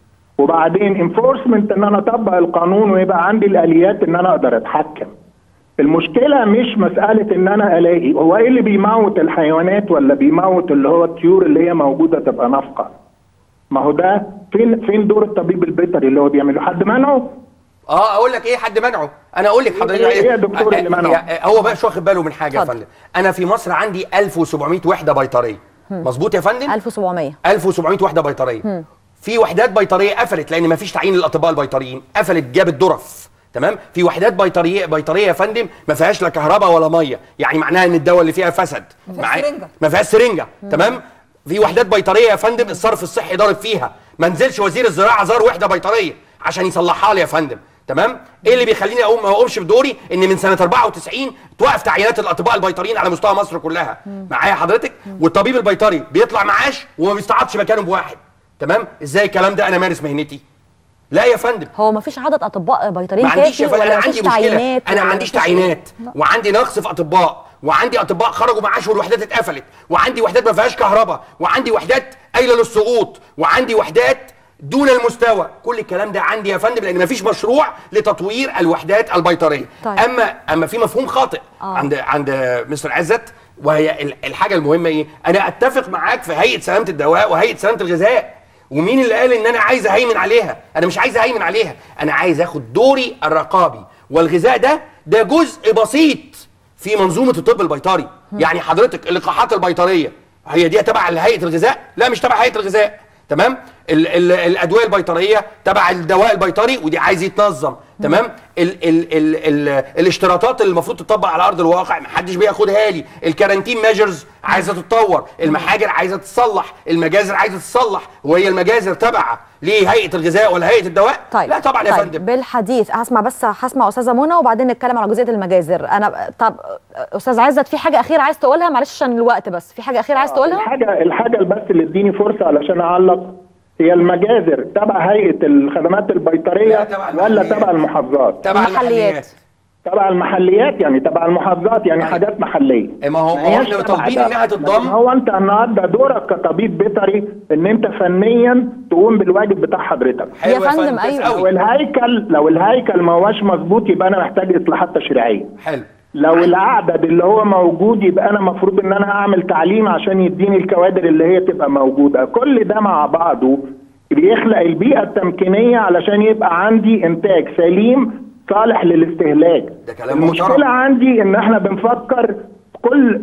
وبعدين انفورسمنت ان انا اطبق القانون ويبقى عندي الاليات ان انا اقدر اتحكم. المشكله مش مساله ان انا الاقي هو ايه اللي بيموت الحيوانات ولا بيموت اللي هو الطيور اللي هي موجوده تبقى نافقه. ما هو ده فين دور الطبيب البيطري اللي هو بيعمله؟ حد منعه؟ اقول لك ايه حد منعه؟ انا اقول لك حضرتك ايه يا دكتور اللي منعه؟ هو بقى مش واخد باله من حاجه يا فندم. انا في مصر عندي 1700 وحده بيطريه. مظبوط يا فندم؟ 1700 وحده بيطريه. في وحدات بيطريه قفلت لان ما فيش تعيين للاطباء البيطريين، قفلت جابت ظرف. تمام؟ في وحدات بيطريه يا فندم ما فيهاش لا كهرباء ولا ميه، يعني معناها ان الدواء اللي فيها فسد. ما فيهاش سرنجه. تمام؟ في وحدات بيطريه يا فندم الصرف الصحي ضارب فيها، ما نزلش وزير الزراعه زار وحده بيطريه عشان يصلحها لي يا فندم. تمام؟ ايه اللي بيخليني ما اقومش بدوري؟ ان من سنه 94 توقف تعيينات الاطباء البيطريين على مستوى مصر كلها. معايا حضرتك؟ والطبيب البيطري بيطلع معاش وما بيستعطش مكانه بواحد. تمام؟ ازاي الكلام ده انا مارس مهنتي؟ لا يا فندم. هو ما فيش عدد اطباء بيطريين كافي ولا ما فيش تعيينات؟ انا ما عنديش تعيينات وعندي نقص في اطباء، وعندي اطباء خرجوا معاش والوحدات اتقفلت، وعندي وحدات ما فيهاش كهرباء، وعندي وحدات قايله للسقوط، وعندي وحدات دون المستوى. كل الكلام ده عندي يا فندم لان مفيش مشروع لتطوير الوحدات البيطريه. طيب. اما في مفهوم خاطئ عند مستر عزت، وهي الحاجه المهمه ايه؟ انا اتفق معاك في هيئه سلامه الدواء وهيئه سلامه الغذاء. ومين اللي قال ان انا عايز اهيمن عليها؟ انا مش عايز اهيمن عليها، انا عايز اخد دوري الرقابي، والغذاء ده جزء بسيط في منظومه الطب البيطري. يعني حضرتك اللقاحات البيطريه هي دي تبع هيئه الغذاء؟ لا مش تبع هيئه الغذاء. تمام؟ الادويه البيطريه تبع الدواء البيطري ودي عايز يتنظم. تمام. الاشتراطات اللي المفروض تطبق على ارض الواقع محدش بياخدها لي. الكارانتين ميجرز عايزه تتطور، المحاجر عايزه تتصلح، المجازر عايزه تتصلح. وهي المجازر تابعه لهيئه الغذاء ولا هيئه الدواء؟ طيب. لا طبعا يا فندم. بالحديث هسمع استاذه منى وبعدين نتكلم على جزئيه المجازر. طب استاذ عزت في حاجه اخيره عايز تقولها؟ معلش عشان الوقت، بس في حاجه اخيره عايز تقولها؟ الحاجه بس اللي اديني فرصه علشان اعلق، هي المجازر تبع هيئه الخدمات البيطريه ولا تبع المحافظات؟ تبع المحليات. تبع المحليات، يعني تبع المحافظات، يعني حاجات محليه. ما هو احنا طالبين انها تتضم. هو انت النهارده دورك كطبيب بيطري ان انت فنيا تقوم بالواجب بتاع حضرتك. يا فندم ايوه. لو الهيكل ما هوش مظبوط يبقى انا محتاج اصلاحات تشريعيه. حلو. لو العدد اللي هو موجود يبقى انا المفروض ان انا اعمل تعليم عشان يديني الكوادر اللي هي تبقى موجوده. كل ده مع بعضه بيخلق البيئه التمكينيه علشان يبقى عندي انتاج سليم صالح للاستهلاك. ده كلام المشكله محترم. عندي ان احنا بنفكر كل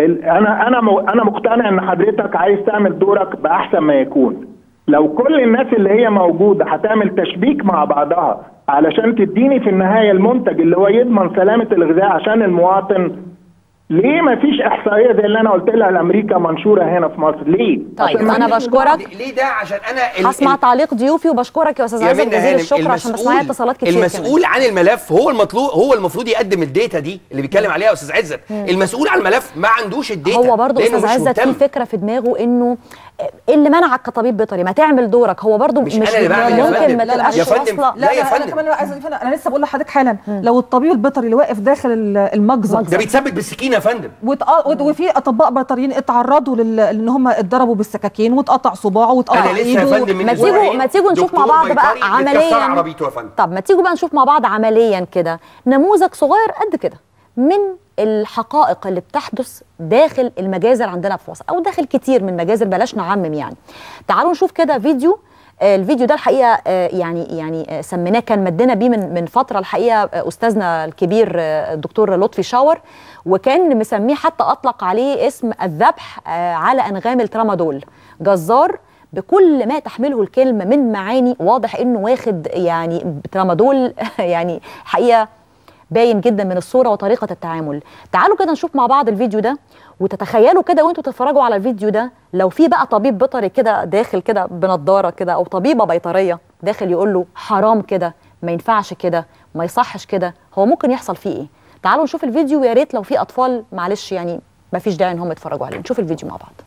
انا مقتنع ان حضرتك عايز تعمل دورك باحسن ما يكون. لو كل الناس اللي هي موجوده هتعمل تشبيك مع بعضها علشان تديني في النهايه المنتج اللي هو يضمن سلامه الغذاء عشان المواطن، ليه ما فيش احصائيه زي اللي انا قلت لها لامريكا منشوره هنا في مصر؟ ليه؟ طيب انا بشكرك. ليه ده؟ عشان انا هسمع تعليق ضيوفي وبشكرك يا استاذ عزت جزيل الشكر عشان بس معايا اتصالات كتير. المسؤول عن الملف هو المفروض يقدم الداتا دي اللي بيتكلم عليها يا استاذ عزت. المسؤول عن الملف ما عندوش الداتا. هو برضه استاذ عزت في فكره في دماغه انه اللي منعك كطبيب بيطري ما تعمل دورك. هو برضه مش أنا اللي بعمل ممكن ما تبقاش واصله. لا يا فندم. انا لسه بقول لحضرتك حالا لو الطبيب البيطري اللي واقف داخل المجزر ده بيتثبت بالسكينه يا فندم. وفي اطباء بيطريين اتعرضوا ان هم اتضربوا بالسكاكين واتقطع صباعه واتقطع ايده. ما تيجوا نشوف مع بعض بقى عمليا. طب ما تيجوا بقى نشوف مع بعض عمليا كده نموذج صغير قد كده من الحقائق اللي بتحدث داخل المجازر عندنا في مصر او داخل كتير من المجازر، بلاش نعمم يعني. تعالوا نشوف كده فيديو. الفيديو ده الحقيقه يعني سميناه، كان مدنا بيه من فتره الحقيقه استاذنا الكبير الدكتور لطفي شاور، وكان مسميه حتى اطلق عليه اسم الذبح على انغام الترامادول. جزار بكل ما تحمله الكلمه من معاني، واضح انه واخد يعني ترامادول يعني حقيقه باين جدا من الصوره وطريقه التعامل. تعالوا كده نشوف مع بعض الفيديو ده وتتخيلوا كده وانتوا تتفرجوا على الفيديو ده لو في بقى طبيب بيطري كده داخل كده بنضاره كده او طبيبه بيطريه داخل يقول له حرام كده، ما ينفعش كده، ما يصحش كده، هو ممكن يحصل فيه ايه؟ تعالوا نشوف الفيديو، ويا ريت لو في اطفال معلش يعني ما فيش داعي ان هم يتفرجوا عليه. نشوف الفيديو مع بعض.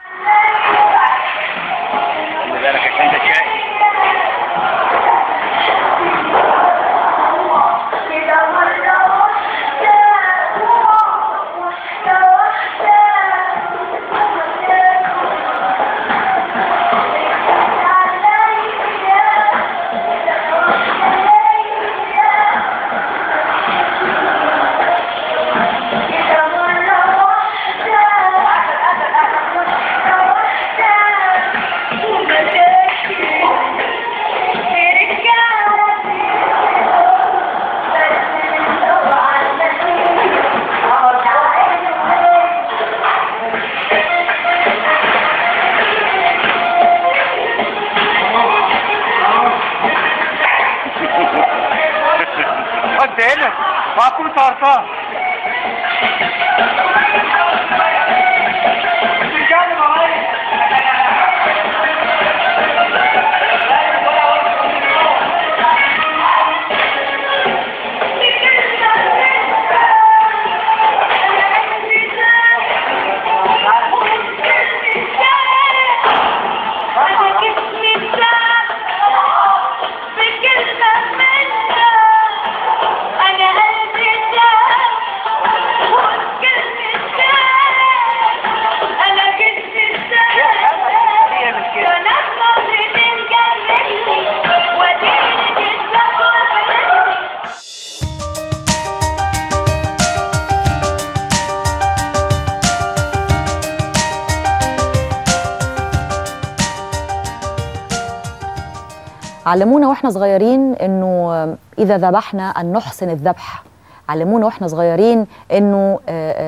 علمونا واحنا صغيرين انه اذا ذبحنا ان نحسن الذبح. علمونا واحنا صغيرين انه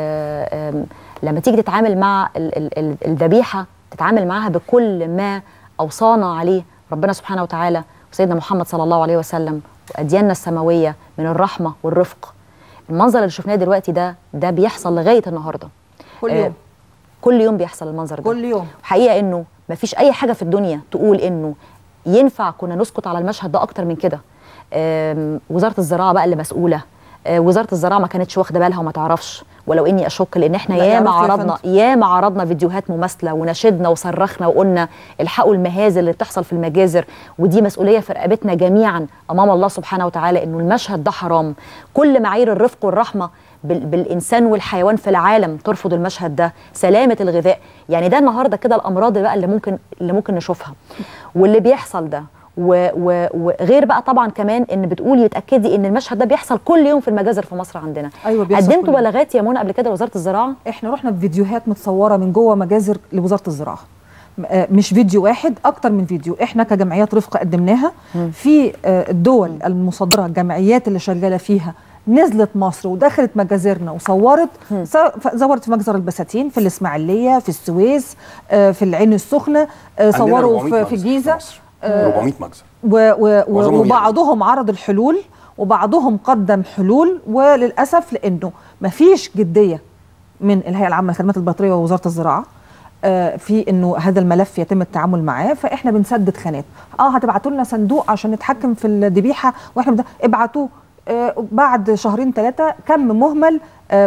لما تيجي تتعامل مع الذبيحه تتعامل معاها بكل ما اوصانا عليه ربنا سبحانه وتعالى وسيدنا محمد صلى الله عليه وسلم وادياننا السماويه من الرحمه والرفق. المنظر اللي شفناه دلوقتي ده بيحصل لغايه النهارده كل يوم. كل يوم بيحصل المنظر ده كل يوم. حقيقه انه مفيش اي حاجه في الدنيا تقول انه ينفع كنا نسكت على المشهد ده اكتر من كده. وزاره الزراعه بقى اللي مسؤوله، وزاره الزراعه ما كانتش واخده بالها وما تعرفش، ولو اني اشك لان احنا ياما عرضنا فيديوهات مماثله ونشدنا وصرخنا وقلنا الحقوا المهازل اللي بتحصل في المجازر، ودي مسؤوليه في رقبتنا جميعا امام الله سبحانه وتعالى انه المشهد ده حرام. كل معايير الرفق والرحمه بالانسان والحيوان في العالم ترفض المشهد ده. سلامه الغذاء، يعني ده النهارده كده الامراض بقى اللي ممكن نشوفها واللي بيحصل ده. وغير بقى طبعا كمان ان بتقولي وتاكدي ان المشهد ده بيحصل كل يوم في المجازر في مصر عندنا. ايوه بيحصل. قدمتوا بلاغات يا منى قبل كده لوزاره الزراعه؟ احنا رحنا بفيديوهات متصوره من جوه مجازر لوزاره الزراعه، مش فيديو واحد، اكتر من فيديو. احنا كجمعيات رفقه قدمناها في الدول المصدره، الجمعيات اللي شغاله فيها نزلت مصر ودخلت مجازرنا وصورت. صورت في مجزر البساتين، في الاسماعيليه، في السويس، في العين السخنه، صوروا في الجيزه 400 مجزر وبعضهم عرض الحلول وبعضهم قدم حلول. وللاسف لانه ما فيش جديه من الهيئه العامه للخدمات البيطريه ووزاره الزراعه في انه هذا الملف يتم التعامل معاه، فاحنا بنسدد خانات. هتبعتوا لنا صندوق عشان نتحكم في الذبيحه واحنا ابعتوه. بعد شهرين 3 كم مهمل،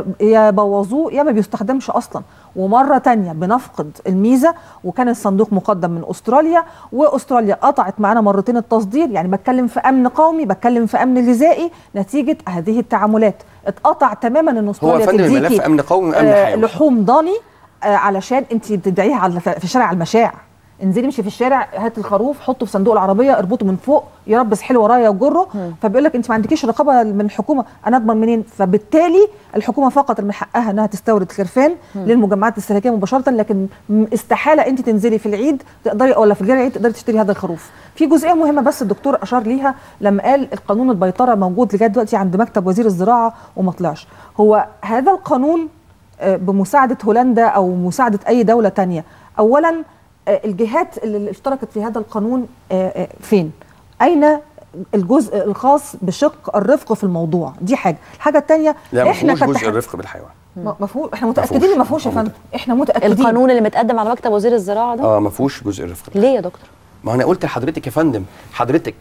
يا بوظوه يا ما بيستخدمش اصلا. ومره تانية بنفقد الميزه، وكان الصندوق مقدم من استراليا، واستراليا قطعت معانا مرتين التصدير. يعني بتكلم في امن قومي، بتكلم في امن غذائي نتيجه هذه التعاملات. اتقطع تماما ان استراليا تديكي ملف امن قومي وامن حيوي لحوم ضاني علشان انت تدعيها في شارع المشاع. انزلي امشي في الشارع، هات الخروف حطه في صندوق العربيه، اربطه من فوق، يربس حلو ورايا وجره. فبيقول لك انت ما عندكيش رقابه من الحكومه، انا اضمن منين؟ فبالتالي الحكومه فقط من حقها انها تستورد خرفان للمجمعات الاستهلاكيه مباشره، لكن استحاله انت تنزلي في العيد تقدري ولا في غير العيد تقدري تشتري هذا الخروف. في جزئيه مهمه بس الدكتور اشار ليها لما قال القانون البيطره موجود لغايه دلوقتي عند مكتب وزير الزراعه وما طلعش. هو هذا القانون بمساعده هولندا او مساعده اي دوله ثانيه، اولا الجهات اللي اشتركت في هذا القانون فين؟ أين الجزء الخاص بشق الرفق في الموضوع؟ دي حاجة. الحاجة الثانية احنا جزء الرفق بالحيوان. مفهوم. احنا متأكدين ما فيهوش يا فندم، احنا متأكدين. القانون اللي متقدم على مكتب وزير الزراعة ده ما فيهوش جزء الرفق. ليه يا دكتور؟ ما انا قلت لحضرتك يا فندم، حضرتك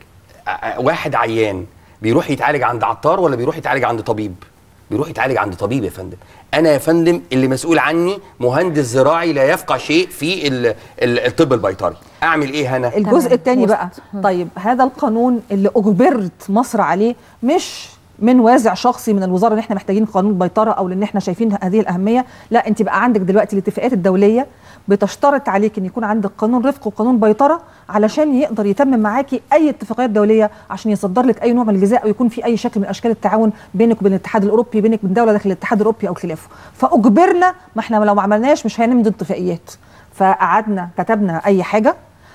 واحد عيان بيروح يتعالج عند عطار ولا بيروح يتعالج عند طبيب؟ بيروح يتعالج عند طبيب يا فندم. انا يا فندم اللي مسؤول عني مهندس زراعي لا يفقه شيء في الطب البيطري. اعمل ايه هنا؟ الجزء الثاني بقى، طيب هذا القانون اللي اجبرت مصر عليه مش من وازع شخصي من الوزاره ان احنا محتاجين قانون بيطره او لان احنا شايفين هذه الاهميه، لا انت بقى عندك دلوقتي الاتفاقات الدوليه بتشترط عليك ان يكون عندك قانون رفق وقانون بيطره علشان يقدر يتمم معاكي اي اتفاقيات دوليه عشان يصدر لك اي نوع من الغذاء او يكون في اي شكل من اشكال التعاون بينك وبين الاتحاد الاوروبي، بينك وبين دوله داخل الاتحاد الاوروبي او خلافه. فاجبرنا، ما احنا لو ما عملناش مش هنمضي اتفاقيات. فقعدنا كتبنا اي حاجه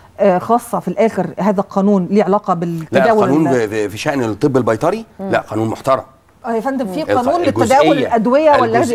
خاصه في الاخر. هذا القانون ليه علاقه بالتداول. لا قانون في شأن الطب البيطري لا قانون محترم. يا فندم في قانون للتداول الادويه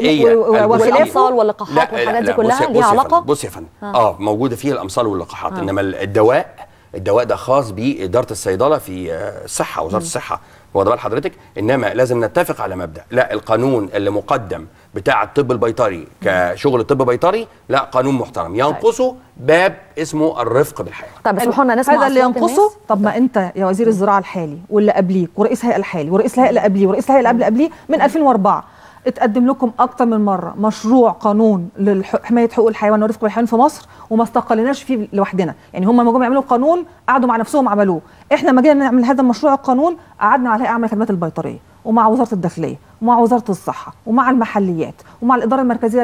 والامصال واللقاحات والحاجات دي كلها ليها علاقه. بص يا فندم موجوده فيها الامصال واللقاحات، انما الدواء ده خاص باداره الصيدله في الصحه، وزاره الصحه، واخد بال حضرتك؟ انما لازم نتفق على مبدا، لا القانون اللي مقدم بتاع الطب البيطري كشغل طب بيطري لا قانون محترم، ينقصه باب اسمه الرفق بالحيوان. طب اسمحوا لنا نسمع هذا اللي ينقصه. طب ما انت يا وزير الزراعه الحالي واللي قبليك ورئيس الهيئه الحالي ورئيس الهيئه اللي قبليه ورئيس الهيئه اللي قبليه من 2004 اتقدم لكم اكتر من مره مشروع قانون لحمايه حقوق الحيوان والرفق بالحيوان في مصر وما استقلناش فيه لوحدنا. يعني هم لما جم يعملوا القانون قعدوا مع نفسهم عملوه. احنا لما جينا نعمل هذا المشروع القانون قعدنا على اعمال الخدمات البيطريه ومع وزاره الداخليه ومع وزاره الصحه ومع المحليات ومع الاداره المركزيه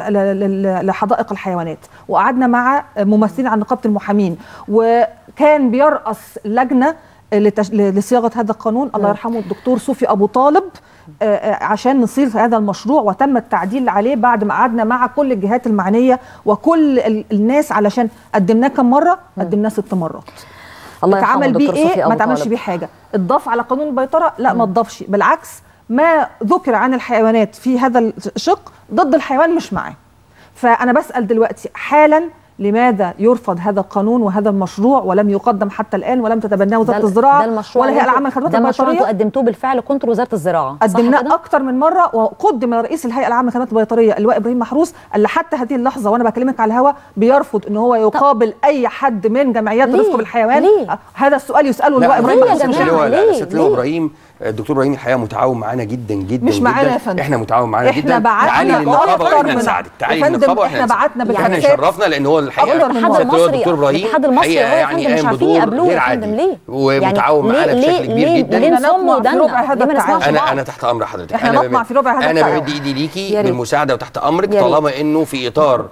لحدائق الحيوانات، وقعدنا مع ممثلين عن نقابه المحامين، وكان بيرأس لجنه لصياغه هذا القانون الله يرحمه الدكتور صوفي ابو طالب عشان نصيغ هذا المشروع، وتم التعديل عليه بعد ما قعدنا مع كل الجهات المعنيه وكل الناس. علشان قدمناه كم مره؟ قدمناه 6 مرات. الله اتعمل بيه ايه؟ ما اتعملش بيه حاجه. اتضاف على قانون البيطره؟ لا ما اتضافش، بالعكس ما ذكر عن الحيوانات في هذا الشق ضد الحيوان مش معاه. فانا بسال دلوقتي حالا لماذا يرفض هذا القانون وهذا المشروع ولم يقدم حتى الان ولم تتبناه وزاره الزراعه ولا الهيئه العامه للخدمات البيطريه؟ ده مشروع قدمتوه بالفعل كنتوا وزاره الزراعه، قدمناه اكتر من مره، وقدم رئيس الهيئه العامه للخدمات البيطريه اللواء ابراهيم محروس اللي حتى هذه اللحظه وانا بكلمك على الهواء بيرفض ان هو يقابل اي حد من جمعيات الرفق بالحيوان. هذا السؤال يساله اللواء ابراهيم محروس. اللواء ابراهيم الدكتور ابراهيم الحقيقه متعاون معانا جدا جدا مش معانا يا فندم، احنا متعاون معانا جدا. تعالي للنقابه واحنا نساعدك، تعالي للنقابه احنا بعتنا احنا شرفنا لان هو الحقيقه الدكتور ابراهيم الحقيقه يعني قام بدور غير عادي ومتعاون معانا بشكل كبير جدا. ليه نطمع في ربع هذا التعاون؟ انا تحت امر حضرتك، احنا نطمع في ربع هذا التعاون. انا بمد ايدي ليكي بالمساعده وتحت امرك طالما انه في اطار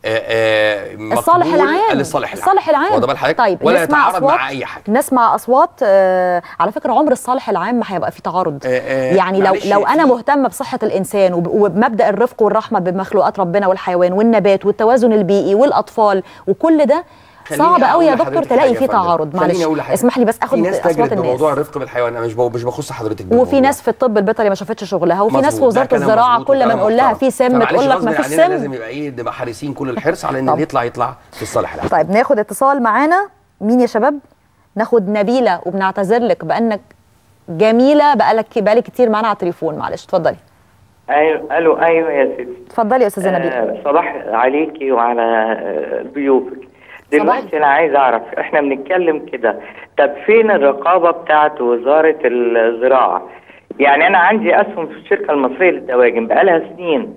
الصالح العام. الصالح العام واخد بال حضرتك؟ طيب ولا يتعارض مع اي حاجه. نسمع اصوات. على فكره عمر الصالح العام ما هيبقى فيه تعارض. يعني لو انا مهتمه بصحه الانسان وبمبدا الرفق والرحمه بمخلوقات ربنا والحيوان والنبات والتوازن البيئي والاطفال وكل ده صعب قوي يا دكتور تلاقي فيه تعارض. معلش اسمح لي بس اخد اصوات الناس. موضوع الرفق بالحيوان انا مش بخص حضرتك، وفي ناس في الطب البيطري ما شافتش شغلها، وفي ناس في وزاره الزراعه كل ما نقول لها في سم تقول لك ما فيش سم. لازم يبقى نبقى حريصين كل الحرص على ان اللي يطلع في الصالح العام. طيب ناخد اتصال معانا. مين يا شباب؟ ناخد نبيله، وبنعتذر لك بانك جميله بقالك كتير معانا على التليفون. معلش اتفضلي. ايوه الو. ايوه يا ستي. اتفضلي يا استاذه نبيله. صباح عليكي وعلى ضيوفك. دلوقتي انا عايز اعرف، احنا بنتكلم كده، طب فين الرقابه بتاعت وزاره الزراعه؟ يعني انا عندي اسهم في الشركه المصريه للدواجن بقالها سنين،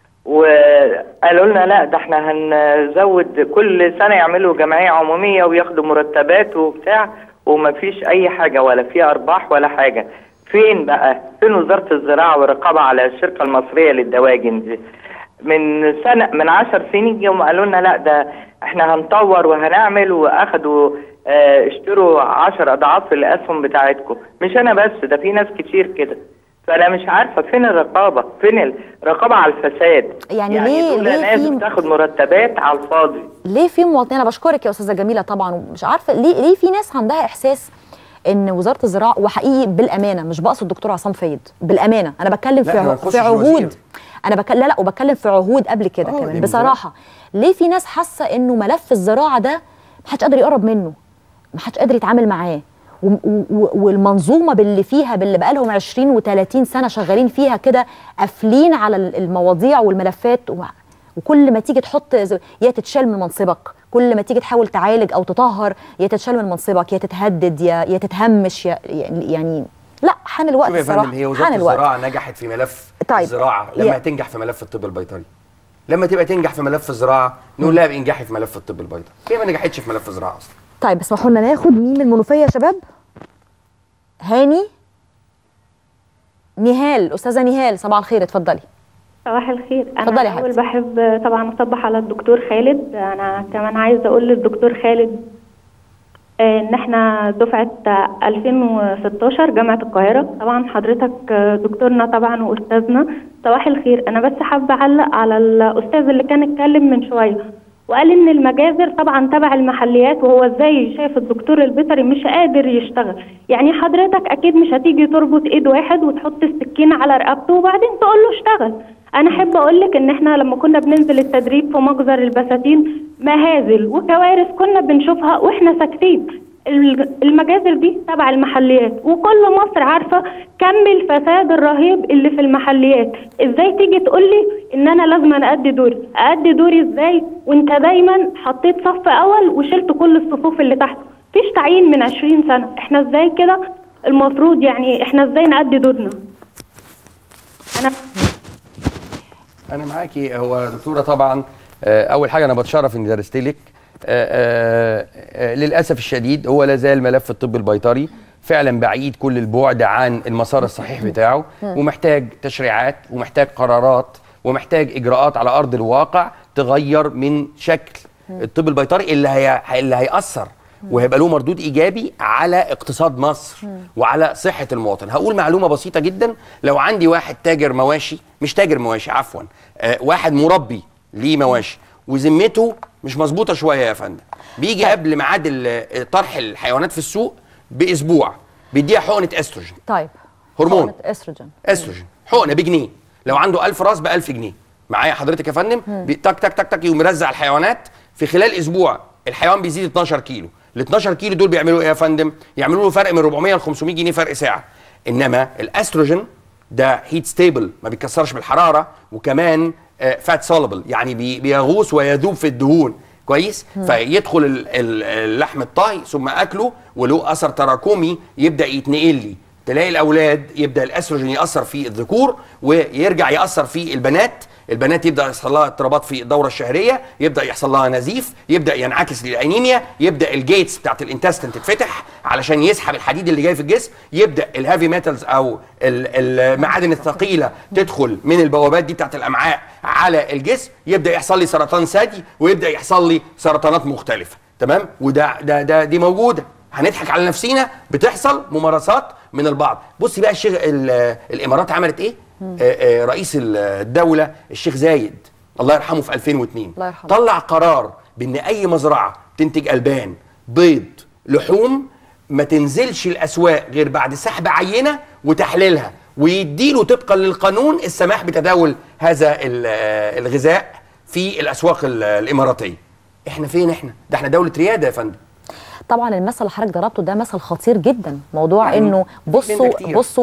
وقالوا لنا لا ده احنا هنزود كل سنه يعملوا جمعيه عموميه وياخدوا مرتبات وبتاع، ومفيش اي حاجه ولا في ارباح ولا حاجه. فين بقى؟ فين وزاره الزراعه والرقابه على الشركه المصريه للدواجن دي؟ من 10 سنين يوم قالوا لنا لا ده احنا هنطور وهنعمل، واخدوا اشتروا 10 اضعاف الاسهم بتاعتكم. مش انا بس، ده في ناس كتير كده. فانا مش عارفه فين الرقابه، فين الرقابه على الفساد؟ يعني ليه ناس بتاخد مرتبات على الفاضي؟ ليه في مواطنين؟ انا بشكرك يا استاذه جميله طبعا، ومش عارفه ليه في ناس عندها احساس ان وزاره الزراعه، وحقيقي بالامانه مش بقصد الدكتور عصام فايد، بالامانه انا بتكلم في عهود، لا وبتكلم في عهود قبل كده كمان بصراحه. ليه في ناس حاسه انه ملف الزراعه ده محدش قادر يقرب منه، محدش قادر يتعامل معاه، والمنظومه باللي فيها باللي بقالهم 20 و30 سنه شغالين فيها كده قافلين على المواضيع والملفات، وكل ما تيجي تحط يا تتشال من منصبك، كل ما تيجي تحاول تعالج او تطهر يا تتشال من منصبك، يا تتهدد يا تتهمش، يعني لا حان الوقت الصراحه. هي وزاره الزراعه نجحت في ملف الزراعه لما تنجح في ملف الطب البيطري. لما تبقى تنجح في ملف الزراعه نقول لها بانجحي في ملف الطب البيطري. هي ما نجحتش في ملف الزراعه اصلا. طيب اسمحوا لنا ناخد مين من المنوفيه يا شباب؟ هاني نهال، استاذه نهال صباح الخير، اتفضلي. صباح الخير. انا الاول بحب طبعا اصبح على الدكتور خالد. انا كمان عايزه اقول للدكتور خالد ان احنا دفعه 2016 جامعه القاهره. طبعا حضرتك دكتورنا طبعا واستاذنا. صباح الخير. انا بس حابه اعلق على الاستاذ اللي كان اتكلم من شويه وقال ان المجازر طبعا تبع المحليات، وهو ازاي شايف الدكتور البيطري مش قادر يشتغل. يعني حضرتك اكيد مش هتيجي تربط ايد واحد وتحط السكينه على رقبته وبعدين تقول له اشتغل. انا احب اقول لك ان احنا لما كنا بننزل التدريب في مجزر البساتين مهازل وكوارث كنا بنشوفها واحنا ساكتين. المجازر دي تبع المحليات، وكل مصر عارفه كم الفساد الرهيب اللي في المحليات. ازاي تيجي تقول لي ان انا لازم ادي دوري ازاي وانت دايما حطيت صف اول وشلت كل الصفوف اللي تحت؟ مفيش تعيين من 20 سنه. احنا ازاي كده؟ المفروض يعني احنا ازاي نأدي دورنا؟ انا معاكي. هو دكتوره طبعا اول حاجه انا بتشرف اني درست لك. للاسف الشديد هو لا زال ملف الطب البيطري فعلا بعيد كل البعد عن المسار الصحيح بتاعه، ومحتاج تشريعات ومحتاج قرارات ومحتاج اجراءات على ارض الواقع تغير من شكل الطب البيطري اللي هيأثر وهيبقى له مردود ايجابي على اقتصاد مصر وعلى صحه المواطن. هقول معلومه بسيطه جدا. لو عندي واحد تاجر مواشي، مش تاجر مواشي عفوا، واحد مربي ليه مواشي وذمته مش مظبوطه شويه يا فندم، بيجي قبل ميعاد طرح الحيوانات في السوق باسبوع بيديها حقنه استروجين. طيب هرمون استروجين حقنه بجنيه. لو عنده 1000 راس ب 1000 جنيه. معايا حضرتك يا فندم؟ تك تك تك تك يقوم مرزع الحيوانات في خلال اسبوع الحيوان بيزيد 12 كيلو، ال 12 كيلو دول بيعملوا ايه يا فندم؟ يعملوا له فرق من 400 ل 500 جنيه فرق ساعه. انما الاستروجين ده هيت ستيبل، ما بيتكسرش بالحراره، وكمان فات سولبل، يعني بيغوص ويذوب في الدهون كويس. فيدخل اللحم الطهي ثم اكله وله اثر تراكمي يبدا يتنقل لي. تلاقي الاولاد يبدا الاستروجين ياثر في الذكور ويرجع ياثر في البنات، البنات يبدا يحصل لها اضطرابات في الدوره الشهريه، يبدا يحصل لها نزيف، يبدا ينعكس للانيميا، يبدا الجيتس بتاعت الانتستين تتفتح علشان يسحب الحديد اللي جاي في الجسم، يبدا الهافي ميتالز او المعادن الثقيله تدخل من البوابات دي بتاعت الامعاء على الجسم، يبدا يحصل لي سرطان ثدي ويبدا يحصل لي سرطانات مختلفه. تمام؟ وده دي موجوده، هنضحك على نفسينا، بتحصل ممارسات من البعض. بصي بقى الشيخ الامارات عملت ايه؟ رئيس الدوله الشيخ زايد الله يرحمه في 2002 طلع قرار بان اي مزرعه تنتج البان، بيض، لحوم ما تنزلش الاسواق غير بعد سحب عينه وتحليلها، ويديله طبقا للقانون السماح بتداول هذا الغذاء في الاسواق الاماراتيه. احنا فين احنا؟ ده احنا دوله رياده يا فندم. طبعا المثل اللي حضرتك ضربته ده مثل خطير جدا، موضوع يعني انه بصوا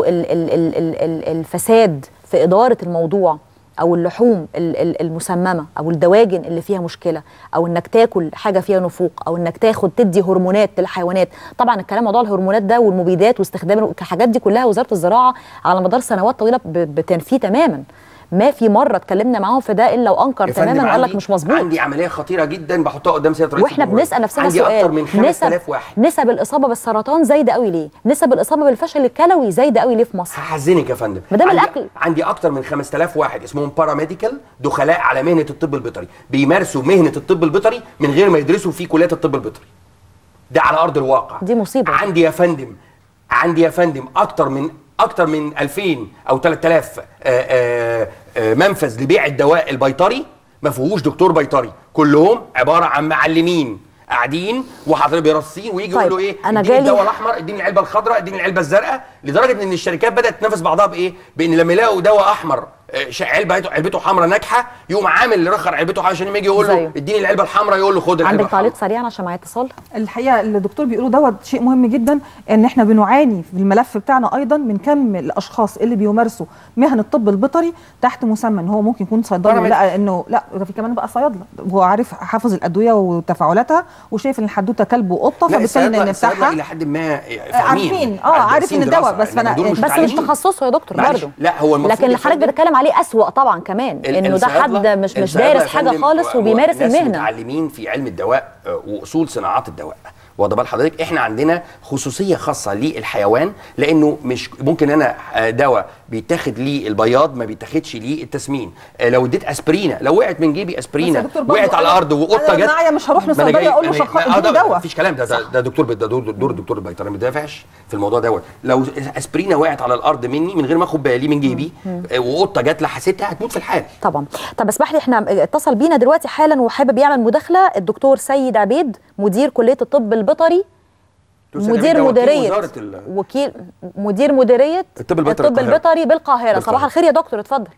الفساد في اداره الموضوع، او اللحوم المسممه، او الدواجن اللي فيها مشكله، او انك تاكل حاجه فيها نفوق، او انك تدي هرمونات للحيوانات. طبعا الكلام موضوع الهرمونات ده والمبيدات واستخدام الحاجات دي كلها وزاره الزراعه على مدار سنوات طويله بتنفيه تماما. ما في مره اتكلمنا معاهم في ده الا وانكر تماما وقال لك مش مظبوط. عندي عمليه خطيره جدا بحطها قدام سياده رئيس واحنا بنسال نفسنا سؤال، عندي اكتر من 5000 واحد. نسب الاصابه بالسرطان زايده قوي ليه؟ نسب الاصابه بالفشل الكلوي زايده قوي ليه في مصر؟ هحزنك يا فندم، ما دام الاكل. عندي اكتر من 5000 واحد اسمهم باراميديكال، دخلاء على مهنه الطب البيطري، بيمارسوا مهنه الطب البيطري من غير ما يدرسوا في كليات الطب البيطري. ده على ارض الواقع. دي مصيبه. عندي يا فندم اكتر من 2000 او 3000 منفذ لبيع الدواء البيطري ما فيهوش دكتور بيطري، كلهم عباره عن معلمين قاعدين وحاضرين بيرصين ويجي يقول له ايه؟ اديني الدواء الاحمر، اديني العلبه الخضراء، اديني العلبه الزرقاء، لدرجه ان الشركات بدات تنافس بعضها بايه؟ بان لما يلاقوا دواء احمر علبته حمراء ناجحه يقوم عامل رخر علبته عشان لما يجي يقول له اديني العلبه الحمراء يقول له خد العلبه. عندك تعليق سريع عشان معايا اتصال؟ الحقيقه اللي الدكتور بيقوله دوت شيء مهم جدا، ان احنا بنعاني في الملف بتاعنا ايضا من كم الاشخاص اللي بيمارسوا مهن الطب البيطري تحت مسمى ان هو ممكن يكون صيدلي، لا انه لا ده في كمان بقى صيادله، هو عارف حافظ الادويه وتفاعلاتها وشايف ان الحدوته كلب وقطه، فبالتالي نفتحها الى حد ما عارفين عارف ان الدواء بس مش تخصصه يا دكتور برضه. لا هو لكن اللي حضرتك بتتكلم عليه اسوأ طبعا كمان، انه ده حد مش دارس حاجه خالص وبيمارس المهنه. متعلمين في علم الدواء واصول صناعات الدواء. واخد بال حضرتك؟ احنا عندنا خصوصيه خاصه للحيوان، لانه مش ممكن انا دواء بيتاخد ليه البياض ما بيتاخدش ليه التسمين. لو اديت اسبرينا، لو وقعت من جيبي اسبرينا وقعت على الارض وقطه جت، انا مش هروح للصيدليه اقول له شخص دواء، مفيش كلام. ده دكتور الدكتور البيطري ما بيدافعش في الموضوع دوت. لو اسبرينا وقعت على الارض مني من غير ما اخد بالي من جيبي وقطه جت لحستها هتموت في الحال. طبعا. طب اسمح لي، احنا اتصل بينا دلوقتي حالا وحابب يعمل مداخله الدكتور سيد عبيد، مدير كليه الطب البيطري، مدير مديريه الطب البيطري بالقاهره. صباح الخير يا دكتور، اتفضل.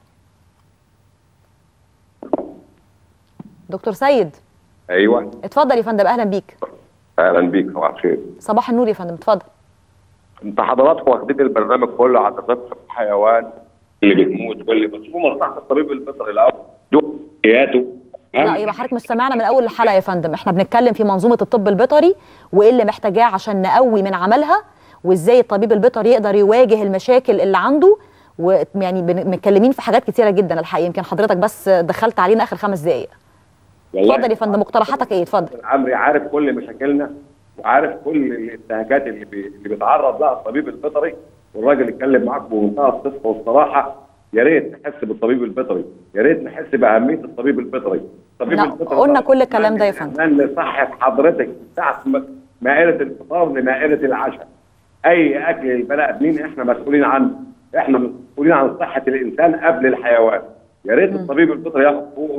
دكتور سيد. ايوه اتفضل يا فندم، اهلا بيك. اهلا بيك، صباح الخير. صباح النور يا فندم، اتفضل. انت حضراتكم واخدين البرنامج كله عن رفق الحيوان اللي بتموت واللي بتشوفوا مصلحه الطبيب البيطري الاول دكتورياته. لا يبقى حضرتك مش سامعنا من اول الحلقه يا فندم. احنا بنتكلم في منظومه الطب البيطري وايه اللي محتاجاه عشان نقوي من عملها، وازاي الطبيب البيطري يقدر يواجه المشاكل اللي عنده، ويعني متكلمين في حاجات كتيره جدا الحقيقه. يمكن حضرتك بس دخلت علينا اخر 5 دقائق. اتفضل يا فندم، مقترحاتك ايه؟ اتفضل. عمري عارف كل مشاكلنا وعارف كل الانتهاكات اللي بيتعرض لها الطبيب البيطري، والراجل اتكلم معاك بمنتهى الصدق والصراحه. يا ريت نحس بالطبيب البيطري، يا ريت نحس باهميه الطبيب البيطري. الطبيب البيطري قلنا كل الكلام ده يا فندم. نصحح حضرتك تحت مائده الفطار لمائده العشاء. اي اكل البني ادمين احنا مسؤولين عنه، احنا مسؤولين عن صحه الانسان قبل الحيوان. يا ريت الطبيب البيطري ياخد حقوقه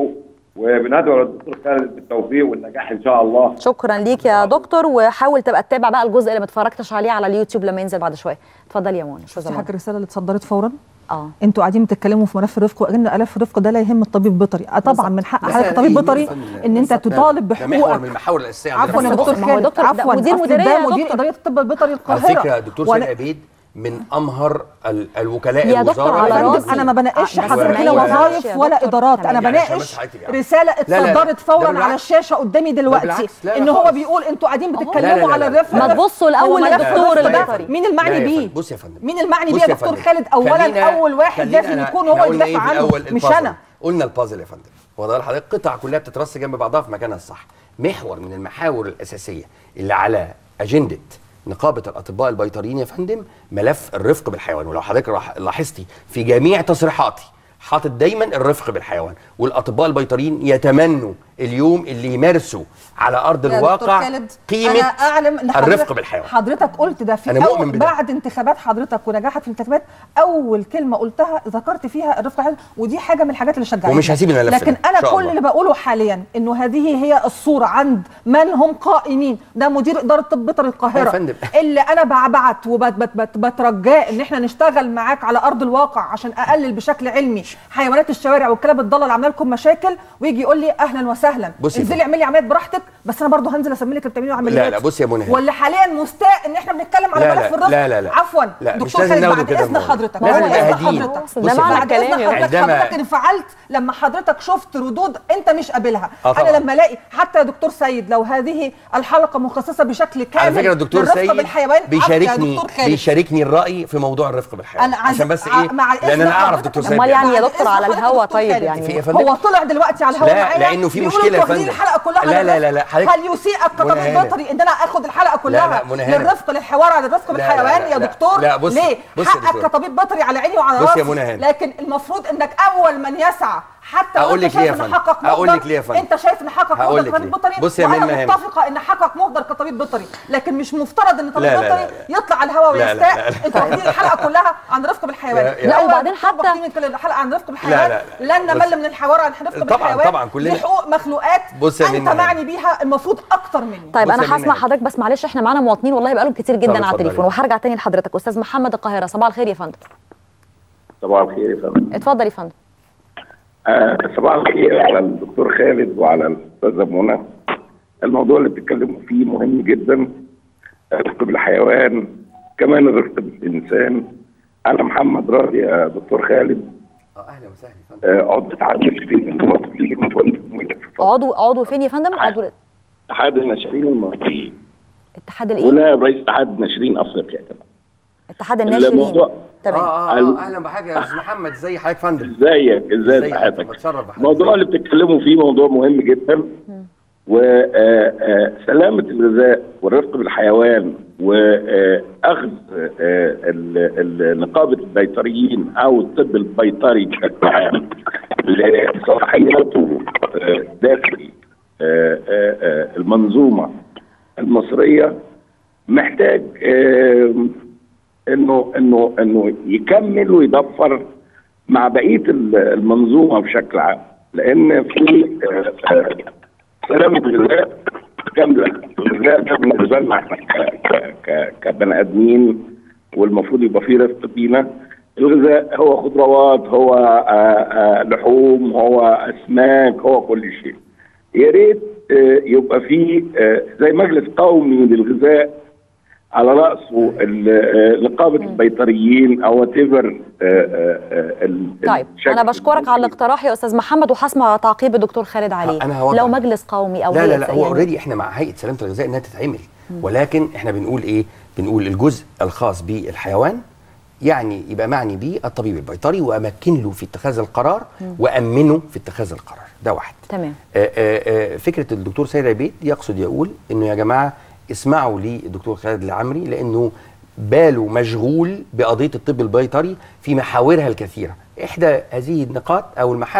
وبندعو للدكتور خالد بالتوفيق والنجاح ان شاء الله. شكرا ليك يا دكتور، وحاول تبقى تتابع بقى الجزء اللي ما اتفرجتش عليه على اليوتيوب لما ينزل بعد شويه. اتفضل يا منى. شفتي حضرتك الرساله اللي اتصدرت فورا؟ انتوا قاعدين بتتكلموا في ملف الرفق، وان ملف الرفق ده لا يهم الطبيب البيطري. طبعا من حق حضرتك الطبيب البيطري ان انت تطالب بحقوقك. من المحاور الاساسيه عفوا يا دكتور خالد، عفوا مدير مدير اداريه الطب البيطري القاهره. على فكره دكتور سيد عبيد من امهر الوكلاء يا دكتور على انا ما بناقش حضرتك هنا وظائف ولا ادارات، انا بناقش رساله اتصدرت فورا على الشاشه قدامي دلوقتي ان هو بيقول انتوا قاعدين بتتكلموا على الرفق. ما تبصوا الاول للدكتور البيطري. مين المعني بيه؟ بص يا فندم، مين المعني بيه يا دكتور خالد؟ اولا اول واحد لازم يكون هو يدافع عنه مش انا. قلنا البازل يا فندم، وده لحضرتك قطع كلها بتترص جنب بعضها في مكانها الصح. محور من المحاور الاساسيه اللي على اجنده نقابه الاطباء البيطريين يا فندم ملف الرفق بالحيوان. ولو حضرتك لاحظتي في جميع تصريحاتي حاطط دايما الرفق بالحيوان، والاطباء البيطريين يتمنوا اليوم اللي يمارسوا على ارض الواقع قيمه أنا أعلم إن الرفق بالحيوان. حضرتك قلت ده في أول بعد انتخابات حضرتك ونجاحك في الانتخابات، اول كلمه قلتها ذكرت فيها الرفق بالحيوان، ودي حاجه من الحاجات اللي شجعتني ومش هسيب الملف. لكن انا كل اللي بقوله حاليا انه هذه هي الصوره عند من هم قائمين. ده مدير اداره طب بيطري القاهره اللي انا بعت وبترجاه ان احنا نشتغل معاك على ارض الواقع عشان اقلل بشكل علمي حيوانات الشوارع والكلاب الضاله اللي عامله لكم مشاكل، ويجي يقول لي اهلا وسهلا انزلي اعملي عمليات براحتك، بس انا برضه هنزل اسمي لك اللي بتعمليه عمليات. لا بصي يا منى، ولا حاليا مستاء ان احنا بنتكلم على ملف الرفق. لا عفوا دكتور خالد بعد اذن حضرتك، لازم نبقى هاديين. ده معنى كلامي حضرتك انفعلت لما حضرتك شفت ردود انت مش قابلها. انا لما الاقي حتى يا دكتور سيد لو هذه الحلقه مخصصه بشكل كامل على فكره الدكتور سيد بالحيوان بيشاركني الراي في موضوع الرفق بالحيوان عشان بس ايه، لان انا اعرف دكتور سيد. امال يعني يا دكتور على الهوا طيب يعني هو طلع دلوقتي على الهوا معايا لانه في مشكله يا فندم الحلقه كلها. لا هل يسيئك كطبيب بيطري ان انا اخد الحلقه كلها للرفق للحوار على الرفق بالحيوان يا دكتور؟ لا بص ليه؟ حقك كطبيب بيطري على عيني وعلى راسي، لكن المفروض انك اول من يسعى حتى اقول لك ليه يا فندم، اقول لك ليه يا فندم، انت شايف ان حقك مهدر كطبيب بيطري. بص يا منى، وانا متفقه ان حقك مهدر كطبيب بيطري، لكن مش مفترض ان طبيب بيطري يطلع على الهواء ويستاء. انت واخدين الحلقه كلها عن رفق بالحيوان. لا وبعدين حتى الحلقه عن رفق بالحيوان لن نمل من الحوار عن رفق بالحيوان. طبعا كلنا دي حقوق مخلوقات انت معني بيها المفروض اكتر مني. طيب انا هسمع حضرتك بس معلش احنا معانا مواطنين والله بقالهم كتير جدا على التليفون، وهرجع تاني لحضرتك. استاذ محمد القاهره، صباح الخير يا فندم. صباح الخير يا فندم. اتفضل يا فندم. صباح الخير على الدكتور خالد وعلى الاستاذه منى. الموضوع اللي بتتكلموا فيه مهم جدا، الرفق بالحيوان كمان الرفق بالانسان. انا محمد راضي يا دكتور خالد. اهلا وسهلا. عضو اتحاد الناشرين المصريين. عضو فين يا فندم؟ عضو اتحاد الناشرين المصريين. اتحاد الايه؟ ونائب رئيس اتحاد ناشرين افريقيا كمان. اتحاد الناشرين. تمام. اهلا بحضرتك يا استاذ محمد، ازي حضرتك يا فندم؟ ازاي حضرتك؟ بتشرف بحضرتك. الموضوع اللي بتتكلموا فيه موضوع مهم جدا، وسلامة الغذاء والرفق بالحيوان واخذ نقابة البيطريين او الطب البيطري بشكل عام لصلاحياته داخل المنظومة المصرية محتاج انه يكمل ويضفر مع بقية المنظومة بشكل عام، لان في سلامة الغذاء كاملة. الغذاء ده بالنسبة لنا احنا كبني ادمين، والمفروض يبقى فيه رفق بينا. الغذاء هو خضروات، هو لحوم، هو اسماك، هو كل شيء. يا ريت يبقى فيه زي مجلس قومي للغذاء على رأسه نقابة البيطريين او واتيفر. طيب انا بشكرك على الاقتراح يا استاذ محمد، وهسمع تعقيب الدكتور خالد عليه. لو مجلس قومي او لا هو اوريدي احنا مع هيئة سلامة الغذاء انها تتعمل، ولكن احنا بنقول ايه؟ بنقول الجزء الخاص بالحيوان يعني يبقى معني بيه الطبيب البيطري، وامكن له في اتخاذ القرار وامنه في اتخاذ القرار. ده واحد. تمام. فكرة الدكتور سيد عبيد يقصد يقول انه يا جماعة اسمعوا للدكتور خالد العمري، لانه باله مشغول بقضيه الطب البيطري في محاورها الكثيره. احدى هذه النقاط او المحاور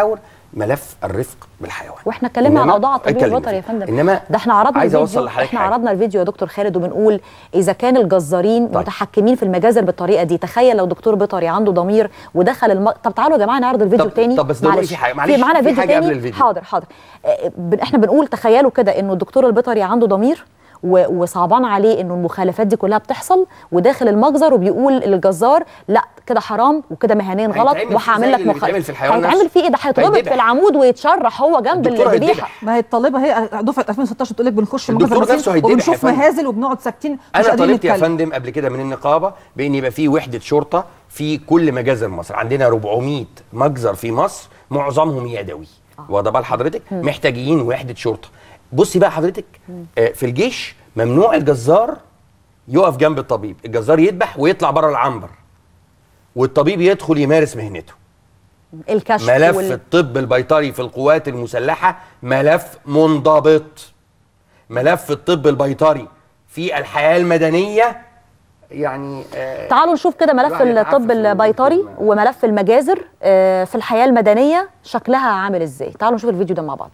ملف الرفق بالحيوان. واحنا اتكلمنا عن اوضاع الطبيب البيطري يا فندم. انما ده احنا عرضنا عايز الفيديو، احنا عرضنا الفيديو يا دكتور خالد وبنقول اذا كان الجزارين متحكمين في المجازر بالطريقه دي، تخيل لو دكتور بيطري عنده ضمير ودخل طب تعالوا يا جماعه نعرض الفيديو تاني. طب بس معلش في معانا فيديو تاني. حاضر احنا بنقول تخيلوا كده انه الدكتور البيطري عنده ضمير وصعبان عليه انه المخالفات دي كلها بتحصل، وداخل المجزر وبيقول للجزار لا كده حرام وكده مهنيا غلط وهعمل لك مخالفه. هيتعمل فيه ايه؟ ده هيتربط في العمود ويتشرح هو جنب الذبيحه. ما هي الطالبه هي دفعه 2016 تقول لك بنخش في المجزر وبنشوف مهازل وبنقعد ساكتين. انا طالبت يا فندم قبل كده من النقابه بان يبقى في وحده شرطه في كل مجازر مصر. عندنا 400 مجزر في مصر معظمهم يدوي. واخده بال حضرتك؟ محتاجين وحده شرطه. بصي بقى حضرتك، في الجيش ممنوع الجزار يقف جنب الطبيب، الجزار يذبح ويطلع بره العنبر والطبيب يدخل يمارس مهنته. الكشف ملف الطب البيطري في القوات المسلحة ملف منضبط. ملف الطب البيطري في الحياة المدنية يعني تعالوا نشوف كده ملف الطب البيطري وملف المجازر في الحياة المدنية شكلها عامل ازاي. تعالوا نشوف الفيديو ده مع بعض.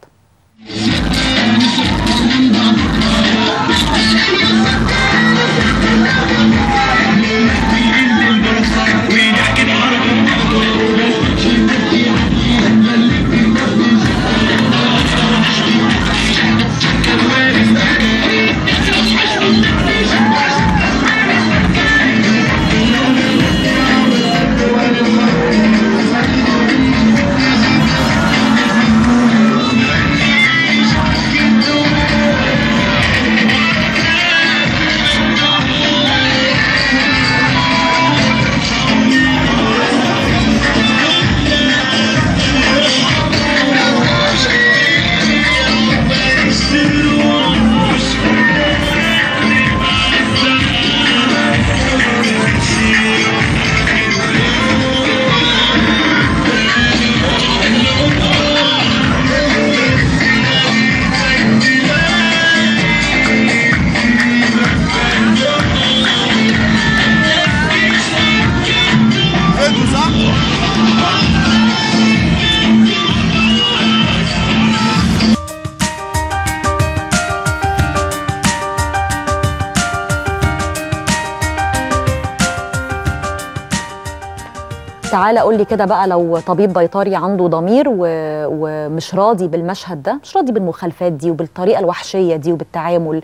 تعالى قول لي كده بقى، لو طبيب بيطري عنده ضمير ومش راضي بالمشهد ده، مش راضي بالمخالفات دي وبالطريقه الوحشيه دي وبالتعامل،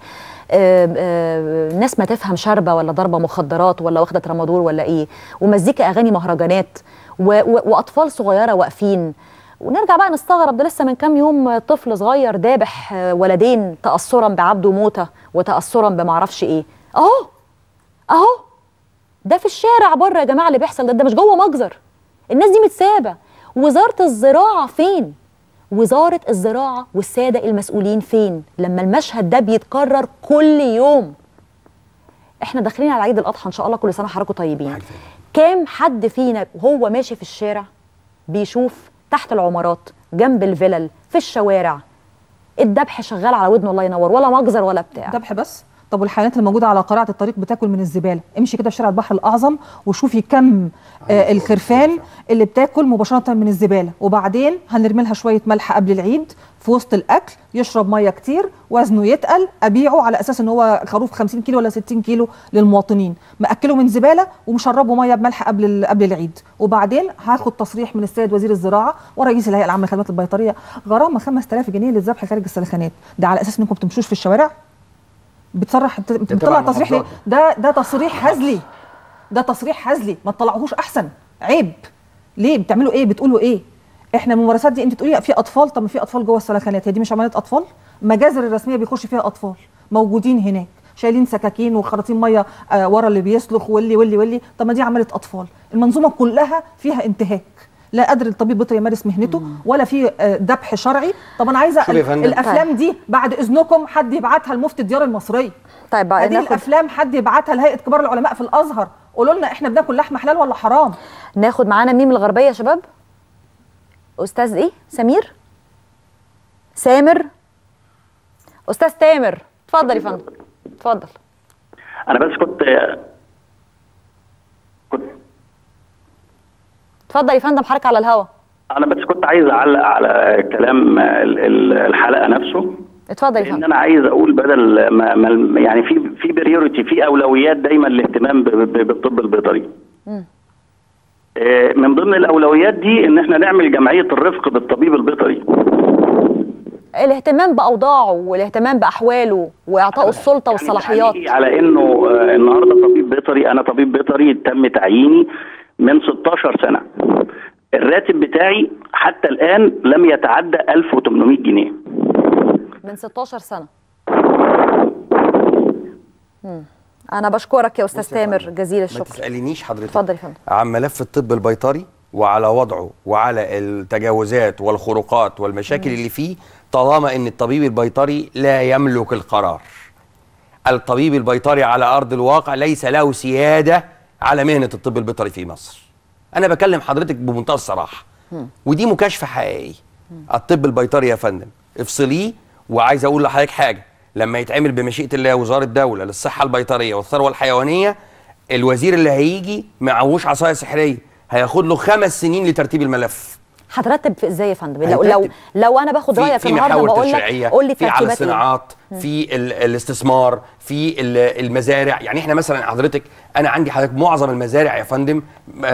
ناس ما تفهم شاربه ولا ضربه مخدرات ولا واخده ترامادول ولا ايه، ومزيكا اغاني مهرجانات واطفال صغيره واقفين، ونرجع بقى نستغرب ده لسه من كام يوم طفل صغير دابح ولدين تاثرا بعبده موته وتاثرا بمعرفش ايه. اهو ده في الشارع بره يا جماعه اللي بيحصل ده مش جوه مجزر. الناس دي متسابه. وزاره الزراعه فين؟ وزاره الزراعه والساده المسؤولين فين لما المشهد ده بيتكرر كل يوم؟ احنا داخلين على عيد الاضحى ان شاء الله، كل سنه حضراتكم طيبين. كام حد فينا وهو ماشي في الشارع بيشوف تحت العمارات جنب الفلل في الشوارع الذبح شغال على ودنه الله ينور، ولا مجزر ولا بتاع ذبح بس؟ طب والحيوانات اللي موجوده على قارعه الطريق بتاكل من الزباله. امشي كده في شارع البحر الاعظم وشوفي كم الخرفان اللي بتاكل مباشره من الزباله، وبعدين هنرمي لها شويه ملح قبل العيد في وسط الاكل، يشرب ميه كتير، وزنه يتقل، ابيعه على اساس ان هو خروف 50 كيلو ولا 60 كيلو للمواطنين، ماكله من زباله ومشربه ميه بملح قبل العيد، وبعدين هاخد تصريح من السيد وزير الزراعه ورئيس الهيئه العامه للخدمات البيطريه غرامه 5000 جنيه للذبح خارج السلخانات. ده على اساس انكم بتمشوش في الشوارع؟ بتطلع تصريح ليه؟ ده تصريح هزلي، ده تصريح هزلي، ما تطلعوهوش احسن، عيب. ليه بتعملوا ايه؟ بتقولوا ايه؟ احنا الممارسات دي انت تقولي في اطفال، طب ما في اطفال جوه السلخانات، هي دي مش عمليه اطفال؟ المجازر الرسميه بيخش فيها اطفال موجودين هناك شايلين سكاكين وخراطيم ميه ورا اللي بيسلخ واللي طب ما دي عمليه اطفال. المنظومه كلها فيها انتهاك، لا قادر الطبيب البيطري يمارس مهنته ولا في ذبح شرعي. طب انا عايزه الافلام دي بعد اذنكم حد يبعتها لمفتي الديار المصريه. طيب هذه الافلام حد يبعتها لهيئه كبار العلماء في الازهر، قولوا لنا احنا بناكل لحمه حلال ولا حرام. ناخد معانا مين من الغربيه يا شباب؟ استاذ ايه؟ سمير؟ سامر؟ استاذ تامر، اتفضل يا فندم. اتفضل. انا بس كنت اتفضل يا فندم، حضرتك على الهوا. انا بس كنت كنت عايز اعلق على كلام الحلقه نفسه. اتفضل يا فندم. ان انا عايز اقول بدل ما يعني في بريوريتي، في اولويات دايما الاهتمام بالطب البيطري. من ضمن الاولويات دي ان احنا نعمل جمعيه الرفق بالطبيب البيطري. الاهتمام باوضاعه والاهتمام باحواله واعطائه السلطه والصلاحيات. يعني على انه النهارده طبيب بيطري، انا طبيب بيطري تم تعييني من 16 سنه. الراتب بتاعي حتى الان لم يتعدى 1800 جنيه. من 16 سنه. انا بشكرك يا استاذ تامر جزيل الشكر. ما تسالينيش حضرتك. اتفضل يا فندم. عن ملف الطب البيطري وعلى وضعه وعلى التجاوزات والخروقات والمشاكل اللي فيه، طالما ان الطبيب البيطري لا يملك القرار. الطبيب البيطري على ارض الواقع ليس له سياده على مهنه الطب البيطري في مصر. انا بكلم حضرتك بمنتهى الصراحه، ودي مكاشفه حقيقيه. الطب البيطري يا فندم افصليه. وعايز اقول لحضرتك حاجه، لما يتعمل بمشيئه الله وزاره الدوله للصحه البيطريه والثروه الحيوانيه، الوزير اللي هيجي معهوش عصايه سحريه، هياخد له 5 سنين لترتيب الملف. هترتب في ازاي يا فندم؟ لو انا باخد رايك النهارده بقول لك قول لي في على الصناعات، في الاستثمار، في المزارع. يعني احنا مثلا حضرتك، انا عندي حضرتك معظم المزارع يا فندم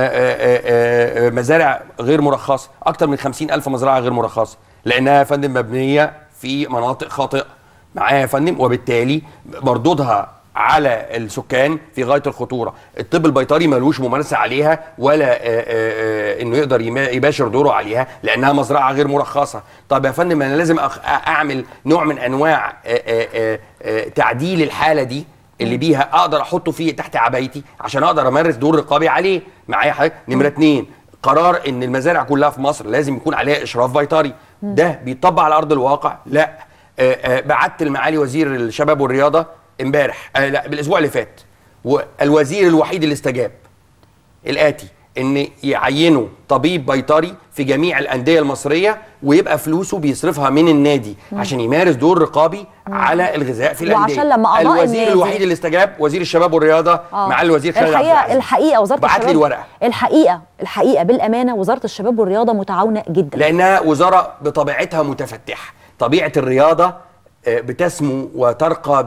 مزارع غير مرخصه، اكتر من 50,000 مزرعه غير مرخصه، لانها يا فندم مبنيه في مناطق خاطئه معايا يا فندم، وبالتالي مردودها على السكان في غايه الخطوره. الطب البيطري ملوش ممارسه عليها ولا انه يقدر يباشر دوره عليها لانها مزرعه غير مرخصه. طب يا فندم انا لازم اعمل نوع من انواع تعديل الحاله دي اللي بيها اقدر احطه فيه تحت عبايتي عشان اقدر امارس دور رقابي عليه معايا حضرتك. نمره 2، قرار ان المزارع كلها في مصر لازم يكون عليها اشراف بيطري. ده بيطبق على ارض الواقع؟ لا. بعت لمعالي وزير الشباب والرياضه امبارح، لا بالاسبوع اللي فات، والوزير الوحيد اللي استجاب الاتي: ان يعينوا طبيب بيطري في جميع الانديه المصريه ويبقى فلوسه بيصرفها من النادي عشان يمارس دور رقابي على الغذاء في الانديه. وعشان لما اعضاء الوزير النادي الوحيد اللي استجاب وزير الشباب والرياضه مع الوزير خالد عبد العزيز. الحقيقه وزاره الشباب بعت لي الورقه. الحقيقه بالامانه وزاره الشباب والرياضه متعاونه جدا، لانها وزاره بطبيعتها متفتحه. طبيعه الرياضه بتسمو وترقى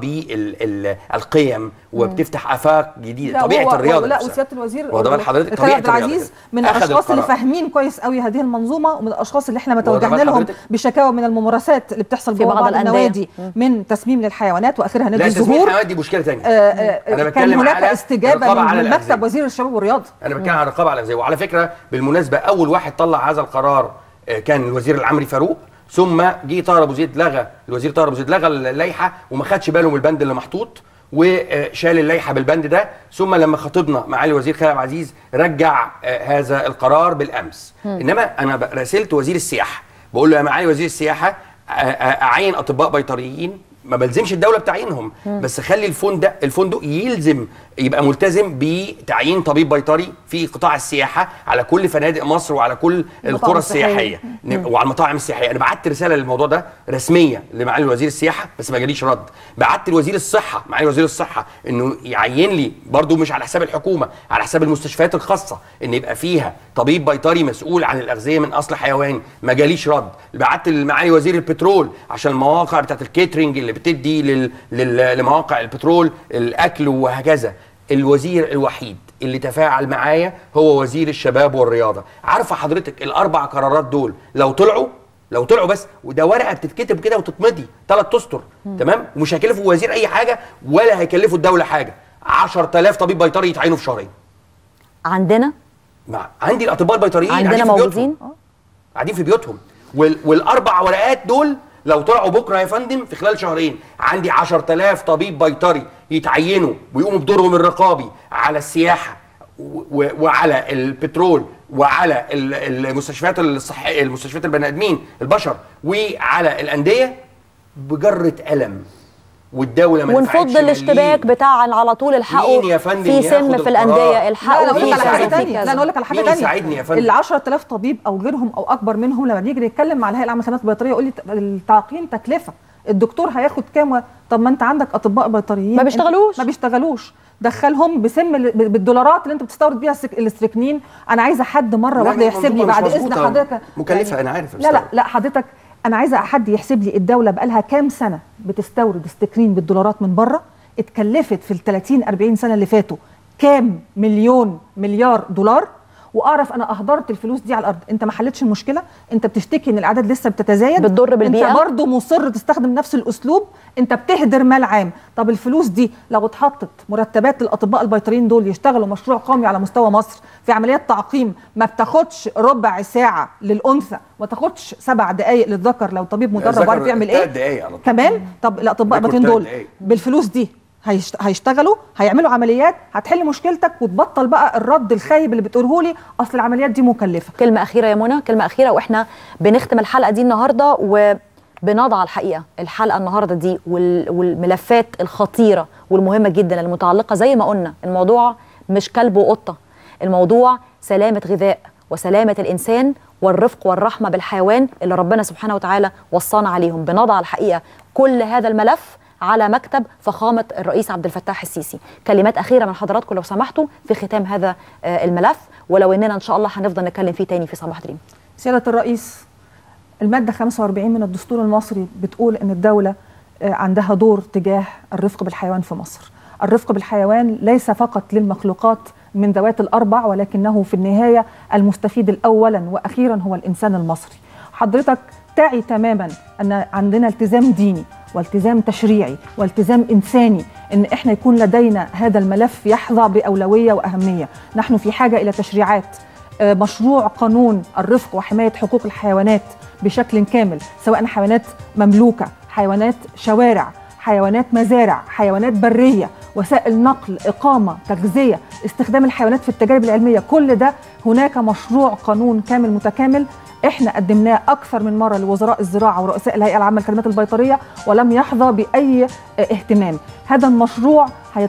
بالقيم وبتفتح افاق جديده. طبيعه الرياضه. لا وسياده الوزير خالد عبد العزيز من الاشخاص اللي فاهمين كويس قوي هذه المنظومه، ومن الاشخاص اللي احنا توجهنا لهم بشكاوى من الممارسات اللي بتحصل في بعض النوادي من تسميم للحيوانات واخرها نادي الزهور. لا، تسميم الحيوانات دي مشكله ثانيه. انا بتكلم كان هناك استجابه من مكتب وزير الشباب والرياضه. انا بتكلم عن الرقابه على الغذاء. وعلى فكره بالمناسبه اول واحد طلع هذا القرار كان الوزير العمري فاروق، ثم جه طاهر ابو زيد الوزير طاهر ابو زيد لغى اللائحه وما خدش باله من البند اللي محطوط وشال اللائحه بالبند ده. ثم لما خاطبنا معالي الوزير خالد عبد العزيز رجع هذا القرار بالامس. انما انا راسلت وزير السياحه بقول له يا معالي وزير السياحه اعين اطباء بيطريين، ما بلزمش الدوله بتعيينهم، بس خلي الفندق يلزم يبقى ملتزم بتعيين طبيب بيطري في قطاع السياحه على كل فنادق مصر وعلى كل القرى السياحيه وعلى المطاعم السياحيه. انا بعت رساله للموضوع ده رسميه لمعالي وزير السياحه بس ما جاليش رد. بعت لوزير الصحه معالي وزير الصحه انه يعين لي برضو مش على حساب الحكومه، على حساب المستشفيات الخاصه ان يبقى فيها طبيب بيطري مسؤول عن الاغذيه من اصل حيواني، ما جاليش رد. بعت لمعالي وزير البترول عشان المواقع بتاعت الكيترينج اللي بتدي لمواقع البترول الاكل وهكذا. الوزير الوحيد اللي تفاعل معايا هو وزير الشباب والرياضه. عارفه حضرتك الاربع قرارات دول لو طلعوا بس، وده ورقه بتتكتب كده وتتمضي 3 اسطر تمام، ومش هيكلفوا وزير اي حاجه ولا هيكلفوا الدوله حاجه. 10,000 طبيب بيطري يتعينوا في شهرين. عندي الاطباء البيطريين عندنا موجودين قاعدين في بيوتهم. والاربع ورقات دول لو طلعوا بكره يا فندم في خلال شهرين عندي 10,000 طبيب بيطري يتعينوا ويقوموا بدورهم الرقابي على السياحه وعلى البترول وعلى المستشفيات الصحيه، المستشفيات البني ادمين البشر، وعلى الانديه بجره قلم. والدوله ما ونفض الاشتباك بتاع على طول الحقوا في سم في الانديه الحقوا في حاجه ثانيه. لا انا اقول لك على حاجه ثانيه. ال 10,000 طبيب او غيرهم او اكبر منهم لما بنيجي نتكلم مع الهيئه العامه للخدمات البيطريه يقول لي التعقيم تكلفه، الدكتور هياخد كام؟ طب ما انت عندك اطباء بيطريين ما بيشتغلوش. دخلهم بسم بالدولارات اللي انت بتستورد بيها الاستريكنين. انا عايزه حد مره واحده يحسب لي بعد اذن حضرتك مكلفه يعني انا عارف. لا حضرتك انا عايزه حد يحسب لي الدوله بقى لها كام سنه بتستورد استريكنين بالدولارات من بره، اتكلفت في ال 30 40 سنه اللي فاتوا كام مليار دولار، واعرف انا اهدرت الفلوس دي على الارض. انت ما حلتش المشكله، انت بتشتكي ان الاعداد لسه بتتزايد، بتضر بالبيئه، انت برضه مصر تستخدم نفس الاسلوب، انت بتهدر مال عام. طب الفلوس دي لو اتحطت مرتبات للاطباء البيطريين دول يشتغلوا مشروع قومي على مستوى مصر في عمليات تعقيم ما بتاخدش ربع ساعه للانثى وما تاخدش 7 دقائق للذكر لو طبيب مدرب عارف يعمل ايه كمان. طب الاطباء البيطريين دول بالفلوس دي هيشتغلوا، هيعملوا عمليات، هتحل مشكلتك وتبطل بقى الرد الخايب اللي بتقوله لي اصل العمليات دي مكلفه. كلمه اخيره يا منى، كلمه اخيره واحنا بنختم الحلقه دي النهارده، وبنضع الحقيقه الحلقه النهارده دي والملفات الخطيره والمهمه جدا المتعلقه زي ما قلنا. الموضوع مش كلب وقطه، الموضوع سلامه غذاء وسلامه الانسان والرفق والرحمه بالحيوان اللي ربنا سبحانه وتعالى وصانا عليهم. بنضع الحقيقه كل هذا الملف على مكتب فخامة الرئيس عبد الفتاح السيسي. كلمات أخيرة من حضراتكم لو سمحتوا في ختام هذا الملف، ولو إننا إن شاء الله هنفضل نتكلم فيه تاني في صباح دريم. سيادة الرئيس، المادة 45 من الدستور المصري بتقول إن الدولة عندها دور تجاه الرفق بالحيوان في مصر. الرفق بالحيوان ليس فقط للمخلوقات من ذوات الأربع، ولكنه في النهاية المستفيد الأولا وأخيرا هو الإنسان المصري. حضرتك تعي تماما أن عندنا التزام ديني والتزام تشريعي والتزام إنساني إن إحنا يكون لدينا هذا الملف يحظى بأولوية وأهمية. نحن في حاجة إلى تشريعات، مشروع قانون الرفق وحماية حقوق الحيوانات بشكل كامل، سواء حيوانات مملوكة، حيوانات شوارع، حيوانات مزارع، حيوانات برية، وسائل نقل، إقامة، تغذية، استخدام الحيوانات في التجارب العلمية. كل ده هناك مشروع قانون كامل متكامل احنا قدمناه اكثر من مره لوزراء الزراعه ورؤساء الهيئه العامه للخدمات البيطريه ولم يحظى باي اهتمام. هذا المشروع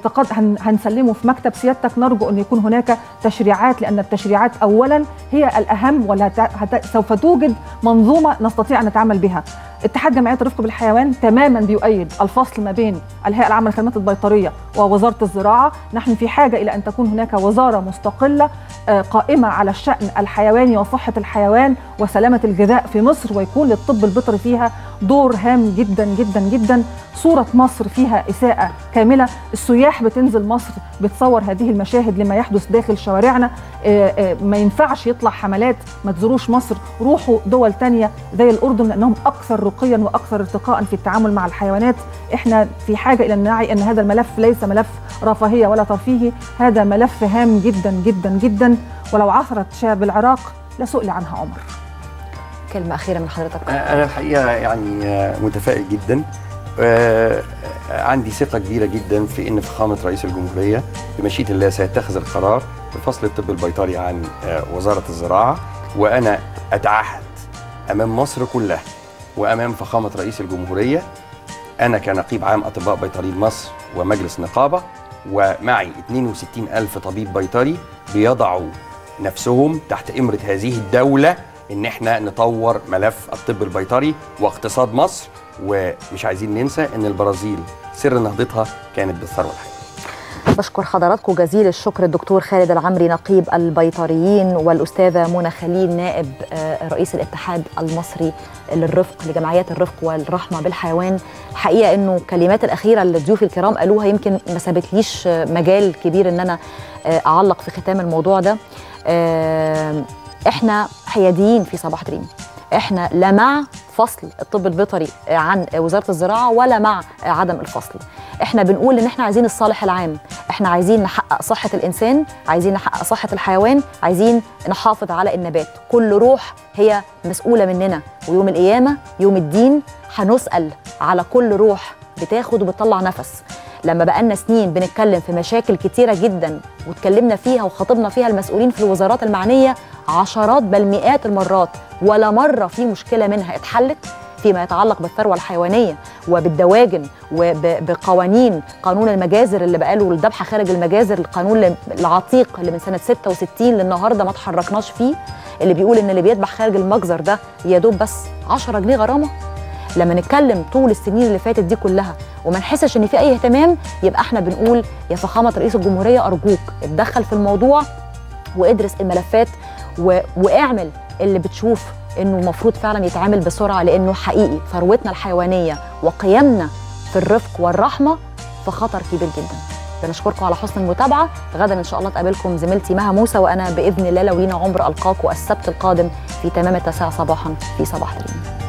هنسلمه في مكتب سيادتك. نرجو ان يكون هناك تشريعات، لان التشريعات اولا هي الاهم، ولا سوف توجد منظومه نستطيع ان نتعامل بها. اتحاد جمعيات الرفق بالحيوان تماما بيؤيد الفصل ما بين الهيئه العامه للخدمات البيطريه ووزاره الزراعه. نحن في حاجه الى ان تكون هناك وزاره مستقله قائمه على الشان الحيواني وصحه الحيوان وسلامه الغذاء في مصر، ويكون للطب البيطري فيها دور هام جدا جدا جدا. صوره مصر فيها اساءه كامله، السياح بتنزل مصر بتصور هذه المشاهد لما يحدث داخل شوارعنا. ما ينفعش يطلع حملات ما تزوروش مصر، روحوا دول تانية زي الأردن لأنهم أكثر رقيا وأكثر ارتقاء في التعامل مع الحيوانات. إحنا في حاجة إلى أن نعي أن هذا الملف ليس ملف رفاهية ولا ترفيهي، هذا ملف هام جدا جدا جدا، ولو عثرت شاب العراق لسئل عنها عمر. كلمة أخيرة من حضرتك. أنا الحقيقة يعني متفائل جدا، عندي ثقة كبيرة جدا في أن فخامة رئيس الجمهورية بمشيئة الله سيتخذ القرار بفصل الطب البيطري عن وزارة الزراعة. وأنا أتعهد أمام مصر كلها وأمام فخامة رئيس الجمهورية، أنا كنقيب عام أطباء بيطريين مصر ومجلس نقابة ومعي 62,000 طبيب بيطري بيضعوا نفسهم تحت إمرة هذه الدولة إن احنا نطور ملف الطب البيطري واقتصاد مصر. ومش عايزين ننسى ان البرازيل سر نهضتها كانت بالثروه الحيوانيه. بشكر حضراتكم جزيل الشكر الدكتور خالد العمري نقيب البيطريين، والاستاذه منى خليل نائب رئيس الاتحاد المصري للرفق لجمعيات الرفق والرحمه بالحيوان. الحقيقه انه الكلمات الاخيره اللي ضيوفي الكرام قالوها يمكن ما سابتليش مجال كبير ان انا اعلق في ختام الموضوع ده. احنا حياديين في صباح دريم، احنا لا مع فصل الطب البيطري عن وزارة الزراعة ولا مع عدم الفصل. احنا بنقول ان احنا عايزين الصالح العام، احنا عايزين نحقق صحة الانسان، عايزين نحقق صحة الحيوان، عايزين نحافظ على النبات. كل روح هي مسؤولة مننا، ويوم القيامة يوم الدين هنسأل على كل روح بتاخد وبتطلع نفس. لما بقالنا سنين بنتكلم في مشاكل كتيرة جدا واتكلمنا فيها وخاطبنا فيها المسؤولين في الوزارات المعنية عشرات بل مئات المرات، ولا مرة في مشكلة منها اتحلت فيما يتعلق بالثروة الحيوانية وبالدواجن وبقوانين قانون المجازر اللي بقاله الذبح خارج المجازر، القانون العتيق اللي من سنة 66 للنهاردة ما تحركناش فيه، اللي بيقول ان اللي بيذبح خارج المجزر ده يا دوب بس 10 جنيه غرامة. لما نتكلم طول السنين اللي فاتت دي كلها وما نحسش ان في اي اهتمام، يبقى احنا بنقول يا فخامه رئيس الجمهوريه ارجوك اتدخل في الموضوع وادرس الملفات واعمل اللي بتشوف انه المفروض فعلا يتعامل بسرعه، لانه حقيقي ثروتنا الحيوانيه وقيمنا في الرفق والرحمه في خطر كبير جدا. بنشكركم على حسن المتابعه. غدا ان شاء الله تقابلكم زميلتي مها موسى، وانا باذن الله لو لينا عمر القاكم السبت القادم في تمام 9 صباحا في صباح دريم.